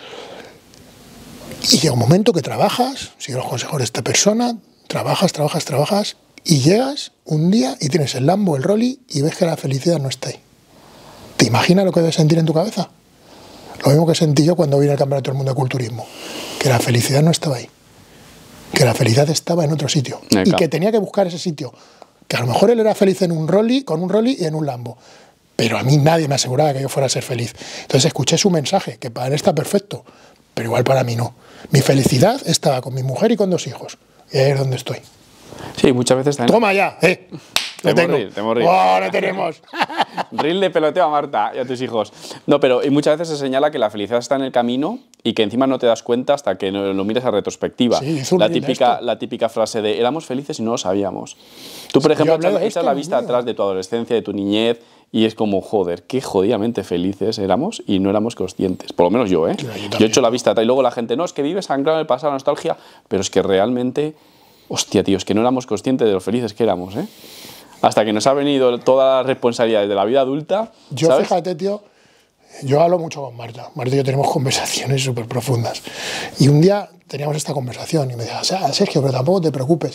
Speaker 2: Y llega un momento que trabajas, sigue los consejos de esta persona, trabajas, trabajas, trabajas, y llegas un día y tienes el Lambo, el Rolly, y ves que la felicidad no está ahí. ¿Te imaginas lo que debes sentir en tu cabeza? Lo mismo que sentí yo cuando vine al Campeonato del Mundo de Culturismo, que la felicidad no estaba ahí, que la felicidad estaba en otro sitio,
Speaker 1: Eca.
Speaker 2: y que tenía que buscar ese sitio, que a lo mejor él era feliz en un Rolly, con un Rolly y en un Lambo, pero a mí nadie me aseguraba que yo fuera a ser feliz. Entonces escuché su mensaje, que para él está perfecto, pero igual para mí no. Mi felicidad estaba con mi mujer y con dos hijos, y ahí es donde estoy.
Speaker 1: Sí, muchas veces también.
Speaker 2: Toma ya, eh. Lo
Speaker 1: Te
Speaker 2: tengo.
Speaker 1: morir, te morir.
Speaker 2: ¡Oh, lo tenemos!
Speaker 1: Reel de peloteo a Marta y a tus hijos. No, pero y muchas veces se señala que la felicidad está en el camino y que encima no te das cuenta hasta que no, lo mires a retrospectiva.
Speaker 2: Sí, hizo un
Speaker 1: la,
Speaker 2: reel de
Speaker 1: típica,
Speaker 2: esto.
Speaker 1: la típica frase de éramos felices y no lo sabíamos. Tú, por ejemplo,
Speaker 2: yo hablé de
Speaker 1: echas,
Speaker 2: esto,
Speaker 1: echas la
Speaker 2: Dios
Speaker 1: vista
Speaker 2: mío.
Speaker 1: atrás de tu adolescencia, de tu niñez, y es como, joder, qué jodidamente felices éramos y no éramos conscientes. Por lo menos yo, ¿eh?
Speaker 2: Claro, yo
Speaker 1: yo he
Speaker 2: también.
Speaker 1: hecho la vista atrás y luego la gente, no, es que vives anclado en el pasado, nostalgia, pero es que realmente, hostia, tío, es que no éramos conscientes de lo felices que éramos, ¿eh? Hasta que nos ha venido todas las responsabilidades de la vida adulta,
Speaker 2: Yo,
Speaker 1: ¿sabes?
Speaker 2: fíjate, tío, yo hablo mucho con Marta. Marta y yo tenemos conversaciones súper profundas. Y un día teníamos esta conversación y me decía, Sergio, pero tampoco te preocupes.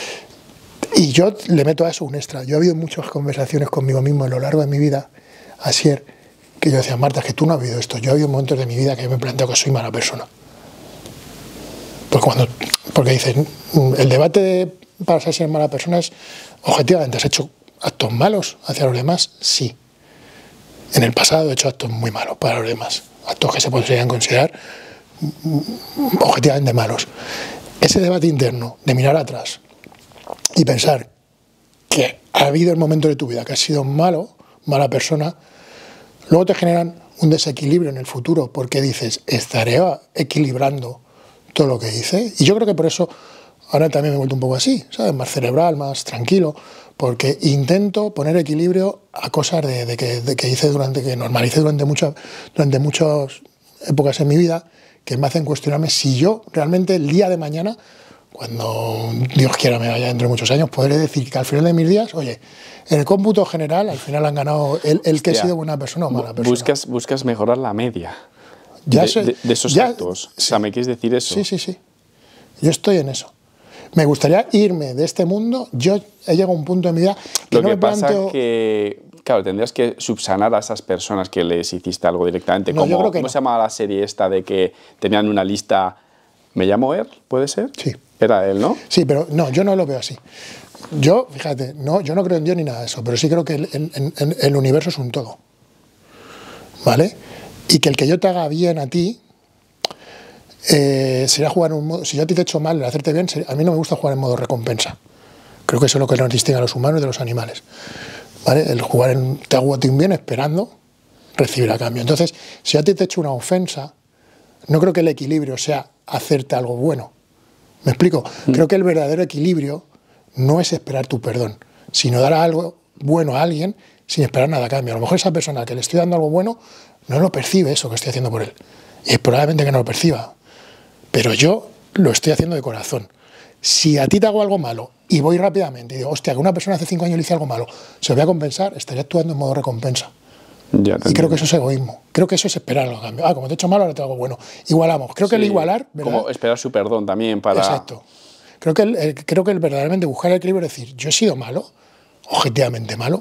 Speaker 2: Y yo le meto a eso un extra. Yo he habido muchas conversaciones conmigo mismo a lo largo de mi vida, Asier, que yo decía, Marta, es que tú no has vivido esto. Yo he habido momentos de mi vida que yo me planteo que soy mala persona. Porque, cuando, porque dicen, el debate de, para ser mala persona es, objetivamente, ¿has hecho actos malos hacia los demás? Sí. En el pasado he hecho actos muy malos para los demás. Actos que se podrían considerar objetivamente malos. Ese debate interno de mirar atrás y pensar que ha habido el momento de tu vida que has sido malo, mala persona, luego te generan un desequilibrio en el futuro porque dices, estaré equilibrando todo lo que hice. Y yo creo que por eso ahora también me he vuelto un poco así, ¿sabes? Más cerebral, más tranquilo, porque intento poner equilibrio a cosas de, de, que, de que hice durante, que normalicé durante muchas durante muchas épocas en mi vida, que me hacen cuestionarme si yo realmente el día de mañana, cuando Dios quiera me vaya dentro de muchos años, podré decir que al final de mis días, oye, en el cómputo general, al final han ganado el, el que he sido buena persona o mala persona.
Speaker 1: Buscas, buscas mejorar la media
Speaker 2: Ya
Speaker 1: de,
Speaker 2: sé,
Speaker 1: de, de esos
Speaker 2: ya-
Speaker 1: actos.
Speaker 2: sí.
Speaker 1: O sea, ¿me quieres decir eso?
Speaker 2: Sí, sí, sí. Yo estoy en eso. Me gustaría irme de este mundo. Yo he llegado a un punto de mi vida que
Speaker 1: Lo
Speaker 2: no
Speaker 1: que
Speaker 2: me
Speaker 1: pasa
Speaker 2: planteo...
Speaker 1: que, claro, tendrías que subsanar a esas personas que les hiciste algo directamente.
Speaker 2: No,
Speaker 1: como,
Speaker 2: yo creo que
Speaker 1: ¿Cómo
Speaker 2: no.
Speaker 1: se llamaba la serie esta de que tenían una lista? ¿Me llamo Er? ¿Puede ser?
Speaker 2: Sí.
Speaker 1: Era él, ¿no?
Speaker 2: Sí, pero no, yo no lo veo así. Yo, fíjate, no, yo no creo en Dios ni nada de eso, pero sí creo que el, en- en- en- el universo es un todo. ¿Vale? Y que el que yo te haga bien a ti, eh, sería jugar en un modo... Si yo a ti te he hecho mal, el hacerte bien, sería- a mí no me gusta jugar en modo recompensa. Creo que eso es lo que nos distingue a los humanos de los animales. ¿Vale? El jugar en... Te hago a ti un bien esperando recibir a cambio. Entonces, si a ti te he hecho una ofensa, no creo que el equilibrio sea hacerte algo bueno. ¿Me explico? Creo que el verdadero equilibrio no es esperar tu perdón, sino dar algo bueno a alguien sin esperar nada a cambio. A lo mejor esa persona que le estoy dando algo bueno no lo percibe eso que estoy haciendo por él. Y es probablemente que no lo perciba. Pero yo lo estoy haciendo de corazón. Si a ti te hago algo malo y voy rápidamente y digo, hostia, que una persona hace cinco años le hice algo malo, se lo voy a compensar, estaría actuando en modo recompensa.
Speaker 1: Ya te
Speaker 2: Y creo que
Speaker 1: entiendo.
Speaker 2: eso es egoísmo. Creo que eso es esperar algo a cambio. Ah, como te he hecho malo, ahora te hago bueno. Igualamos. Creo que el
Speaker 1: Sí,
Speaker 2: igualar, ¿verdad?
Speaker 1: Como esperar su perdón también para...
Speaker 2: Exacto. Creo que, el, el- creo que el verdaderamente buscar el equilibrio es decir, yo he sido malo, objetivamente malo,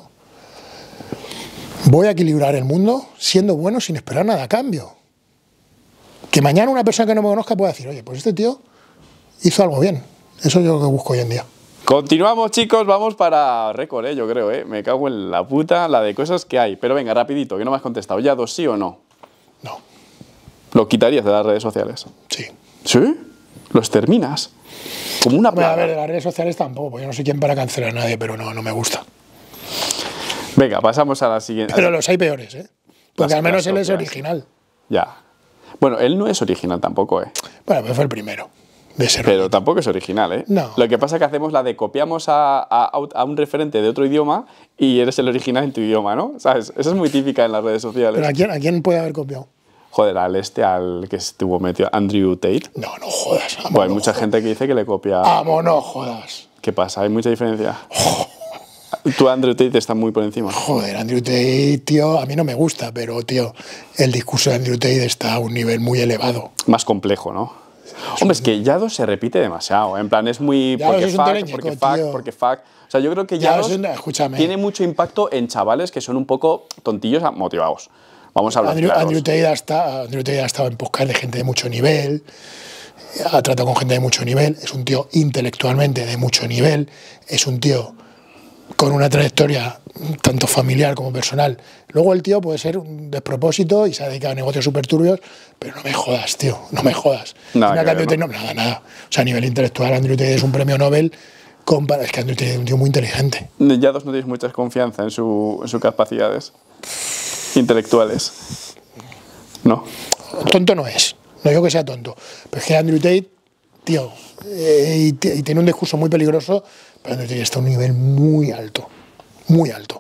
Speaker 2: voy a equilibrar el mundo siendo bueno sin esperar nada a cambio. Que mañana una persona que no me conozca pueda decir, oye, pues este tío hizo algo bien. Eso es lo que busco hoy en día.
Speaker 1: Continuamos, chicos, vamos para récord, ¿eh? Yo creo, ¿eh? Me cago en la puta, la de cosas que hay. Pero venga, rapidito, que no me has contestado. ¿Ya dos sí o no?
Speaker 2: No,
Speaker 1: ¿Lo quitarías de las redes sociales?
Speaker 2: sí.
Speaker 1: ¿Sí? ¿Los terminas? Como una
Speaker 2: Hombre, a ver, de
Speaker 1: plaga.
Speaker 2: las redes sociales tampoco, porque yo no soy quien para cancelar a nadie, pero no, no me gusta.
Speaker 1: Venga, pasamos a la siguiente.
Speaker 2: Pero los hay peores, ¿eh? Porque
Speaker 1: Las-
Speaker 2: al menos
Speaker 1: las
Speaker 2: él es
Speaker 1: otras.
Speaker 2: original.
Speaker 1: Ya. Bueno, él no es original tampoco, ¿eh?
Speaker 2: Bueno, pues fue el primero de ser.
Speaker 1: Pero tampoco es original, ¿eh?
Speaker 2: No.
Speaker 1: Lo que pasa es que hacemos la de copiamos a, a- a un referente de otro idioma y eres el original en tu idioma, ¿no? ¿Sabes? Esa es muy típica en las redes sociales.
Speaker 2: ¿Pero a quién, a quién puede haber copiado?
Speaker 1: Joder, al este, al que estuvo metido, Andrew Tate.
Speaker 2: No, no jodas. Amo,
Speaker 1: Bueno, hay
Speaker 2: no
Speaker 1: mucha
Speaker 2: jodas.
Speaker 1: gente que dice que le copia.
Speaker 2: Amo, no jodas.
Speaker 1: ¿Qué pasa? ¿Hay mucha diferencia? Tú, Andrew Tate, está muy por encima.
Speaker 2: Joder, Andrew Tate, tío, a mí no me gusta, pero, tío, el discurso de Andrew Tate está a un nivel muy elevado.
Speaker 1: Más complejo, ¿no? Hombre, es que Yados se repite demasiado. ¿eh? En plan, es muy.
Speaker 2: Yados
Speaker 1: Porque
Speaker 2: es un
Speaker 1: fuck,
Speaker 2: teleñeco,
Speaker 1: porque fuck,
Speaker 2: tío.
Speaker 1: porque fuck. O sea, yo creo que
Speaker 2: Yados
Speaker 1: Yados
Speaker 2: es una- escúchame.
Speaker 1: tiene mucho impacto en chavales que son un poco tontillos motivados. Vamos a hablar
Speaker 2: Andrew,
Speaker 1: claros.
Speaker 2: Andrew Tate ha estado, Andrew Tate ha estado en podcast de gente de mucho nivel, ha tratado con gente de mucho nivel, es un tío intelectualmente de mucho nivel, es un tío con una trayectoria tanto familiar como personal. Luego el tío puede ser un despropósito y se ha dedicado a negocios súper turbios, pero no me jodas, tío, no me jodas.
Speaker 1: Nada
Speaker 2: Mira
Speaker 1: que
Speaker 2: que Andrew
Speaker 1: ver,
Speaker 2: Tate, no, nada, nada. O sea, a nivel intelectual, Andrew Tate es un premio Nobel. Compa- es que Andrew Tate es un tío muy inteligente.
Speaker 1: Yados no tienes mucha confianza en, su, en sus capacidades intelectuales. No.
Speaker 2: Tonto no es, no digo que sea tonto, pero es que Andrew Tate, tío, eh, y, t- y tiene un discurso muy peligroso, pero Andrew Tate está a un nivel muy alto, muy alto.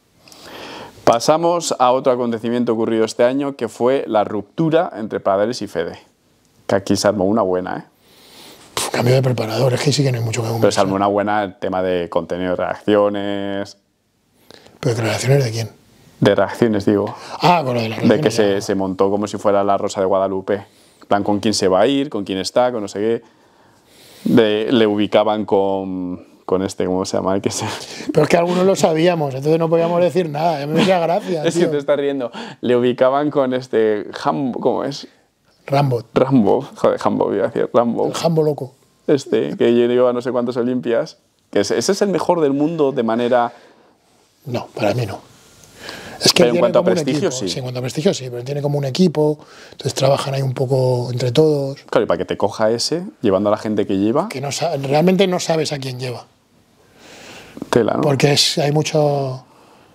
Speaker 1: Pasamos a otro acontecimiento ocurrido este año, que fue la ruptura entre Praderes y Fede. Que aquí se armó una buena, ¿eh?
Speaker 2: Puf, cambio de preparador, es que sí que no hay mucho que
Speaker 1: Pero se
Speaker 2: conversar.
Speaker 1: armó una buena el tema de contenido de reacciones.
Speaker 2: ¿Pero declaraciones de quién?
Speaker 1: De reacciones, digo.
Speaker 2: Ah, con lo de la
Speaker 1: De que se, se montó como si fuera la Rosa de Guadalupe. En plan, con quién se va a ir, con quién está, con no sé qué. De- le ubicaban con, con este, ¿cómo se llama? El que se...
Speaker 2: Pero es que algunos lo sabíamos, entonces no podíamos decir nada, ya me hacía gracia,
Speaker 1: Es que
Speaker 2: tío.
Speaker 1: te estás riendo. Le ubicaban con este... Ham, ¿cómo es?
Speaker 2: Rambo,
Speaker 1: Rambo. Joder, Hambo, iba a decir. Rambo.
Speaker 2: el Jambo loco.
Speaker 1: Este, que lleva no sé cuántas Olimpias. Que ese, ese es el mejor del mundo de manera...
Speaker 2: No, para mí no. Es que
Speaker 1: Pero en
Speaker 2: tiene
Speaker 1: cuanto a
Speaker 2: como un
Speaker 1: prestigio,
Speaker 2: equipo.
Speaker 1: sí.
Speaker 2: En cuanto a prestigio, sí, pero tiene como un equipo, entonces trabajan ahí un poco entre todos.
Speaker 1: Claro, y para que te coja ese, llevando a la gente que lleva,
Speaker 2: Que no sa- realmente no sabes a quién lleva.
Speaker 1: tela, ¿no?
Speaker 2: Porque es, hay mucho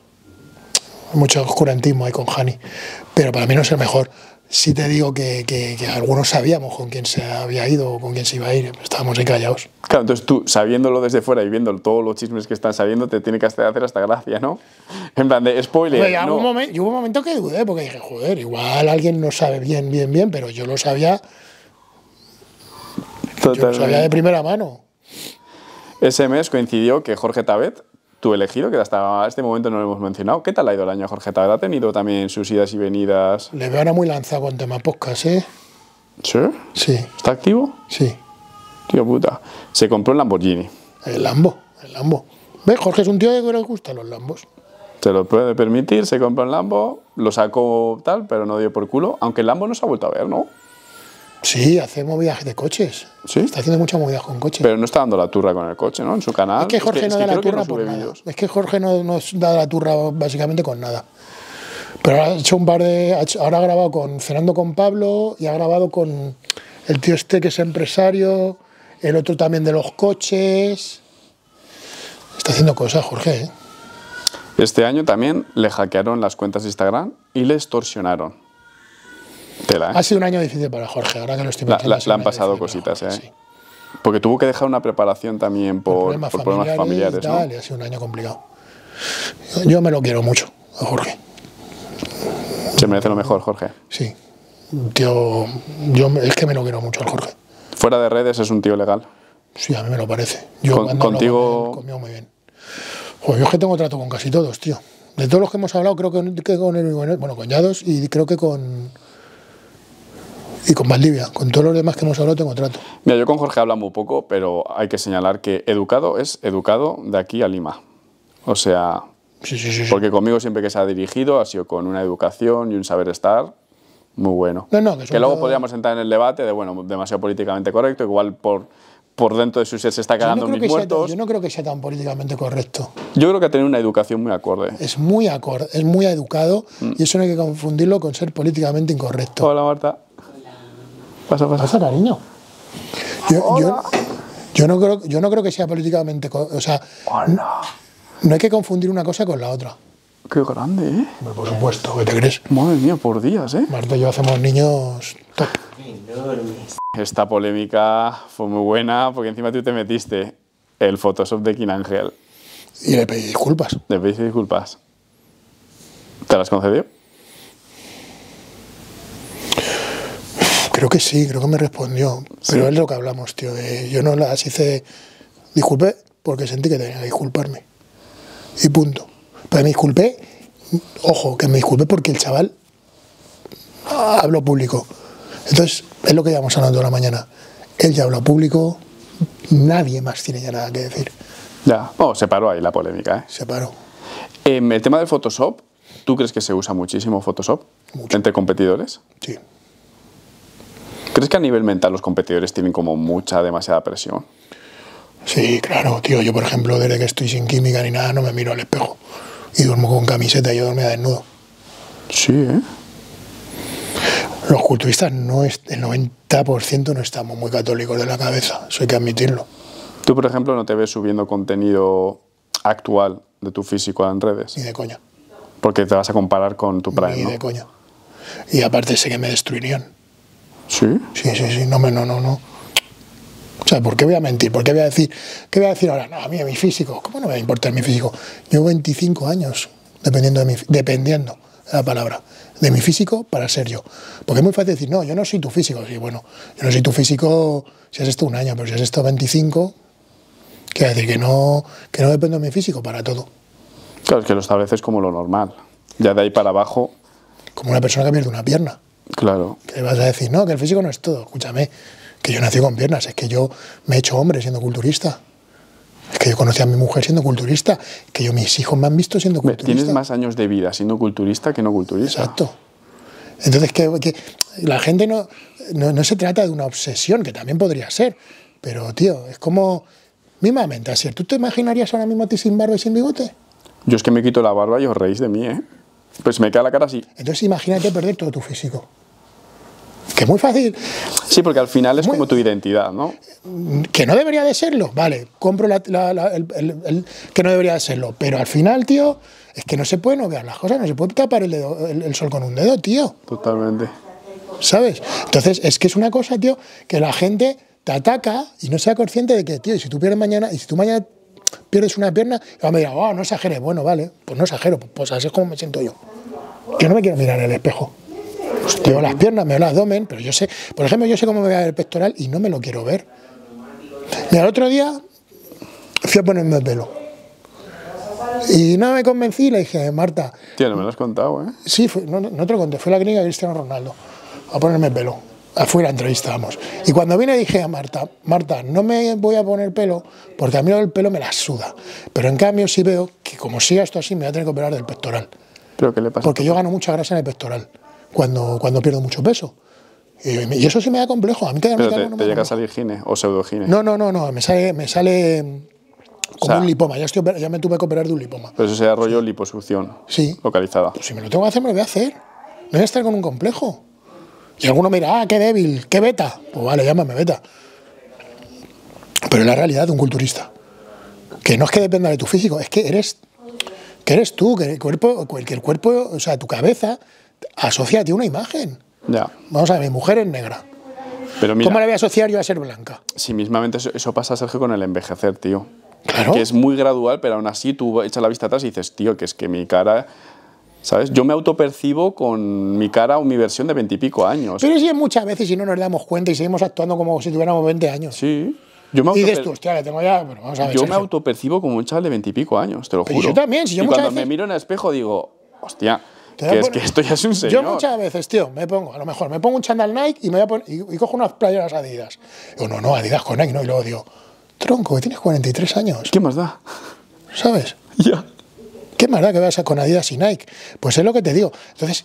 Speaker 2: mucho oscurantismo ahí con Hani. Pero para mí no es el mejor. Sí te digo que, que- que algunos sabíamos con quién se había ido o con quién se iba a ir. Estábamos ahí callados.
Speaker 1: Claro, entonces tú, sabiéndolo desde fuera y viendo todos los chismes que están saliendo, te tiene que hacer hasta gracia, ¿no? En plan de spoiler,
Speaker 2: Hombre, ya
Speaker 1: no.
Speaker 2: hubo un momen- y hubo un momento que dudé, porque dije, joder, igual alguien no sabe bien, bien, bien, pero yo lo sabía, yo lo
Speaker 1: Totalmente.
Speaker 2: sabía de primera mano.
Speaker 1: Ese mes coincidió que Jorge Tabet, tu elegido, que hasta este momento no lo hemos mencionado. ¿Qué tal ha ido el año a Jorge Tabet? ¿Ha tenido también sus idas y venidas?
Speaker 2: Le veo ahora muy lanzado con tema podcast, ¿eh?
Speaker 1: ¿Sí?
Speaker 2: Sí,
Speaker 1: ¿Está activo?
Speaker 2: sí.
Speaker 1: Tío puta. Se compró un Lamborghini.
Speaker 2: El Lambo, el Lambo. ¿Ves? Jorge es un tío que le gustan los Lambos.
Speaker 1: Se lo puede permitir, se compró un Lambo, lo sacó tal, pero no dio por culo. Aunque el Lambo no se ha vuelto a ver, ¿no?
Speaker 2: Sí, hace movidas de coches.
Speaker 1: ¿Sí?
Speaker 2: Está haciendo muchas movidas con coches.
Speaker 1: Pero no está dando la turra con el coche, ¿no? En su canal.
Speaker 2: es que Jorge
Speaker 1: es
Speaker 2: no
Speaker 1: que
Speaker 2: da la
Speaker 1: creo que
Speaker 2: turra
Speaker 1: no
Speaker 2: por
Speaker 1: sube
Speaker 2: nada.
Speaker 1: vídeos.
Speaker 2: Es que Jorge no nos da la turra básicamente con nada. Pero ha hecho un par de. ha hecho- ahora ha grabado con Cenando con Pablo y ha grabado con el tío este que es empresario, el otro también de los coches. Está haciendo cosas, Jorge, ¿eh?
Speaker 1: Este año también le hackearon las cuentas de Instagram y le extorsionaron. Tela, ¿eh?
Speaker 2: Ha sido un año difícil para Jorge, ahora que lo estoy
Speaker 1: La-
Speaker 2: metiendo.
Speaker 1: la-
Speaker 2: ha sido
Speaker 1: le
Speaker 2: un
Speaker 1: han
Speaker 2: año
Speaker 1: pasado
Speaker 2: difícil para
Speaker 1: cositas,
Speaker 2: Jorge,
Speaker 1: ¿eh?
Speaker 2: sí.
Speaker 1: Porque tuvo que dejar una preparación también por,
Speaker 2: Problemas
Speaker 1: por problemas familiares,
Speaker 2: y tal,
Speaker 1: ¿no?
Speaker 2: y ha sido un año complicado. Yo me lo quiero mucho, a Jorge.
Speaker 1: Se merece lo mejor, Jorge.
Speaker 2: Sí. Un tío. Yo me- es que me lo quiero mucho al Jorge.
Speaker 1: Fuera de redes es un tío legal.
Speaker 2: Sí, a mí me lo parece. Yo
Speaker 1: Con,
Speaker 2: cuando hablo
Speaker 1: contigo...
Speaker 2: con él, conmigo muy bien. Joder, yo es que tengo trato con casi todos, tío. De todos los que hemos hablado, creo que, que con él, bueno, con Llados y creo que con... Y con Valdivia. Con todos los demás que hemos hablado tengo trato.
Speaker 1: Mira, yo con Jorge hablo muy poco, pero hay que señalar que educado es educado de aquí a Lima. O sea...
Speaker 2: Sí, sí, sí. sí.
Speaker 1: Porque conmigo siempre que se ha dirigido ha sido con una educación y un saber estar muy bueno.
Speaker 2: No, no, que,
Speaker 1: que luego
Speaker 2: todo...
Speaker 1: podríamos entrar en el debate de, bueno, demasiado políticamente correcto, igual por, por dentro de su ser se está cagando
Speaker 2: yo no
Speaker 1: en mis muertos.
Speaker 2: Sea, yo no creo que sea tan políticamente correcto.
Speaker 1: Yo creo que ha tenido una educación muy acorde.
Speaker 2: Es muy acorde, es muy educado mm. y eso no hay que confundirlo con ser políticamente incorrecto.
Speaker 1: Hola, Marta. Pasa, pasa.
Speaker 2: Pasa, cariño. Yo, yo, yo, no creo, yo no creo que sea políticamente... O sea,
Speaker 1: Hola.
Speaker 2: No hay que confundir una cosa con la otra.
Speaker 1: Qué grande, ¿eh?
Speaker 2: Por supuesto, ¿qué te crees?
Speaker 1: Madre mía, por días, ¿eh?
Speaker 2: Marta y yo hacemos niños top.
Speaker 1: Esta polémica fue muy buena porque encima tú te metiste el Photoshop de King Ángel.
Speaker 2: Y le pedí disculpas.
Speaker 1: Le pediste disculpas. ¿Te las concedió?
Speaker 2: Creo que sí, creo que me respondió. ¿Sí? Pero es lo que hablamos, tío. De, yo no las hice... Disculpé porque sentí que tenía que disculparme. Y punto. Pero me disculpé, ojo, que me disculpé porque el chaval habló público. Entonces, es lo que llevamos hablando toda la mañana. Él ya habló público, nadie más tiene ya nada que decir.
Speaker 1: Ya, oh, se paró ahí la polémica, ¿eh?
Speaker 2: Se paró.
Speaker 1: Eh, el tema del Photoshop, ¿tú crees que se usa muchísimo Photoshop? Mucho. ¿Entre competidores?
Speaker 2: Sí.
Speaker 1: ¿Crees que a nivel mental los competidores tienen como mucha, demasiada presión?
Speaker 2: Sí, claro, tío. Yo, por ejemplo, desde que estoy sin química ni nada, no me miro al espejo. Y duermo con camiseta y yo dormía desnudo.
Speaker 1: Sí, ¿eh?
Speaker 2: Los culturistas, no es, el noventa por ciento no estamos muy católicos de la cabeza. Eso hay que admitirlo.
Speaker 1: Tú, por ejemplo, no te ves subiendo contenido actual de tu físico en redes.
Speaker 2: Ni de coña.
Speaker 1: Porque te vas a comparar con tu prime,
Speaker 2: Ni
Speaker 1: ¿no?
Speaker 2: de coña. Y aparte sé que me destruirían.
Speaker 1: ¿Sí?
Speaker 2: Sí, sí, sí. No, no, no, no. O sea, ¿por qué voy a mentir? ¿Por qué voy a decir? ¿Qué voy a decir ahora? No, a mí, mi físico. ¿Cómo no me va a importar mi físico? Llevo veinticinco años dependiendo de mi, dependiendo de la palabra, de mi físico para ser yo. Porque es muy fácil decir, no, yo no soy tu físico. Sí, bueno, yo no soy tu físico si has estado un año, pero si has estado veinticinco, quiere decir que no, que no dependo de mi físico para todo.
Speaker 1: Claro, es que lo estableces como lo normal. Ya de ahí para abajo...
Speaker 2: Como una persona que pierde una pierna.
Speaker 1: Claro.
Speaker 2: Que vas a decir, no, que el físico no es todo. Escúchame, que yo nací con piernas, es que yo me he hecho hombre siendo culturista. Es que yo conocí a mi mujer siendo culturista, que yo mis hijos me han visto siendo culturista.
Speaker 1: Tienes más años de vida siendo culturista que no culturista.
Speaker 2: Exacto. Entonces, que, que la gente no, no, no se trata de una obsesión, que también podría ser, pero, tío, es como, mismamente, así, ¿tú te imaginarías ahora mismo a ti sin barba y sin bigote?
Speaker 1: Yo es que me quito la barba y os reís de mí, ¿eh? Pues me queda la cara así.
Speaker 2: Entonces imagínate perder todo tu físico. Que es muy fácil.
Speaker 1: Sí, porque al final es muy, como tu identidad, ¿no?
Speaker 2: Que no debería de serlo, vale, compro la, la, la, el, el, el, que no debería de serlo, pero al final, tío, es que no se pueden obviar las cosas, no se puede tapar el, dedo, el, el sol con un dedo, tío.
Speaker 1: Totalmente.
Speaker 2: ¿Sabes? Entonces, es que es una cosa, tío, que la gente te ataca y no sea consciente de que, tío, y si tú pierdes mañana, y si tú mañana pierdes una pierna, y me dirá, oh, no exageres, bueno, vale, pues no exagero, pues así es como me siento yo. Yo no me quiero mirar en el espejo. Pues te veo las piernas, me veo el abdomen, pero yo sé, por ejemplo, yo sé cómo me veo el pectoral y no me lo quiero ver. Mira, el otro día fui a ponerme el pelo. Y no me convencí, le dije, Marta...
Speaker 1: Tío, no me lo has contado, ¿eh?
Speaker 2: Sí, fui, no, no te lo conté, fui a la clínica de Cristiano Ronaldo a ponerme el pelo. Fui a la entrevista, vamos. Y cuando vine dije a Marta, Marta, no me voy a poner pelo porque a mí el pelo me la suda. Pero en cambio sí veo que como siga esto así me voy a tener que operar del pectoral.
Speaker 1: ¿Pero qué le pasa?
Speaker 2: Porque yo gano mucha grasa en el pectoral cuando, cuando pierdo mucho peso. Y, y eso sí me da complejo. A mí que
Speaker 1: ¿Pero
Speaker 2: me
Speaker 1: te,
Speaker 2: no
Speaker 1: te
Speaker 2: me
Speaker 1: llega a salir gine o pseudogine?
Speaker 2: No, no, no, no. Me sale, me sale como
Speaker 1: o sea,
Speaker 2: un lipoma. Ya, estoy, ya me tuve que operar de un lipoma.
Speaker 1: Pero eso sería rollo liposucción.
Speaker 2: Sí.
Speaker 1: Localizada.
Speaker 2: Pues si me lo tengo que hacer, me lo voy a hacer. No voy a estar con un complejo. Y alguno me dirá, ah, qué débil, qué beta. Pues vale, llámame beta. Pero es la realidad de un culturista. Que no es que dependa de tu físico, es que eres, que eres tú, que el cuerpo, que el cuerpo, o sea, tu cabeza asocia a ti una imagen.
Speaker 1: Ya.
Speaker 2: Vamos a ver, mi mujer es negra.
Speaker 1: Pero mira,
Speaker 2: ¿cómo le voy a asociar yo a ser blanca?
Speaker 1: Sí, mismamente eso, eso pasa, Sergio, con el envejecer, tío.
Speaker 2: Claro.
Speaker 1: Que es muy gradual, pero aún así tú echas la vista atrás y dices, tío, que es que mi cara... ¿Sabes? Yo me autopercibo con mi cara o mi versión de veintipico años.
Speaker 2: Pero sí, muchas veces, si no nos damos cuenta y seguimos actuando como si tuviéramos veinte años.
Speaker 1: Sí. Yo me
Speaker 2: y dices
Speaker 1: autoper-
Speaker 2: tú, hostia, que tengo ya... Bueno, vamos a ver,
Speaker 1: Yo me
Speaker 2: Sergio.
Speaker 1: autopercibo como un chaval de veintipico años, te lo
Speaker 2: Pero
Speaker 1: juro.
Speaker 2: yo también, si yo
Speaker 1: y
Speaker 2: muchas
Speaker 1: cuando
Speaker 2: veces-
Speaker 1: me miro en el espejo digo, hostia,
Speaker 2: Te voy a
Speaker 1: que es
Speaker 2: poner-
Speaker 1: que esto ya es un señor.
Speaker 2: Yo muchas veces, tío, me pongo, a lo mejor, me pongo un chándal Nike y, me voy a poner, y, y cojo unas playeras Adidas. Digo, no, no, Adidas con Nike, no. Y luego digo, tronco, que tienes cuarenta y tres años,
Speaker 1: ¿Qué más da?
Speaker 2: ¿sabes?
Speaker 1: Ya.
Speaker 2: ¿Qué más da que vayas a con Adidas y Nike? Pues es lo que te digo. Entonces,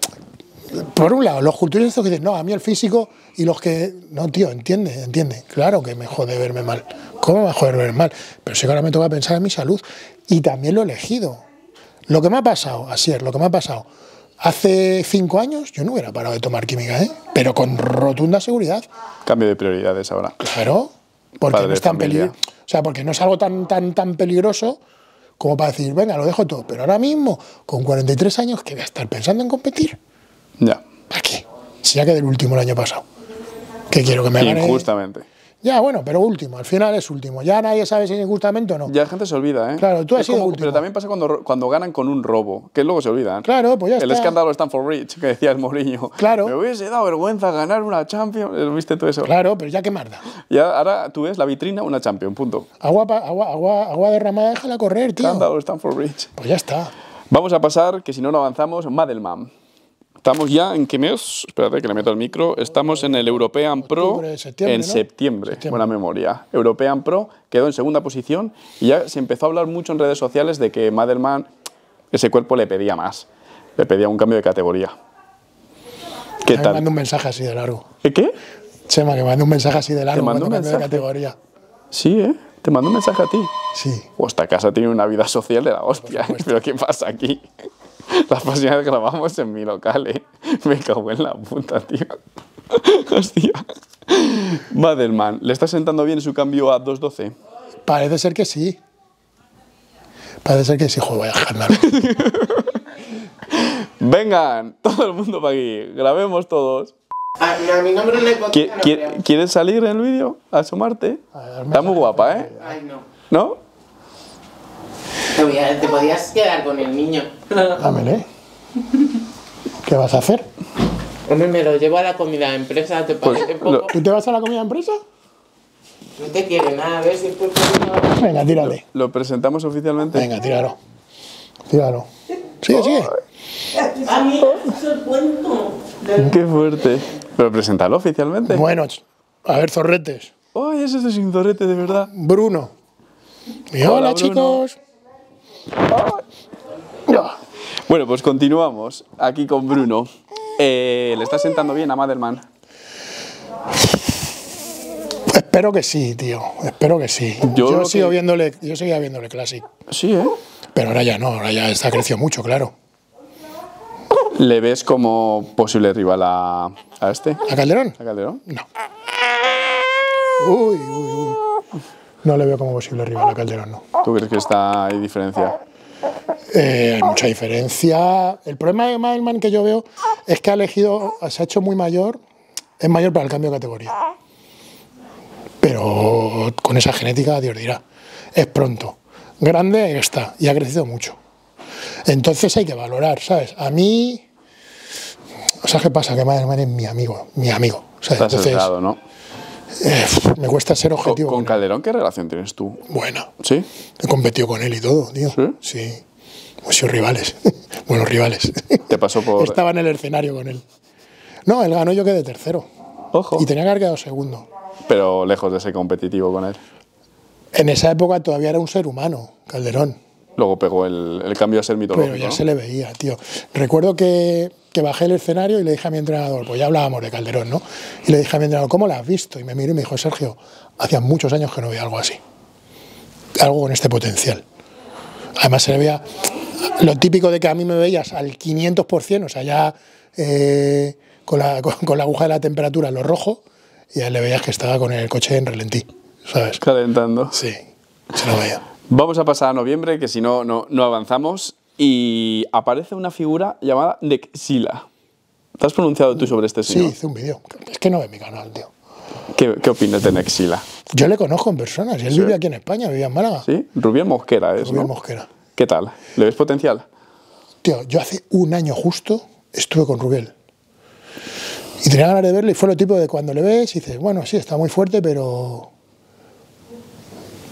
Speaker 2: por un lado, los culturistas que dicen, no, a mí el físico, y los que, no, tío, entiende, entiende. Claro que me jode verme mal. ¿Cómo me va a joder verme mal? Pero sí que ahora me toca pensar en mi salud. Y también lo he elegido. Lo que me ha pasado, así es, lo que me ha pasado. Hace cinco años yo no hubiera parado de tomar química, ¿eh? Pero con rotunda seguridad.
Speaker 1: Cambio de prioridades ahora.
Speaker 2: Claro, porque
Speaker 1: Padre
Speaker 2: no
Speaker 1: de
Speaker 2: es tan
Speaker 1: familia.
Speaker 2: peligroso. O sea, porque no es algo tan, tan, tan peligroso como para decir, venga, lo dejo todo. Pero ahora mismo, con cuarenta y tres años, ¿qué voy a estar pensando en competir?
Speaker 1: Ya.
Speaker 2: ¿Para qué? Si ya quedé el último el año pasado. ¿Qué quiero que me gane?
Speaker 1: Injustamente.
Speaker 2: Ya, bueno, pero último, al final es último. Ya nadie sabe si es injustamente o no.
Speaker 1: Ya la gente se olvida, ¿eh?
Speaker 2: Claro, tú has
Speaker 1: Es
Speaker 2: sido
Speaker 1: como-
Speaker 2: último.
Speaker 1: Pero también pasa cuando, cuando ganan con un robo, que luego se olvidan.
Speaker 2: Claro, pues ya
Speaker 1: El
Speaker 2: está.
Speaker 1: escándalo de Stamford Bridge, que decía el Mourinho.
Speaker 2: Claro.
Speaker 1: Me hubiese dado vergüenza ganar una Champions. ¿Viste todo eso?
Speaker 2: Claro, pero ya qué más da.
Speaker 1: Y ahora tú ves la vitrina, una Champions, punto.
Speaker 2: Agua, pa- agua, agua, agua derramada, déjala correr, tío.
Speaker 1: Escándalo de Stamford Bridge.
Speaker 2: Pues ya está.
Speaker 1: Vamos a pasar, que si no, no avanzamos, Madelman. Estamos ya en qué mes, espérate que le meto el micro, estamos en el European Pro
Speaker 2: Octubre, septiembre,
Speaker 1: en
Speaker 2: ¿no?
Speaker 1: septiembre,
Speaker 2: Septiembre.
Speaker 1: buena memoria. European Pro quedó en segunda posición y ya se empezó a hablar mucho en redes sociales de que Madelman, ese cuerpo le pedía más, le pedía un cambio de categoría. ¿Qué
Speaker 2: Me
Speaker 1: tal?
Speaker 2: manda un mensaje así de largo.
Speaker 1: ¿Eh, ¿Qué?
Speaker 2: Chema, que me manda un mensaje así de largo.
Speaker 1: ¿Te mandó
Speaker 2: cuando
Speaker 1: un
Speaker 2: cambio de
Speaker 1: mensaje?
Speaker 2: categoría.
Speaker 1: Sí, ¿eh? Te mando un mensaje a ti.
Speaker 2: Sí.
Speaker 1: O esta casa tiene una vida social de la hostia, ¿eh? Pero ¿qué pasa aquí? Las próximas vez grabamos en mi local, ¿eh? Me cago en la puta, tío. Hostia. Madelman, ¿le está sentando bien su cambio a dos doce?
Speaker 2: Parece ser que sí. Parece ser que sí, joder, vaya escándalo.
Speaker 1: Vengan, todo el mundo para aquí, grabemos todos.
Speaker 4: A, a mi nombre no le
Speaker 1: ¿Qui-
Speaker 4: contestan, no
Speaker 1: qui-
Speaker 4: creo.
Speaker 1: ¿Quieres salir en el vídeo? ¿Asomarte? Está muy guapa, ¿eh?
Speaker 4: Ay, no.
Speaker 1: ¿No?
Speaker 4: Te, voy a- te podías quedar con el niño.
Speaker 2: Dámele. ¿Qué vas a hacer?
Speaker 4: Hombre, me lo llevo a la comida de empresa, ¿te
Speaker 1: Pues,
Speaker 4: parece poco?
Speaker 1: lo-
Speaker 2: ¿Tú te vas a la comida de empresa?
Speaker 4: No te quiere nada, a ver si tú...
Speaker 2: Venga, tírale.
Speaker 1: ¿Lo presentamos oficialmente?
Speaker 2: Venga, tíralo. Tíralo. Sigue, sigue.
Speaker 4: A mí es el cuento.
Speaker 1: Qué fuerte. Pero preséntalo oficialmente.
Speaker 2: Bueno, ch- a ver, zorretes.
Speaker 1: ¡Ay, ese es el cinturete, de verdad!
Speaker 2: Bruno. Y
Speaker 1: Hola,
Speaker 2: hola,
Speaker 1: Bruno.
Speaker 2: chicos. Ya.
Speaker 1: Bueno, pues continuamos aquí con Bruno. Eh, ¿Le está sentando bien a Madelman?
Speaker 2: Espero que sí, tío. Espero que sí.
Speaker 1: Yo
Speaker 2: Yo,
Speaker 1: lo
Speaker 2: sigo
Speaker 1: que-
Speaker 2: viéndole, yo seguía viéndole Classic.
Speaker 1: Sí, ¿eh?
Speaker 2: Pero ahora ya no, ahora ya está creció mucho, claro.
Speaker 1: ¿Le ves como posible rival a, a este?
Speaker 2: ¿A Calderón?
Speaker 1: ¿A Calderón?
Speaker 2: No. Uy, uy, uy. No le veo como posible rival a Calderón, no.
Speaker 1: ¿Tú crees que está hay diferencia?
Speaker 2: Eh, hay mucha diferencia. El problema de Madelman que yo veo es que ha elegido, se ha hecho muy mayor, es mayor para el cambio de categoría. Pero con esa genética, Dios dirá, es pronto. Grande está y ha crecido mucho. Entonces hay que valorar, ¿sabes? A mí, o sea, ¿qué pasa? Que Madelman es mi amigo, mi amigo. ¿sabes?
Speaker 1: Estás
Speaker 2: Entonces,
Speaker 1: sesgado, ¿no?
Speaker 2: eh, me cuesta ser
Speaker 1: Con,
Speaker 2: objetivo.
Speaker 1: con
Speaker 2: con él.
Speaker 1: Calderón, ¿qué relación tienes tú?
Speaker 2: Buena.
Speaker 1: ¿Sí?
Speaker 2: He competido con él y todo, tío.
Speaker 1: ¿Sí?
Speaker 2: Sí. Hemos sido rivales. Buenos rivales.
Speaker 1: Te pasó por...
Speaker 2: Estaba en el escenario con él. No, él ganó, yo quedé tercero.
Speaker 1: Ojo.
Speaker 2: Y tenía que haber quedado segundo.
Speaker 1: Pero lejos de ser competitivo con él.
Speaker 2: En esa época todavía era un ser humano, Calderón.
Speaker 1: Luego pegó el, el cambio a ser mitológico,
Speaker 2: Pero ya
Speaker 1: ¿no?
Speaker 2: se le veía, tío. Recuerdo que, que bajé el escenario y le dije a mi entrenador, pues ya hablábamos de Calderón, ¿no? Y le dije a mi entrenador, ¿cómo la has visto? Y me miró y me dijo, Sergio, hacía muchos años que no veía algo así. Algo con este potencial. Además se le veía lo típico de que a mí me veías al quinientos por ciento, o sea, ya eh, con, la, con, con la aguja de la temperatura en lo rojo, y a él le veías que estaba con el coche en relentí, ¿sabes?
Speaker 1: Calentando.
Speaker 2: Sí, se lo veía.
Speaker 1: Vamos a pasar a noviembre, que si no, no, no avanzamos. Y aparece una figura llamada Nexila. ¿Te has pronunciado tú sobre este
Speaker 2: Sí,
Speaker 1: señor?
Speaker 2: hice un vídeo. Es que no ve mi canal, tío.
Speaker 1: ¿Qué, ¿Qué opinas de Nexila?
Speaker 2: Yo le conozco en persona, si él vive aquí en España, vivía en Málaga.
Speaker 1: ¿Sí? Rubén Mosquera es,
Speaker 2: Rubén
Speaker 1: ¿no?
Speaker 2: Mosquera.
Speaker 1: ¿Qué tal? ¿Le ves potencial?
Speaker 2: Tío, yo hace un año justo estuve con Rubén. Y tenía ganas de verle y fue lo tipo de cuando le ves y dices, bueno, sí, está muy fuerte, pero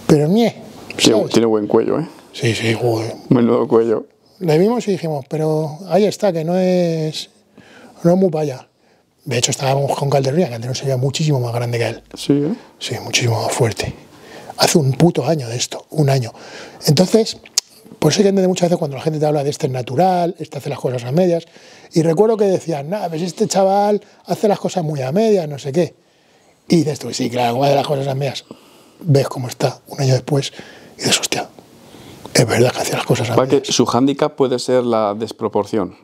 Speaker 2: Pero nie,
Speaker 1: Tiene,
Speaker 2: ¿sabes?
Speaker 1: tiene buen cuello, ¿eh?
Speaker 2: Sí, sí, joder.
Speaker 1: Menudo cuello.
Speaker 2: Le vimos y dijimos, pero ahí está, que no es, no es muy para allá. De hecho, estábamos con Calderón, Calderón sería muchísimo más grande que él.
Speaker 1: Sí, ¿eh?
Speaker 2: Sí, muchísimo más fuerte. Hace un puto año de esto, un año. Entonces, por eso hay que entender muchas veces cuando la gente te habla de este es natural, este hace las cosas a medias. Y recuerdo que decían, nada, pues este chaval hace las cosas muy a medias, no sé qué. Y dices tú, sí, claro, como hace las cosas a medias. Ves cómo está un año después y dices, hostia, es verdad que hace las cosas a
Speaker 1: Para
Speaker 2: medias.
Speaker 1: que su hándicap puede ser la desproporción.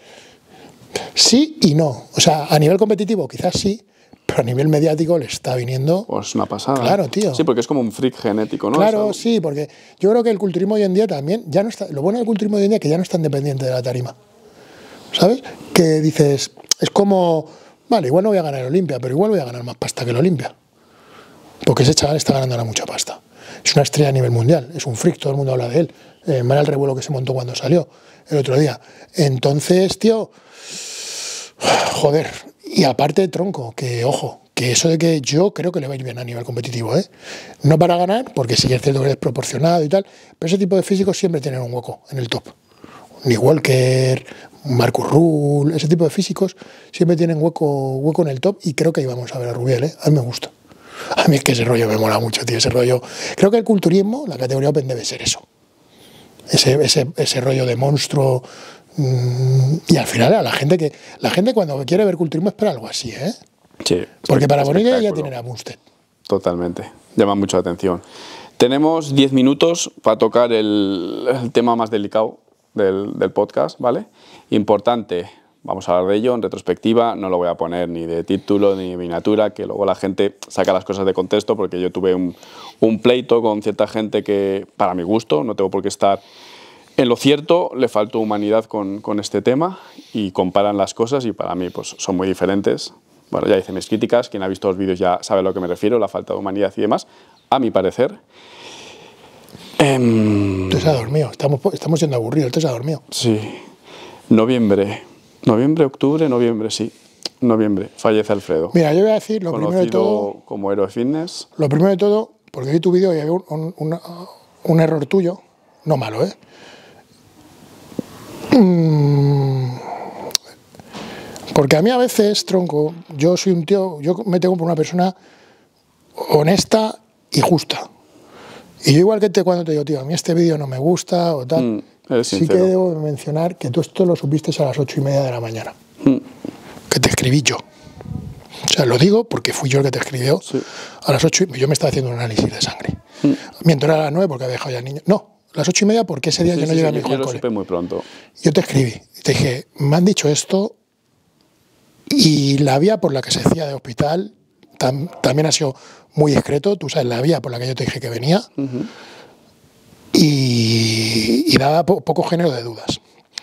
Speaker 2: Sí y no. O sea, a nivel competitivo quizás sí, pero a nivel mediático le está viniendo...
Speaker 1: Pues una pasada.
Speaker 2: Claro, tío.
Speaker 1: Sí, porque es como un freak genético, ¿no?
Speaker 2: Claro,
Speaker 1: Es algo-
Speaker 2: sí, porque yo creo que el culturismo hoy en día también, ya no está, lo bueno del culturismo hoy en día es que ya no es tan dependiente de la tarima. ¿Sabes? Que dices, es como, vale, igual no voy a ganar el Olimpia, pero igual voy a ganar más pasta que el Olimpia. Porque ese chaval está ganando ahora mucha pasta. Es una estrella a nivel mundial, es un freak, todo el mundo habla de él. Eh, mal el revuelo que se montó cuando salió el otro día. Entonces, tío, joder, y aparte tronco, que ojo, que eso de que yo creo que le va a ir bien a nivel competitivo, ¿eh? No para ganar, porque sí que es cierto que es desproporcionado y tal, pero ese tipo de físicos siempre tienen un hueco en el top. Ni Walker, Marcus Ruhl, ese tipo de físicos siempre tienen hueco, hueco en el top y creo que ahí vamos a ver a Rubiel, ¿eh? A mí me gusta. A mí es que ese rollo me mola mucho, tío, ese rollo. Creo que el culturismo, la categoría Open debe ser eso. Ese, ese, ese rollo de monstruo. Mmm, y al final a la gente que la gente cuando quiere ver culturismo espera algo así, ¿eh?
Speaker 1: Sí.
Speaker 2: Porque para Bonilla ya
Speaker 1: espectáculo.
Speaker 2: tienen a Bumstead.
Speaker 1: Totalmente. Llama mucho la atención. Tenemos diez minutos para tocar el, el tema más delicado del, del podcast, ¿vale? Importante, vamos a hablar de ello en retrospectiva, no lo voy a poner ni de título ni de miniatura, que luego la gente saca las cosas de contexto, porque yo tuve un, un pleito con cierta gente que, para mi gusto, no tengo por qué estar en lo cierto, le faltó humanidad con, con este tema y comparan las cosas y para mí pues, son muy diferentes. Bueno, ya hice mis críticas, quien ha visto los vídeos ya sabe a lo que me refiero, la falta de humanidad y demás, a mi parecer. Em,
Speaker 2: Usted se ha dormido, estamos, estamos siendo aburridos, usted se ha dormido.
Speaker 1: Sí, noviembre, noviembre, octubre, noviembre, sí, noviembre, fallece Alfredo.
Speaker 2: Mira, yo voy a decir lo
Speaker 1: conocido
Speaker 2: primero de todo,
Speaker 1: como héroe fitness.
Speaker 2: lo primero de todo, porque vi tu vídeo y había un, un, un, un error tuyo, no malo, ¿eh? Mm, porque a mí a veces, tronco, yo soy un tío, yo me tengo por una persona honesta y justa. Y yo igual que te cuando te digo, tío, a mí este vídeo no me gusta o tal,
Speaker 1: Mm, eres
Speaker 2: sí que
Speaker 1: sincero.
Speaker 2: debo mencionar que tú esto lo supiste a las ocho y media de la mañana,
Speaker 1: Mm,
Speaker 2: que te escribí yo. O sea, lo digo porque fui yo el que te escribió
Speaker 1: Sí.
Speaker 2: a las ocho y yo me estaba haciendo un análisis de sangre. Mientras era a las nueve porque había dejado ya al niño. No, a las ocho y media porque ese día
Speaker 1: sí,
Speaker 2: yo no
Speaker 1: sí,
Speaker 2: llegué
Speaker 1: sí,
Speaker 2: a mi
Speaker 1: yo,
Speaker 2: hijo
Speaker 1: yo
Speaker 2: al
Speaker 1: lo
Speaker 2: cole.
Speaker 1: supe muy pronto.
Speaker 2: Yo te escribí y te dije, me han dicho esto y la vía por la que se hacía de hospital tam, también ha sido muy discreto. Tú sabes la vía por la que yo te dije que venía
Speaker 1: Uh-huh.
Speaker 2: y, y daba po, poco género de dudas.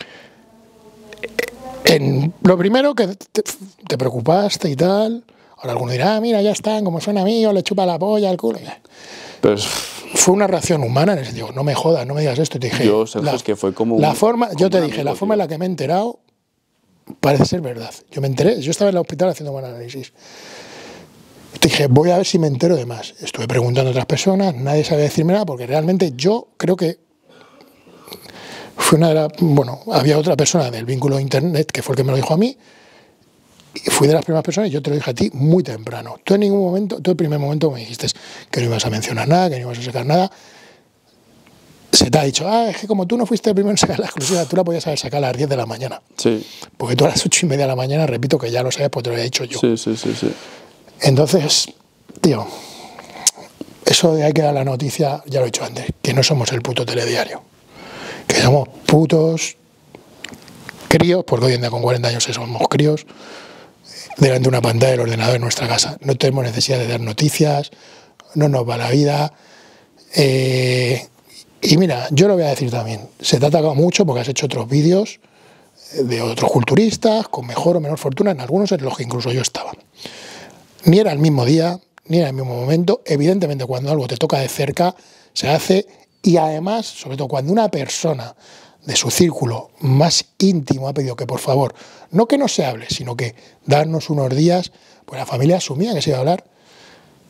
Speaker 2: En, lo primero que te, te preocupaste y tal. Ahora alguno dirá, ah, mira, ya están, como son amigos, le chupa la polla, el culo.
Speaker 1: Pero es-
Speaker 2: Fue una reacción humana en el sentido, no me jodas, no me digas esto. Y te dije,
Speaker 1: Yo, Sergio, es que fue como
Speaker 2: la
Speaker 1: un-
Speaker 2: forma,
Speaker 1: como
Speaker 2: yo te
Speaker 1: un
Speaker 2: dije,
Speaker 1: amigo,
Speaker 2: la forma en
Speaker 1: tío.
Speaker 2: la que me he enterado parece ser verdad. Yo me enteré, yo estaba en el hospital haciendo un análisis. Te dije, voy a ver si me entero de más. Estuve preguntando a otras personas, nadie sabía decirme nada, porque realmente yo creo que fue una de las. Bueno, había otra persona del vínculo de internet que fue el que me lo dijo a mí. Y fui de las primeras personas y yo te lo dije a ti muy temprano. Tú en ningún momento, tú el primer momento me dijiste que no ibas a mencionar nada, que no ibas a sacar nada. Se te ha dicho, ah, es que como tú no fuiste el primero en sacar la exclusiva, tú la podías haber sacado a las diez de la mañana.
Speaker 1: Sí,
Speaker 2: Porque tú a las ocho y media de la mañana, repito que ya lo sabes, pues te lo había dicho yo.
Speaker 1: sí, sí, sí, sí.
Speaker 2: Entonces, tío, eso de hay que dar la noticia, ya lo he dicho antes, que no somos el puto telediario. Que somos putos críos, porque hoy en día con cuarenta años somos críos, delante de una pantalla del ordenador en nuestra casa. No tenemos necesidad de dar noticias, no nos va la vida. Eh, y mira, yo lo voy a decir también, se te ha atacado mucho porque has hecho otros vídeos de otros culturistas con mejor o menor fortuna, en algunos en los que incluso yo estaba. Ni era el mismo día, ni era el mismo momento. Evidentemente, cuando algo te toca de cerca, se hace. Y además, sobre todo cuando una persona de su círculo más íntimo ha pedido que, por favor, no que no se hable, sino que darnos unos días, pues la familia asumía que se iba a hablar.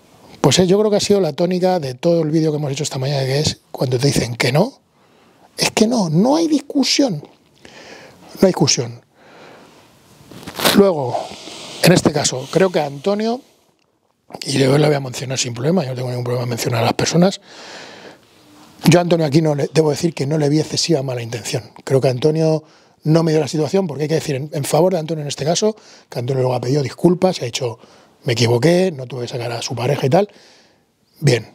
Speaker 2: Pues eh, yo creo que ha sido la tónica de todo el vídeo que hemos hecho esta mañana, que es cuando te dicen que no, es que no, no hay discusión. No hay discusión. Luego, en este caso, creo que a Antonio, y yo le voy a mencionar sin problema, yo no tengo ningún problema en mencionar a las personas, yo a Antonio aquí no le, debo decir que no le vi excesiva mala intención. Creo que Antonio no me dio la situación, porque hay que decir en, en favor de Antonio en este caso, que Antonio luego ha pedido disculpas, se ha dicho, me equivoqué, no tuve que sacar a su pareja y tal. Bien.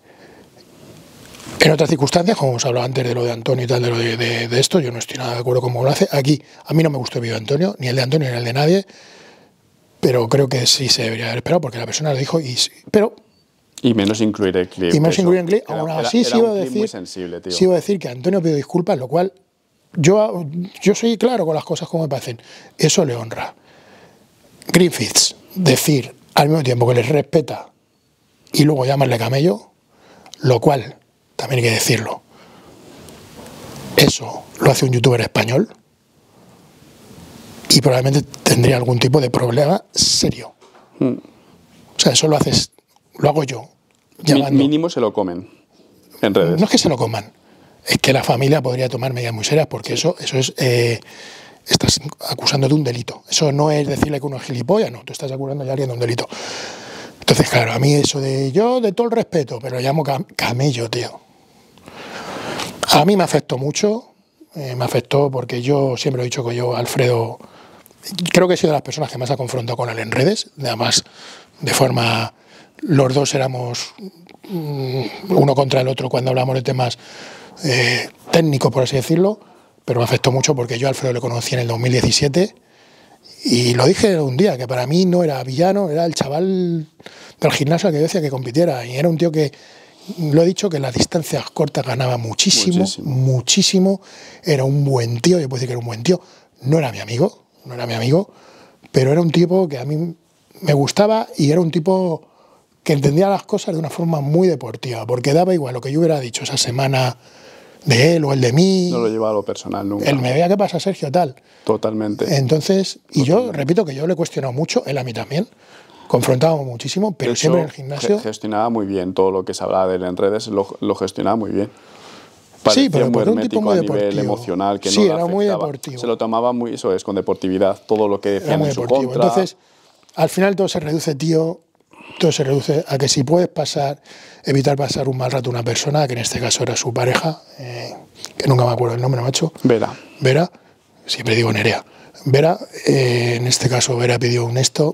Speaker 2: En otras circunstancias, como hemos hablado antes de lo de Antonio y tal, de lo de, de, de esto, yo no estoy nada de acuerdo con cómo lo hace. Aquí, a mí no me gustó el vídeo de Antonio, ni el de Antonio ni el de nadie, pero creo que sí se debería haber esperado, porque la persona lo dijo, y pero...
Speaker 1: Y menos incluir el clip.
Speaker 2: Y menos
Speaker 1: eso.
Speaker 2: incluir el clip.
Speaker 1: Era,
Speaker 2: Aún
Speaker 1: era,
Speaker 2: así,
Speaker 1: era
Speaker 2: sí iba a
Speaker 1: un clip
Speaker 2: decir,
Speaker 1: muy sensible, tío.
Speaker 2: sí iba a decir que Antonio pidió disculpas, lo cual yo, yo soy claro con las cosas como me parecen. Eso le honra. Griffiths, decir al mismo tiempo que les respeta y luego llamarle camello, lo cual, también hay que decirlo, eso lo hace un youtuber español y probablemente tendría algún tipo de problema serio.
Speaker 1: Hmm.
Speaker 2: O sea, eso lo haces, lo hago yo. Llamando.
Speaker 1: Mínimo se lo comen en redes.
Speaker 2: No es que se lo coman, es que la familia podría tomar medidas muy serias, porque eso, eso es, eh, estás acusando de un delito. Eso no es decirle que uno es gilipollas, no, tú estás acusando a alguien de un delito. Entonces, claro, a mí eso de yo, de todo el respeto, pero lo llamo cam camello, tío. A mí me afectó mucho, eh, me afectó porque yo siempre he dicho que yo, Alfredo, creo que he sido de las personas que más ha confrontado con él en redes, además de forma, los dos éramos um, uno contra el otro cuando hablamos de temas eh, técnicos, por así decirlo, pero me afectó mucho porque yo a Alfredo le conocí en el dos mil diecisiete y lo dije un día, que para mí no era villano, era el chaval del gimnasio al que yo decía que compitiera, y era un tío que, lo he dicho, que en las distancias cortas ganaba muchísimo, muchísimo, muchísimo, era un buen tío, yo puedo decir que era un buen tío, no era mi amigo, no era mi amigo, pero era un tipo que a mí me gustaba y era un tipo que entendía las cosas de una forma muy deportiva, porque daba igual lo que yo hubiera dicho esa semana de él o el de mí.
Speaker 1: No lo llevaba a lo personal nunca.
Speaker 2: Él me veía, ¿qué pasa, Sergio? Tal.
Speaker 1: Totalmente.
Speaker 2: Entonces, y
Speaker 1: Totalmente.
Speaker 2: yo repito que yo le he cuestionado mucho, él a mí también, confrontábamos muchísimo, pero
Speaker 1: Eso,
Speaker 2: siempre en el gimnasio...
Speaker 1: gestionaba muy bien todo lo que se hablaba de él en redes, lo, lo gestionaba muy bien. Parecía
Speaker 2: sí, pero
Speaker 1: muy
Speaker 2: un tipo muy
Speaker 1: a
Speaker 2: deportivo.
Speaker 1: nivel emocional, que
Speaker 2: sí,
Speaker 1: no le
Speaker 2: era
Speaker 1: afectaba.
Speaker 2: muy deportivo.
Speaker 1: Se lo tomaba muy, eso es, con deportividad, todo lo que decían
Speaker 2: Era muy
Speaker 1: en su
Speaker 2: deportivo.
Speaker 1: contra.
Speaker 2: Entonces, al final todo se reduce, tío, todo se reduce a que si puedes pasar, evitar pasar un mal rato a una persona, que en este caso era su pareja, eh, que nunca me acuerdo el nombre, macho.
Speaker 1: Vera.
Speaker 2: Vera, siempre digo Nerea. Vera, eh, en este caso Vera pidió un esto,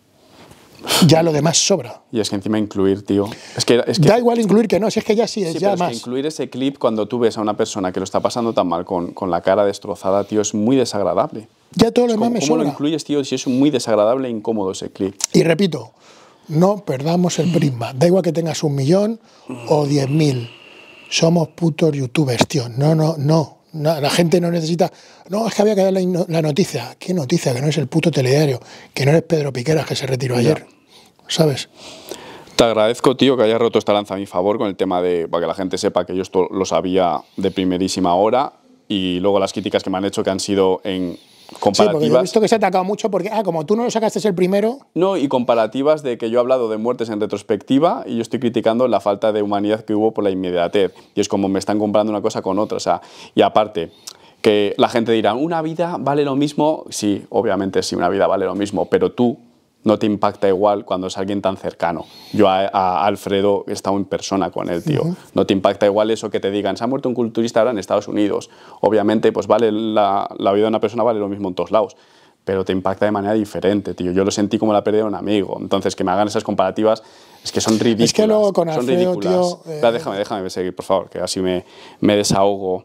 Speaker 2: ya lo demás sobra.
Speaker 1: Y es que encima incluir, tío. Es que, es que,
Speaker 2: da igual incluir que no, si es que ya sí es
Speaker 1: sí,
Speaker 2: ya
Speaker 1: pero
Speaker 2: más.
Speaker 1: Es que incluir ese clip cuando tú ves a una persona que lo está pasando tan mal, con, con la cara destrozada, tío, es muy desagradable.
Speaker 2: Ya todo lo demás
Speaker 1: ¿Cómo,
Speaker 2: me
Speaker 1: ¿Cómo
Speaker 2: sobra.
Speaker 1: lo incluyes, tío, si es muy desagradable e incómodo ese clip?
Speaker 2: Y repito, no perdamos el prisma. Da igual que tengas un millón o diez mil. Somos putos youtubers, tío. No, no, no. No, la gente no necesita... No, es que había que dar la, la noticia. ¿Qué noticia? Que no es el puto telediario. Que no eres Pedro Piqueras, que se retiró ayer. ¿Sabes?
Speaker 1: Te agradezco, tío, que hayas roto esta lanza a mi favor con el tema de... Para que la gente sepa que yo esto lo sabía de primerísima hora, y luego las críticas que me han hecho que han sido en comparativas...
Speaker 2: Sí, porque yo he visto que se ha atacado mucho porque, ah, como tú no lo sacaste el primero...
Speaker 1: No, y comparativas de que yo he hablado de muertes en retrospectiva y yo estoy criticando la falta de humanidad que hubo por la inmediatez. Y es como me están comparando una cosa con otra. O sea, y aparte, que la gente dirá, ¿una vida vale lo mismo? Sí, obviamente sí, una vida vale lo mismo, pero tú no te impacta igual cuando es alguien tan cercano. Yo a, a Alfredo he estado en persona con él, tío. Uh-huh. No te impacta igual eso que te digan, se ha muerto un culturista ahora en Estados Unidos. Obviamente, pues vale, la, la vida de una persona vale lo mismo en todos lados, pero te impacta de manera diferente, tío. Yo lo sentí como la pérdida de un amigo. Entonces, que me hagan esas comparativas es que son ridículas.
Speaker 2: Es que luego con
Speaker 1: son
Speaker 2: Alfredo,
Speaker 1: ridículas.
Speaker 2: tío... Eh...
Speaker 1: Pero déjame, déjame seguir, por favor, que así me, me desahogo.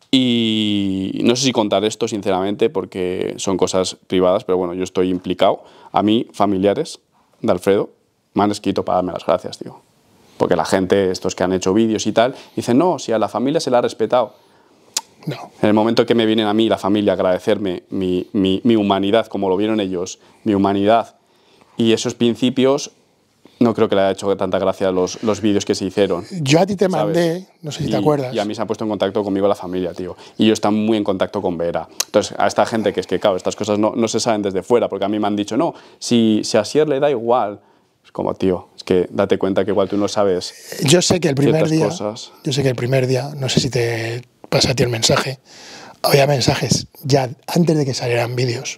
Speaker 1: Y no sé si contar esto, sinceramente, porque son cosas privadas, pero bueno, yo estoy implicado. A mí, familiares de Alfredo me han escrito para darme las gracias, tío. Porque la gente, estos que han hecho vídeos y tal, dicen, no, si a la familia se la ha respetado.
Speaker 2: No.
Speaker 1: En el momento que me vienen a mí, la familia, a agradecerme mi, mi, mi humanidad, como lo vieron ellos, mi humanidad y esos principios, no creo que le haya hecho tanta gracia los, los vídeos que se hicieron.
Speaker 2: Yo a ti te
Speaker 1: ¿sabes?
Speaker 2: mandé, no sé si
Speaker 1: y,
Speaker 2: te acuerdas.
Speaker 1: Y a mí se ha puesto en contacto conmigo la familia, tío. Y yo estoy muy en contacto con Vera. Entonces, a esta gente que es que, claro, estas cosas no, no se saben desde fuera, porque a mí me han dicho, no, si, si a Asier le da igual Es como, tío, es que date cuenta que igual tú no sabes.
Speaker 2: Yo sé que el primer
Speaker 1: ciertas
Speaker 2: día,
Speaker 1: cosas.
Speaker 2: yo sé que el primer día, no sé si te pasa a ti el mensaje, había mensajes ya antes de que salieran vídeos.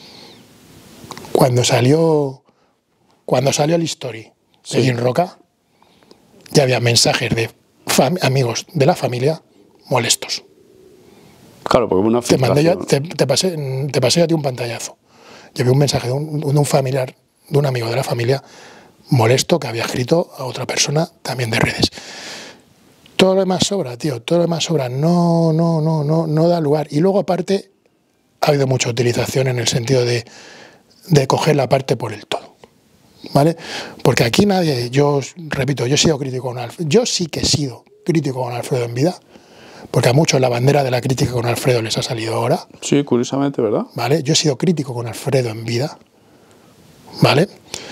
Speaker 2: Cuando salió, cuando salió el story
Speaker 1: Sí.
Speaker 2: de Jim Roca, ya había mensajes de fam- amigos de la familia molestos.
Speaker 1: Claro, porque una
Speaker 2: Te mandé yo,
Speaker 1: filtración.
Speaker 2: te, te pasé, te pasé a ti un pantallazo. Yo vi un mensaje de un, de un familiar, de un amigo de la familia, molesto, que había escrito a otra persona también de redes. Todo lo demás sobra, tío, todo lo demás sobra. No, no, no, no, no da lugar. Y luego, aparte, ha habido mucha utilización en el sentido de, de coger la parte por el todo. ¿Vale? Porque aquí nadie, yo os repito, yo he sido crítico con Alfredo. Yo sí que he sido crítico con Alfredo en vida, porque a muchos la bandera de la crítica con Alfredo les ha salido ahora.
Speaker 1: Sí, curiosamente, ¿verdad?
Speaker 2: ¿Vale? Yo he sido crítico con Alfredo en vida, ¿vale?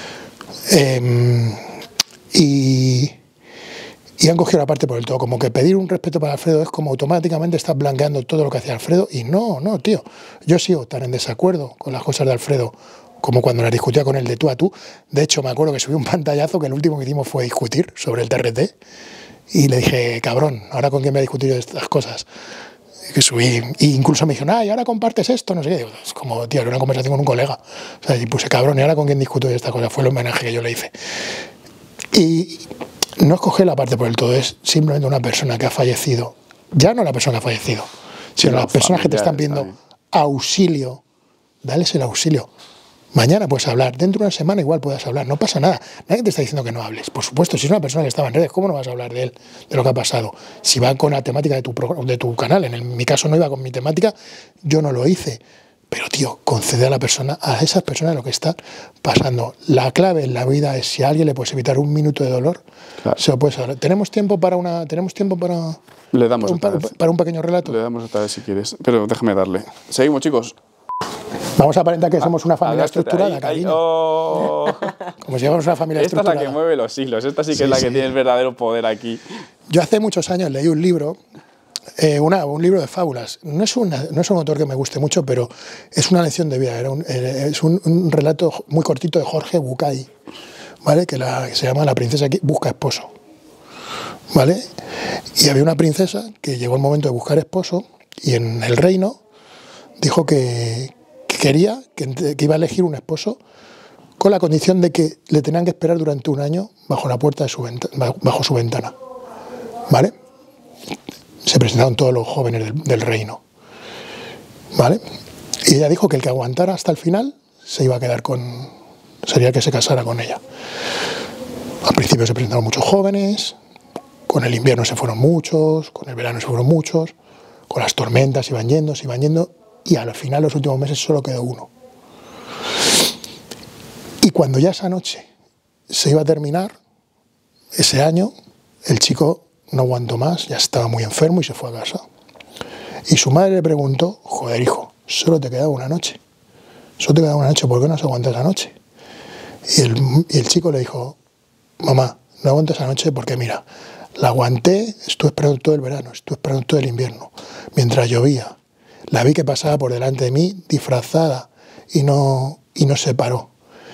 Speaker 2: Eh, y, y han cogido la parte por el todo, como que pedir un respeto para Alfredo es como automáticamente estás blanqueando todo lo que hacía Alfredo, y no, no, tío. Yo sigo tan en desacuerdo con las cosas de Alfredo como cuando las discutía con él de tú a tú. De hecho, me acuerdo que subí un pantallazo que el último que hicimos fue discutir sobre el T R T, y le dije, cabrón, ¿ahora con quién me he discutido de estas cosas? Que subí, e incluso me dijeron, ah, y ahora compartes esto, no sé qué. Digo, es como, tío, era una conversación con un colega. O sea, y puse, cabrón, ¿y ahora con quién discuto de esta cosa? Fue el homenaje que yo le hice. Y no escoger la parte por el todo, es simplemente una persona que ha fallecido. Ya no la persona que ha fallecido, sino
Speaker 1: no,
Speaker 2: las personas que te están
Speaker 1: familiares
Speaker 2: pidiendo
Speaker 1: también.
Speaker 2: auxilio. Dales el auxilio. Mañana puedes hablar, dentro de una semana igual puedes hablar, no pasa nada. Nadie te está diciendo que no hables. Por supuesto, si es una persona que estaba en redes, ¿cómo no vas a hablar de él, de lo que ha pasado? Si va con la temática de tu, programa, de tu canal, en el- mi caso no iba con mi temática, yo no lo hice. Pero, tío, concede a la persona, a esas personas lo que están pasando. La clave en la vida es si a alguien le puedes evitar un minuto de dolor,
Speaker 1: Claro.
Speaker 2: se lo puedes hablar. ¿Tenemos tiempo para una, tenemos tiempo para,
Speaker 1: Le damos
Speaker 2: para, un,
Speaker 1: otra
Speaker 2: para,
Speaker 1: vez.
Speaker 2: para un pequeño relato?
Speaker 1: Le damos otra vez si quieres. Pero déjame darle. Seguimos, chicos.
Speaker 2: Vamos a aparentar que somos una familia
Speaker 1: Agáchate
Speaker 2: estructurada,
Speaker 1: ahí, ahí.
Speaker 2: cariño.
Speaker 1: Oh.
Speaker 2: Como si fuéramos una familia
Speaker 1: Esta es la
Speaker 2: estructurada.
Speaker 1: que mueve los hilos. Esta sí que
Speaker 2: Sí,
Speaker 1: es la
Speaker 2: sí.
Speaker 1: que tiene el verdadero poder aquí.
Speaker 2: Yo hace muchos años leí un libro, eh, una, un libro de fábulas. No es, una, no es un autor que me guste mucho, pero es una lección de vida. Era un, eh, es un, un relato muy cortito de Jorge Bucay, ¿vale? que, la, que se llama La princesa que busca esposo. ¿Vale? Y había una princesa que llegó el momento de buscar esposo y en el reino dijo que, que quería, que, que iba a elegir un esposo con la condición de que le tenían que esperar durante un año bajo la puerta de su ventana, bajo su ventana. ¿Vale? Se presentaron todos los jóvenes del, del reino. ¿Vale? Y ella dijo que el que aguantara hasta el final se iba a quedar con... sería el que se casara con ella. Al principio se presentaron muchos jóvenes, con el invierno se fueron muchos, con el verano se fueron muchos, con las tormentas iban yendo, se iban yendo, y al final, los últimos meses, solo quedó uno. Y cuando ya esa noche se iba a terminar, ese año, el chico no aguantó más, ya estaba muy enfermo y se fue a casa. Y su madre le preguntó, joder, hijo, solo te quedaba una noche. Solo te quedaba una noche, ¿por qué no se aguanta esa noche? Y el, y el chico le dijo, mamá, no aguanto esa noche porque mira, la aguanté, estuve esperando todo el verano, estuve esperando todo el invierno, mientras llovía. La vi que pasaba por delante de mí, disfrazada, y no, y no se paró.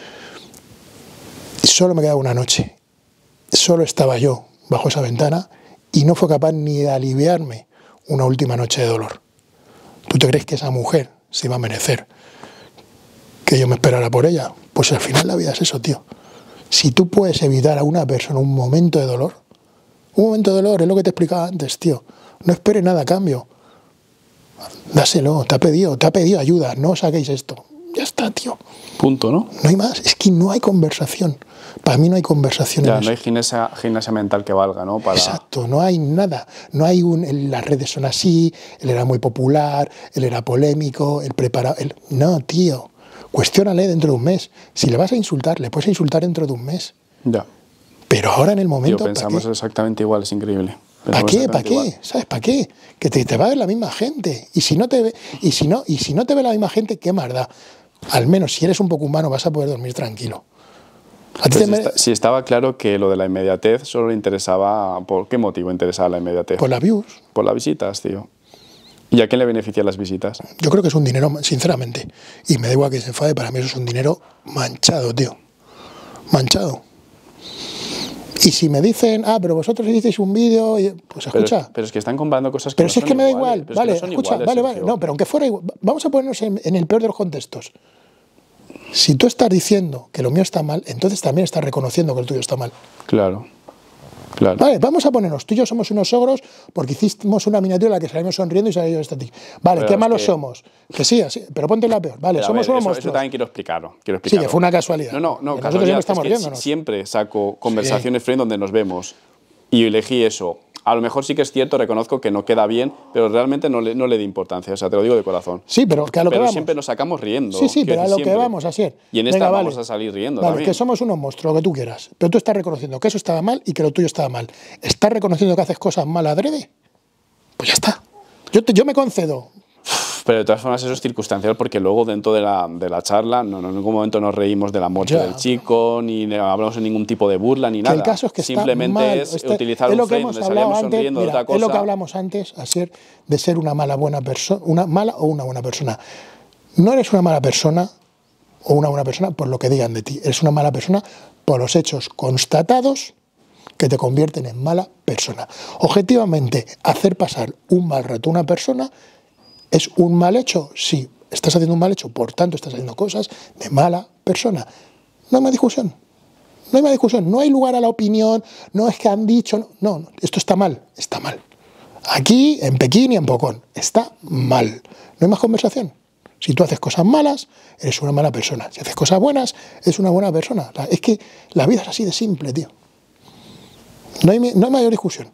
Speaker 2: Y solo me quedaba una noche. Solo estaba yo bajo esa ventana y no fue capaz ni de aliviarme una última noche de dolor. ¿Tú te crees que esa mujer se iba a merecer que yo me esperara por ella? Pues al final la vida es eso, tío. Si tú puedes evitar a una persona un momento de dolor, un momento de dolor, es lo que te explicaba antes, tío. No esperes nada a cambio. Dáselo, te ha pedido, te ha pedido ayuda, no saquéis esto. Ya está, tío.
Speaker 1: Punto, ¿no?
Speaker 2: No hay más, es que no hay conversación. Para mí no hay conversación
Speaker 1: Ya,
Speaker 2: en
Speaker 1: no
Speaker 2: eso.
Speaker 1: hay gimnasia, gimnasia mental que valga, ¿no? Para...
Speaker 2: Exacto, no hay nada. No hay un, el- las redes son así, él era muy popular, él era polémico, él preparaba... Él, no, tío, cuestiónale dentro de un mes. Si le vas a insultar, le puedes insultar dentro de un mes.
Speaker 1: Ya.
Speaker 2: Pero ahora en el
Speaker 1: Tío,
Speaker 2: momento, ¿para
Speaker 1: pensamos
Speaker 2: qué?
Speaker 1: exactamente igual, es increíble.
Speaker 2: ¿Para
Speaker 1: Pensamos
Speaker 2: qué? ¿Para
Speaker 1: exactamente
Speaker 2: qué?
Speaker 1: igual.
Speaker 2: ¿Sabes para qué? Que te, te va a ver la misma gente. Y si no te ve, y si no, y si no te ve la misma gente, ¿qué más da? Al menos si eres un poco humano vas a poder dormir tranquilo. A ti
Speaker 1: Pues
Speaker 2: te mere-
Speaker 1: está- si estaba claro que lo de la inmediatez solo le interesaba... ¿Por qué motivo interesaba la inmediatez?
Speaker 2: Por las views.
Speaker 1: Por las visitas, tío. ¿Y a quién le benefician las visitas?
Speaker 2: Yo creo que es un dinero, sinceramente, y me da igual que se enfade, para mí eso es un dinero manchado, tío. Manchado. Y si me dicen, ah, pero vosotros hicisteis un vídeo, y- pues escucha.
Speaker 1: Pero, pero es que están comparando cosas que
Speaker 2: Pero
Speaker 1: no
Speaker 2: si es
Speaker 1: son
Speaker 2: que me da
Speaker 1: iguales,
Speaker 2: igual,
Speaker 1: pero es que
Speaker 2: vale,
Speaker 1: no son
Speaker 2: escucha,
Speaker 1: iguales,
Speaker 2: vale, vale.
Speaker 1: Sergio.
Speaker 2: No, pero aunque fuera igual, vamos a ponernos en, en el peor de los contextos. Si tú estás diciendo que lo mío está mal, entonces también estás reconociendo que el tuyo está mal.
Speaker 1: Claro, claro.
Speaker 2: Vale, vamos a ponernos, tú y yo somos unos ogros porque hicimos una miniatura en la que salimos sonriendo y salió estático. Vale,
Speaker 1: Pero
Speaker 2: qué
Speaker 1: es
Speaker 2: malos
Speaker 1: que-
Speaker 2: somos. Que sí, así, pero ponte la peor. Vale,
Speaker 1: Pero a
Speaker 2: somos
Speaker 1: ver,
Speaker 2: unos
Speaker 1: eso, eso
Speaker 2: monstruos.
Speaker 1: también quiero explicarlo. Quiero
Speaker 2: Sí,
Speaker 1: explicarlo.
Speaker 2: que fue una casualidad.
Speaker 1: No, no, no,
Speaker 2: Que nosotros
Speaker 1: casualidad.
Speaker 2: siempre
Speaker 1: Es
Speaker 2: estamos
Speaker 1: que
Speaker 2: riéndonos.
Speaker 1: si- siempre saco conversaciones friend donde nos vemos y elegí eso. A lo mejor sí que es cierto, reconozco que no queda bien, pero realmente no le, no le di importancia. O sea, te lo digo de corazón.
Speaker 2: Sí, pero que a lo
Speaker 1: pero
Speaker 2: que vamos.
Speaker 1: siempre nos sacamos riendo.
Speaker 2: Sí, sí,
Speaker 1: quiero
Speaker 2: pero a lo
Speaker 1: decir,
Speaker 2: que
Speaker 1: siempre.
Speaker 2: vamos, así es.
Speaker 1: Y en esta
Speaker 2: Venga,
Speaker 1: vamos
Speaker 2: vale.
Speaker 1: a salir riendo
Speaker 2: Vale,
Speaker 1: también.
Speaker 2: que somos unos monstruos, lo que tú quieras. Pero tú estás reconociendo que eso estaba mal y que lo tuyo estaba mal. ¿Estás reconociendo que haces cosas mal adrede? Pues ya está. Yo, te- yo me concedo.
Speaker 1: Pero de todas formas eso es circunstancial porque luego dentro de la, de la charla no, no, en ningún momento nos reímos de la muerte
Speaker 2: Ya.
Speaker 1: del chico, ni le hablamos en ningún tipo de burla, ni
Speaker 2: Que
Speaker 1: nada.
Speaker 2: el caso es que
Speaker 1: Simplemente
Speaker 2: está mal.
Speaker 1: es
Speaker 2: Este-
Speaker 1: utilizar
Speaker 2: es
Speaker 1: un
Speaker 2: lo que
Speaker 1: frame
Speaker 2: hemos
Speaker 1: donde
Speaker 2: hablado
Speaker 1: salíamos
Speaker 2: antes,
Speaker 1: sonriendo de
Speaker 2: mira,
Speaker 1: otra cosa.
Speaker 2: Es lo que hablamos antes, así, de ser una mala buena persona, una mala o una buena persona. No eres una mala persona o una buena persona por lo que digan de ti. Eres una mala persona por los hechos constatados que te convierten en mala persona. Objetivamente, hacer pasar un mal rato a una persona es un mal hecho. Sí, estás haciendo un mal hecho, por tanto estás haciendo cosas de mala persona. No hay más discusión. No hay más discusión. No hay lugar a la opinión. No es que han dicho. No, no, no, esto está mal. Está mal. Aquí, en Pekín y en Pocón. Está mal. No hay más conversación. Si tú haces cosas malas, eres una mala persona. Si haces cosas buenas, eres una buena persona. La- Es que la vida es así de simple, tío. No hay, mi- no hay mayor discusión.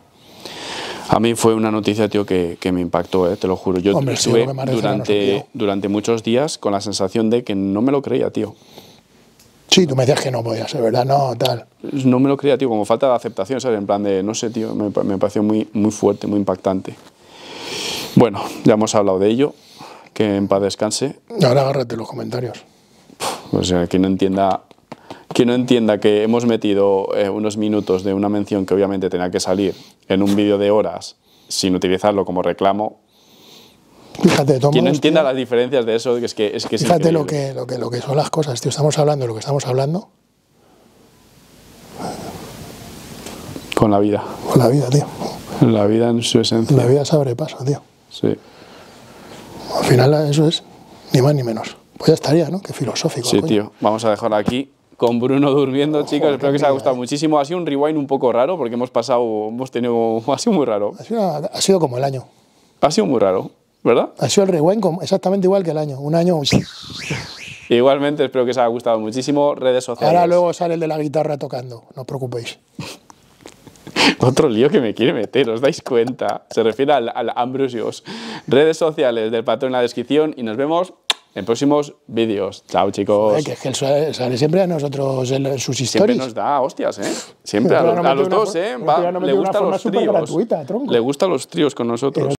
Speaker 1: A mí fue una noticia, tío, que, que me impactó, eh, te lo juro. Yo
Speaker 2: Hombre, sí,
Speaker 1: estuve
Speaker 2: lo que me parece era
Speaker 1: durante,
Speaker 2: nosotros, tío.
Speaker 1: durante muchos días con la sensación de que no me lo creía, tío.
Speaker 2: Sí, tú me decías que no podía ser, ¿verdad? No, tal.
Speaker 1: No me lo creía, tío, como falta de aceptación, ¿sabes? En plan de, no sé, tío, me, pa- me pareció muy, muy fuerte, muy impactante. Bueno, ya hemos hablado de ello, que en paz descanse.
Speaker 2: Ahora agárrate los comentarios.
Speaker 1: O sea, quien no entienda, quien no entienda que hemos metido eh, unos minutos de una mención que obviamente tenía que salir en un vídeo de horas sin utilizarlo como reclamo,
Speaker 2: Fíjate, todos
Speaker 1: quien no
Speaker 2: modos,
Speaker 1: entienda
Speaker 2: tío,
Speaker 1: las diferencias de eso, es que es, que es
Speaker 2: fíjate lo
Speaker 1: increíble.
Speaker 2: que, lo, que, lo que son las cosas, tío. Estamos hablando de lo que estamos hablando
Speaker 1: Con la vida,
Speaker 2: con la vida, tío.
Speaker 1: la vida en su esencia.
Speaker 2: La vida se abre paso, tío.
Speaker 1: Sí,
Speaker 2: Al final eso es ni más ni menos. Pues ya estaría, ¿no? Qué filosófico.
Speaker 1: sí,
Speaker 2: coño.
Speaker 1: tío. Vamos a dejarlo aquí con Bruno durmiendo, chicos.
Speaker 2: Joder,
Speaker 1: Espero que os
Speaker 2: qué
Speaker 1: haya
Speaker 2: vida,
Speaker 1: gustado
Speaker 2: eh.
Speaker 1: muchísimo. Ha sido un rewind un poco raro porque hemos pasado, hemos tenido, ha sido muy raro.
Speaker 2: Ha sido, ha sido como el año.
Speaker 1: Ha sido muy raro, ¿verdad?
Speaker 2: Ha sido el rewind como- exactamente igual que el año. Un año.
Speaker 1: Igualmente, espero que os haya gustado muchísimo. Redes sociales.
Speaker 2: Ahora luego sale el de la guitarra tocando. No os preocupéis.
Speaker 1: Otro lío que me quiere meter, ¿os dais cuenta? Se refiere al, al Ambrosios. Redes sociales del patrón en la descripción y nos vemos en próximos vídeos. Chao, chicos.
Speaker 2: Eh, que es que él sale, sale siempre a nosotros en, en sus
Speaker 1: Siempre
Speaker 2: stories.
Speaker 1: nos da hostias, ¿eh? Siempre a
Speaker 2: Pero
Speaker 1: los,
Speaker 2: no
Speaker 1: a los
Speaker 2: metió una
Speaker 1: dos,
Speaker 2: for-
Speaker 1: ¿eh?
Speaker 2: pero
Speaker 1: Va-
Speaker 2: ya no
Speaker 1: le
Speaker 2: metió una
Speaker 1: gustan
Speaker 2: forma
Speaker 1: los
Speaker 2: súper
Speaker 1: tríos.
Speaker 2: gratuita, tronco.
Speaker 1: Le gustan los tríos con nosotros.